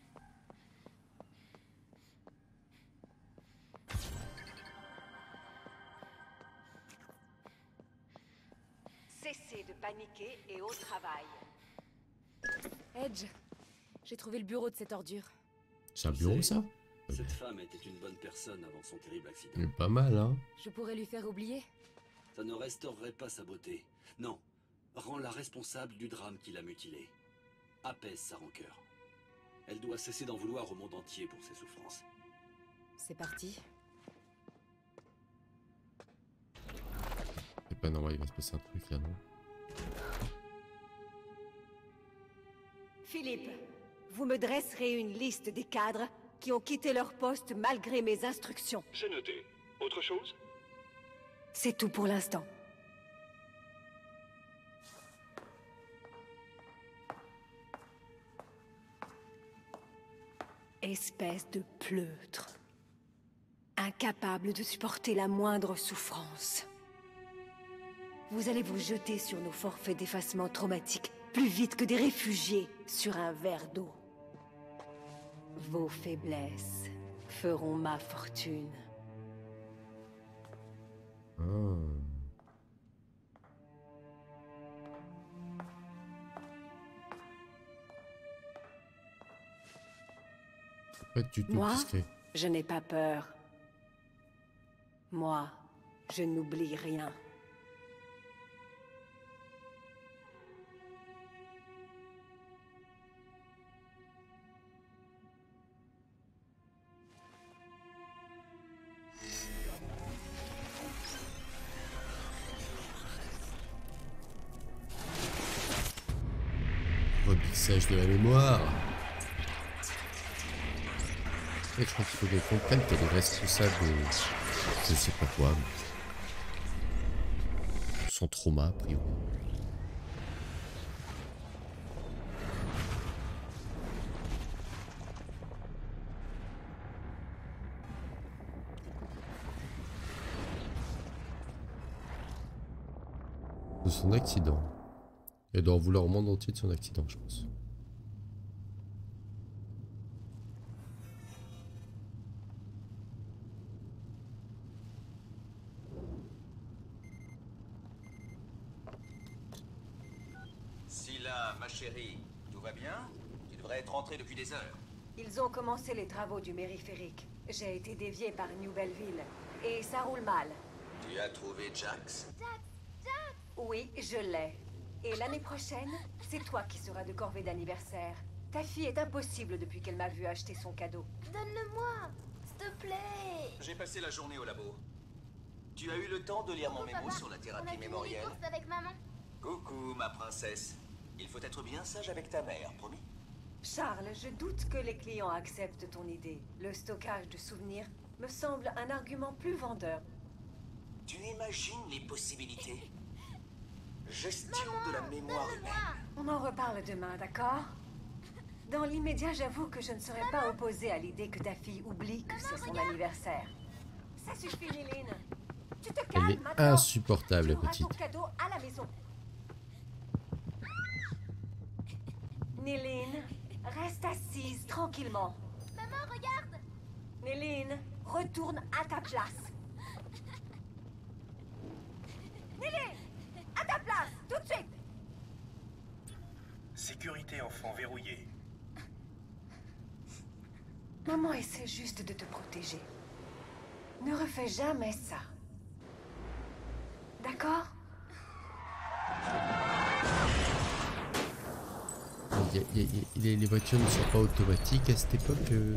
Cessez de paniquer et au travail. Edge, j'ai trouvé le bureau de cette ordure. C'est un bureau ça? Cette femme était une bonne personne avant son terrible accident. Mais pas mal hein. Je pourrais lui faire oublier? Ça ne restaurerait pas sa beauté. Non, rends-la responsable du drame qui l'a mutilée. Apaise sa rancœur. Elle doit cesser d'en vouloir au monde entier pour ses souffrances. C'est parti. C'est pas normal, il va se passer un truc là, non? Philippe, vous me dresserez une liste des cadres qui ont quitté leur poste malgré mes instructions. C'est noté. Autre chose? C'est tout pour l'instant. Espèce de pleutre. Incapable de supporter la moindre souffrance. Vous allez vous jeter sur nos forfaits d'effacement traumatique plus vite que des réfugiés sur un verre d'eau. Vos faiblesses feront ma fortune. Ah. Faut pas être du tout Moi, discret. je n'ai pas peur. Moi, je n'oublie rien. Remixage de la mémoire. Et je crois qu'il faut qu'elle comprenne qu'elle est responsable de... Je sais pas quoi. Son trauma, a priori. De son accident. Elle doit en vouloir au monde entier de son accident, je pense. Scylla, ma chérie, tout va bien? Tu devrais être rentrée depuis des heures. Ils ont commencé les travaux du mériphérique. J'ai été dévié par New Belleville. Et ça roule mal. Tu as trouvé Jax? Oui, je l'ai. Et l'année prochaine, c'est toi qui seras de corvée d'anniversaire. Ta fille est impossible depuis qu'elle m'a vu acheter son cadeau. Donne-le-moi, s'il te plaît. J'ai passé la journée au labo. Tu as eu le temps de lire mon mémo sur la thérapie mémorielle? On a fini les courses avec maman. Coucou, ma princesse. Il faut être bien sage avec ta mère, promis? Charles, je doute que les clients acceptent ton idée. Le stockage de souvenirs me semble un argument plus vendeur. Tu imagines les possibilités? Gestion de la mémoire humaine. On en reparle demain, d'accord? Dans l'immédiat, j'avoue que je ne serais pas opposée à l'idée que ta fille oublie que c'est son anniversaire. Ça suffit, Néline. Tu te calmes Elle est maintenant. insupportable, la Tu auras petite. ton cadeau à la maison. Néline, reste assise tranquillement. Maman, regarde. Néline, retourne à ta place. Néline, à ta place, tout de suite. Sécurité enfant verrouillée. Maman essaie juste de te protéger. Ne refais jamais ça. D'accord? Y a- y a- y a- les, les voitures ne sont pas automatiques à cette époque. euh.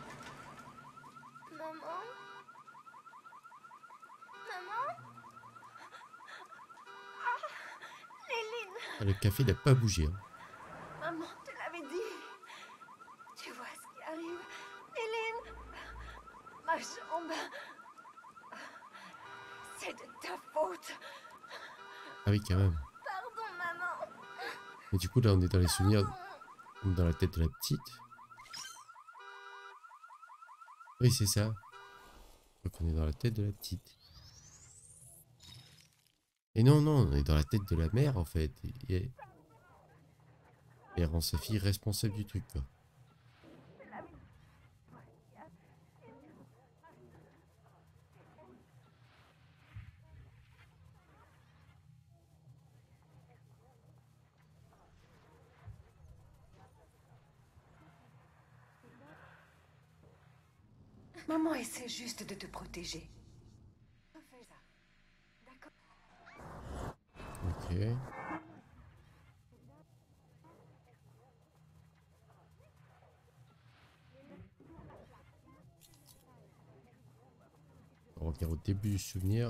Maman? Maman? Ah, le café n'a pas bougé. Hein. Maman te l'avait dit. Tu vois ce qui arrive. Hélène. Ma jambe. C'est de ta faute. Ah oui, quand même. Pardon, maman. Et du coup, là, on est dans les souvenirs, dans la tête de la petite. Oui, c'est ça. Donc, on est dans la tête de la petite. Et non, non, on est dans la tête de la mère, en fait. Et elle rend sa fille responsable du truc, quoi. Maman essaie juste de te protéger. Fais ça. D'accord. Ok. On revient au début du souvenir.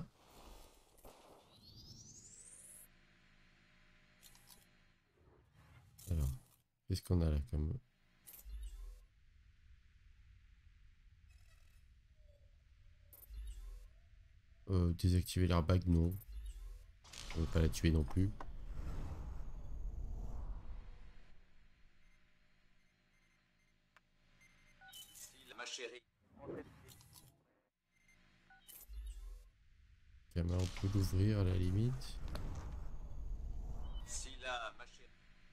Alors, qu'est-ce qu'on a là comme... Euh, désactiver l'airbag, non. On ne veut pas la tuer non plus. Ma chérie. Caméra, on peut l'ouvrir à la limite. Si là, ma chérie.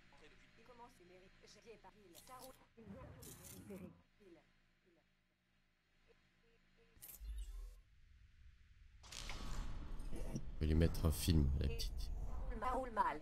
On peut lui mettre un film, la petite. Ça roule mal.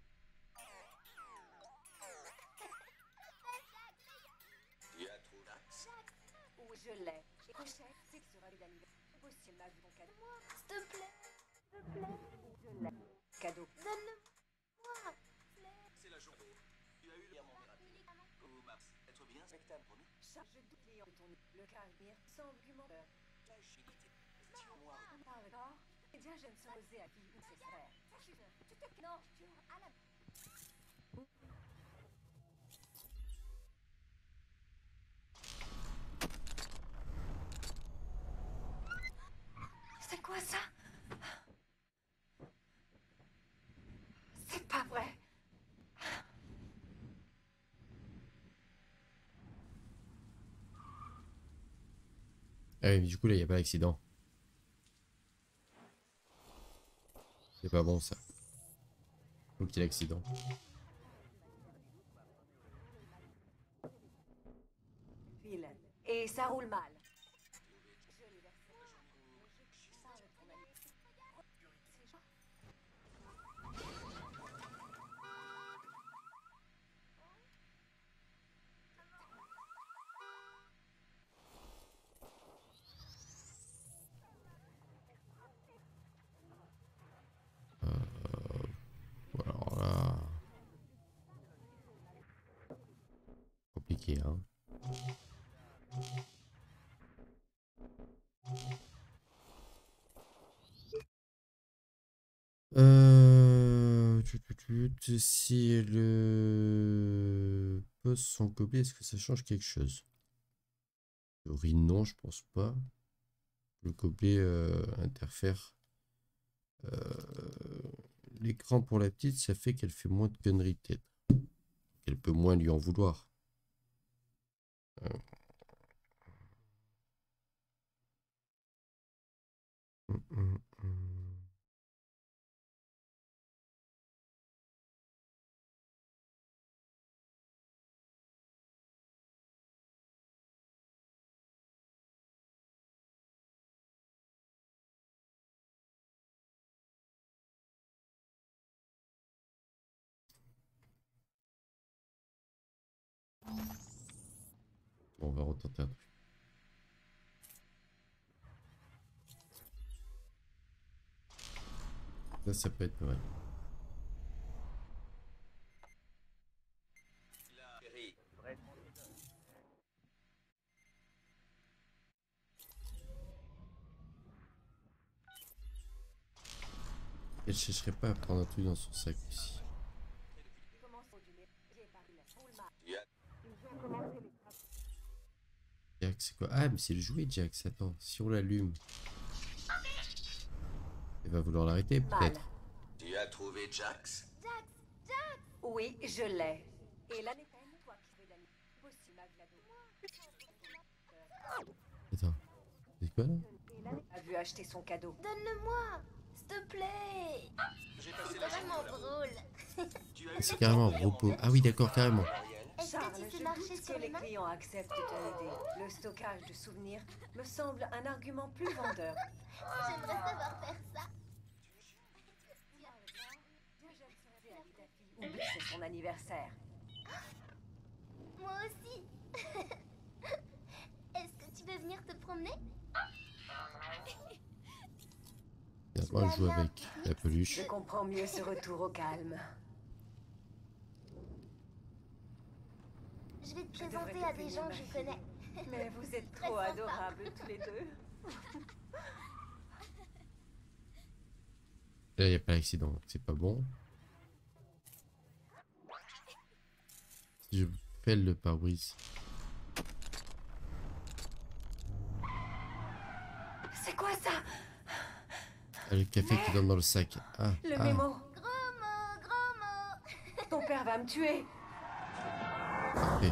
Tu as trop d'axe. Oui, je l'ai. Prochaine, c'est que sera l'anniversaire. Possible, ma vie, mon cadeau. S'il te plaît. S'il te plaît. Je l'ai. Cadeau. Donne-le-moi. C'est la journée. Tu as eu le mon miracle. Oh, Max, être bien spectacle, promis. Charge de client de ton le carrière sans argumenteur. La chimité. Moi. Par le corps. Eh bien, je ne suis osé à qui ou ses frères. Tu te... Non, tu à la... C'est quoi ça? C'est pas vrai. Ah oui, mais du coup, là, il n'y a pas d'accident. C'est pas bon, ça. Faut qu'il y ait l'accident. Et ça roule mal. Alors là... Compliqué, hein. Euh... Si le pose son gobelet, est-ce que ça change quelque chose? Oui, non, je pense pas. Le gobelet euh, interfère. Euh, L'écran pour la petite, ça fait qu'elle fait moins de conneries peut-être. Qu'elle peut moins lui en vouloir. Euh... Hum, hum, hum. Bon, on va retenter un truc. Ça, ça peut être pas mal. La chérie. Elle ne chercherait pas à prendre un truc dans son sac aussi. Jax, c'est quoi? Ah, mais c'est le jouet, Jax. Attends, si on l'allume... Il va vouloir l'arrêter, peut-être. Tu as trouvé Jax? Jax, Jax. Oui, je l'ai. Et là n'est pas une fois qui veut d'animaux. Possible, Maglado. Attends, c'est quoi là? A vu acheter son cadeau. Donne-le-moi, s'il te plaît. J'ai passé C'est la vraiment drôle. Tu as Ah, c'est carrément un repos. Ah oui, d'accord, carrément. Est-ce Charles, que tu je sais marcher doute que sur les les mains? clients acceptent de t'aider. Le stockage de souvenirs me semble un argument plus vendeur. J'aimerais savoir faire ça. Oublie que c'est son anniversaire. Moi aussi. Est-ce que tu veux venir te promener? Moi, je joue avec la peluche. Je comprends mieux ce retour au calme. Je vais te Je devrais présenter te à des punir, gens ma que je fille. connais. Mais vous êtes Très trop sympa. adorables tous les deux. Là, il n'y a pas d'accident, donc c'est pas bon. Si je fais le pare-brise. C'est quoi ça? Ah, le café qui donne dans le sac. Ah, Le ah. mémo. Gros mot, gros mot. Ton père va me tuer. Parfait.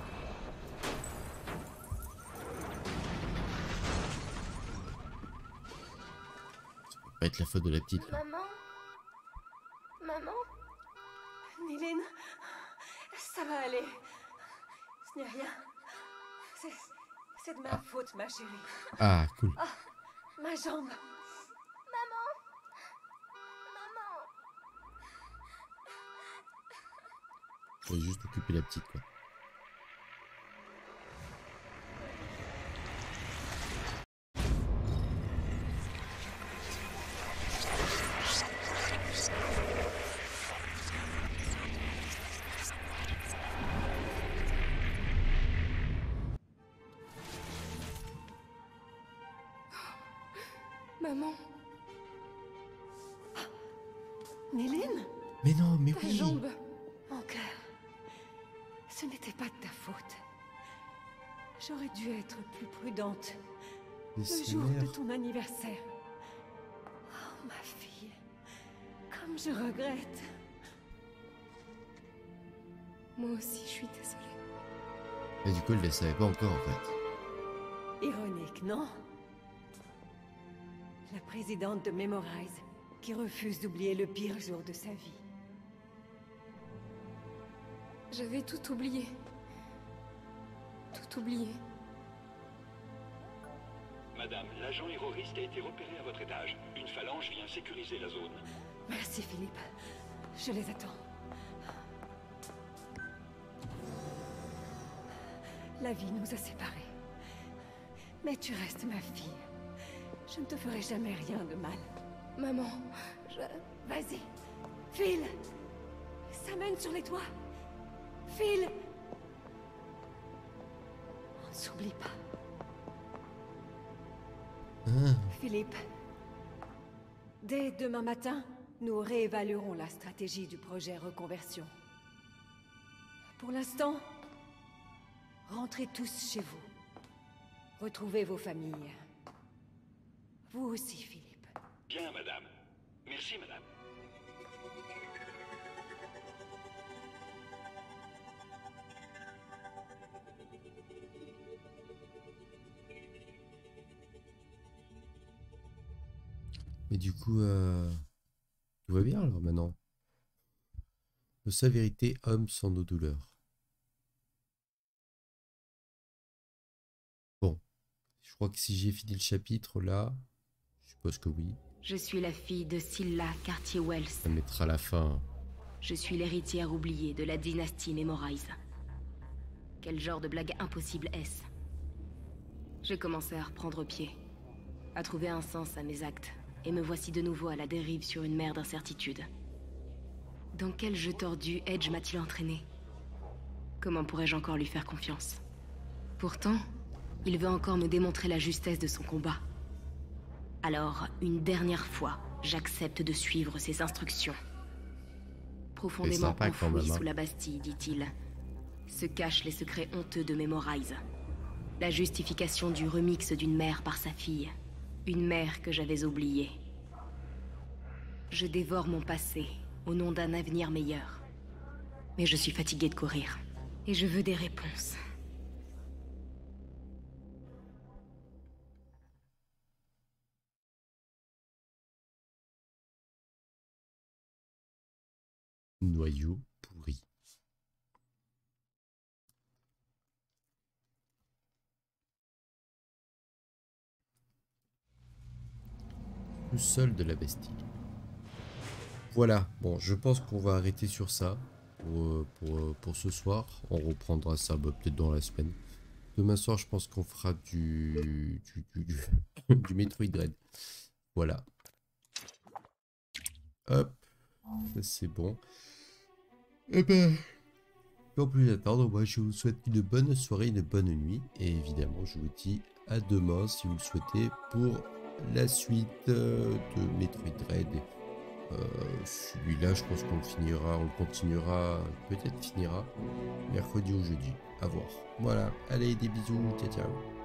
Ça peut pas être la faute de la petite. là. Maman? Maman? Néline, ça va aller. Ce n'est rien. C'est... C'est de ma faute, ma chérie. Ah, cool. Ah, ma jambe. Maman? Maman? Faut juste occuper la petite, quoi. Maman, Néline? Mais non, mais ta oui. jambe. Mon cœur. Ce n'était pas de ta faute. J'aurais dû être plus prudente. Mais Le c'est jour merde. de ton anniversaire. Oh, ma fille. Comme je regrette. Moi aussi, je suis désolée. Et du coup, elle ne le savait pas encore, en fait. Ironique, non? La présidente de Memorize, qui refuse d'oublier le pire jour de sa vie. J'avais tout oublié. Tout oublié. Madame, l'agent terroriste a été repéré à votre étage. Une phalange vient sécuriser la zone. Merci, Philippe. Je les attends. La vie nous a séparés. Mais tu restes ma fille. Je ne te ferai jamais rien de mal. Maman, je... Vas-y, file. Ça mène sur les toits. File. On ne s'oublie pas. Ah, Philippe, dès demain matin, nous réévaluerons la stratégie du projet Reconversion. Pour l'instant, rentrez tous chez vous. Retrouvez vos familles. Vous aussi, Philippe. Bien, madame. Merci, madame. mais du coup, euh... tout va bien alors maintenant. De sa vérité, homme sans nos douleurs. Bon, je crois que si j'ai fini le chapitre là, je suppose que oui, Je suis la fille de Scylla Cartier-Wells. ça mettra la fin. Je suis l'héritière oubliée de la dynastie Memorize. Quel genre de blague impossible est-ce? J'ai commencé à reprendre pied, à trouver un sens à mes actes, et me voici de nouveau à la dérive sur une mer d'incertitude. Dans quel jeu tordu Edge m'a-t-il entraîné? Comment pourrais-je encore lui faire confiance? Pourtant, il veut encore me démontrer la justesse de son combat. Alors, une dernière fois, j'accepte de suivre ses instructions. Profondément sympa quand enfoui même, hein. sous la Bastille, dit-il, se cachent les secrets honteux de Memorize. La justification du remix d'une mère par sa fille. Une mère que j'avais oubliée. Je dévore mon passé, au nom d'un avenir meilleur. Mais je suis fatiguée de courir. Et je veux des réponses. Noyau pourri. Le sol de la Bastille. Voilà, bon, je pense qu'on va arrêter sur ça pour, pour, pour ce soir. On reprendra ça bah, peut-être dans la semaine. Demain soir, je pense qu'on fera du, du, du, du, du Metroid Dread. Voilà. Hop, ça c'est bon. Et ben, sans plus attendre, moi je vous souhaite une bonne soirée, une bonne nuit. Et évidemment, je vous dis à demain si vous le souhaitez pour la suite euh, de Metroid Dread. Euh, Celui-là, je pense qu'on le finira, on continuera, peut-être finira mercredi ou jeudi. À voir. Voilà. Allez, des bisous. Ciao, ciao.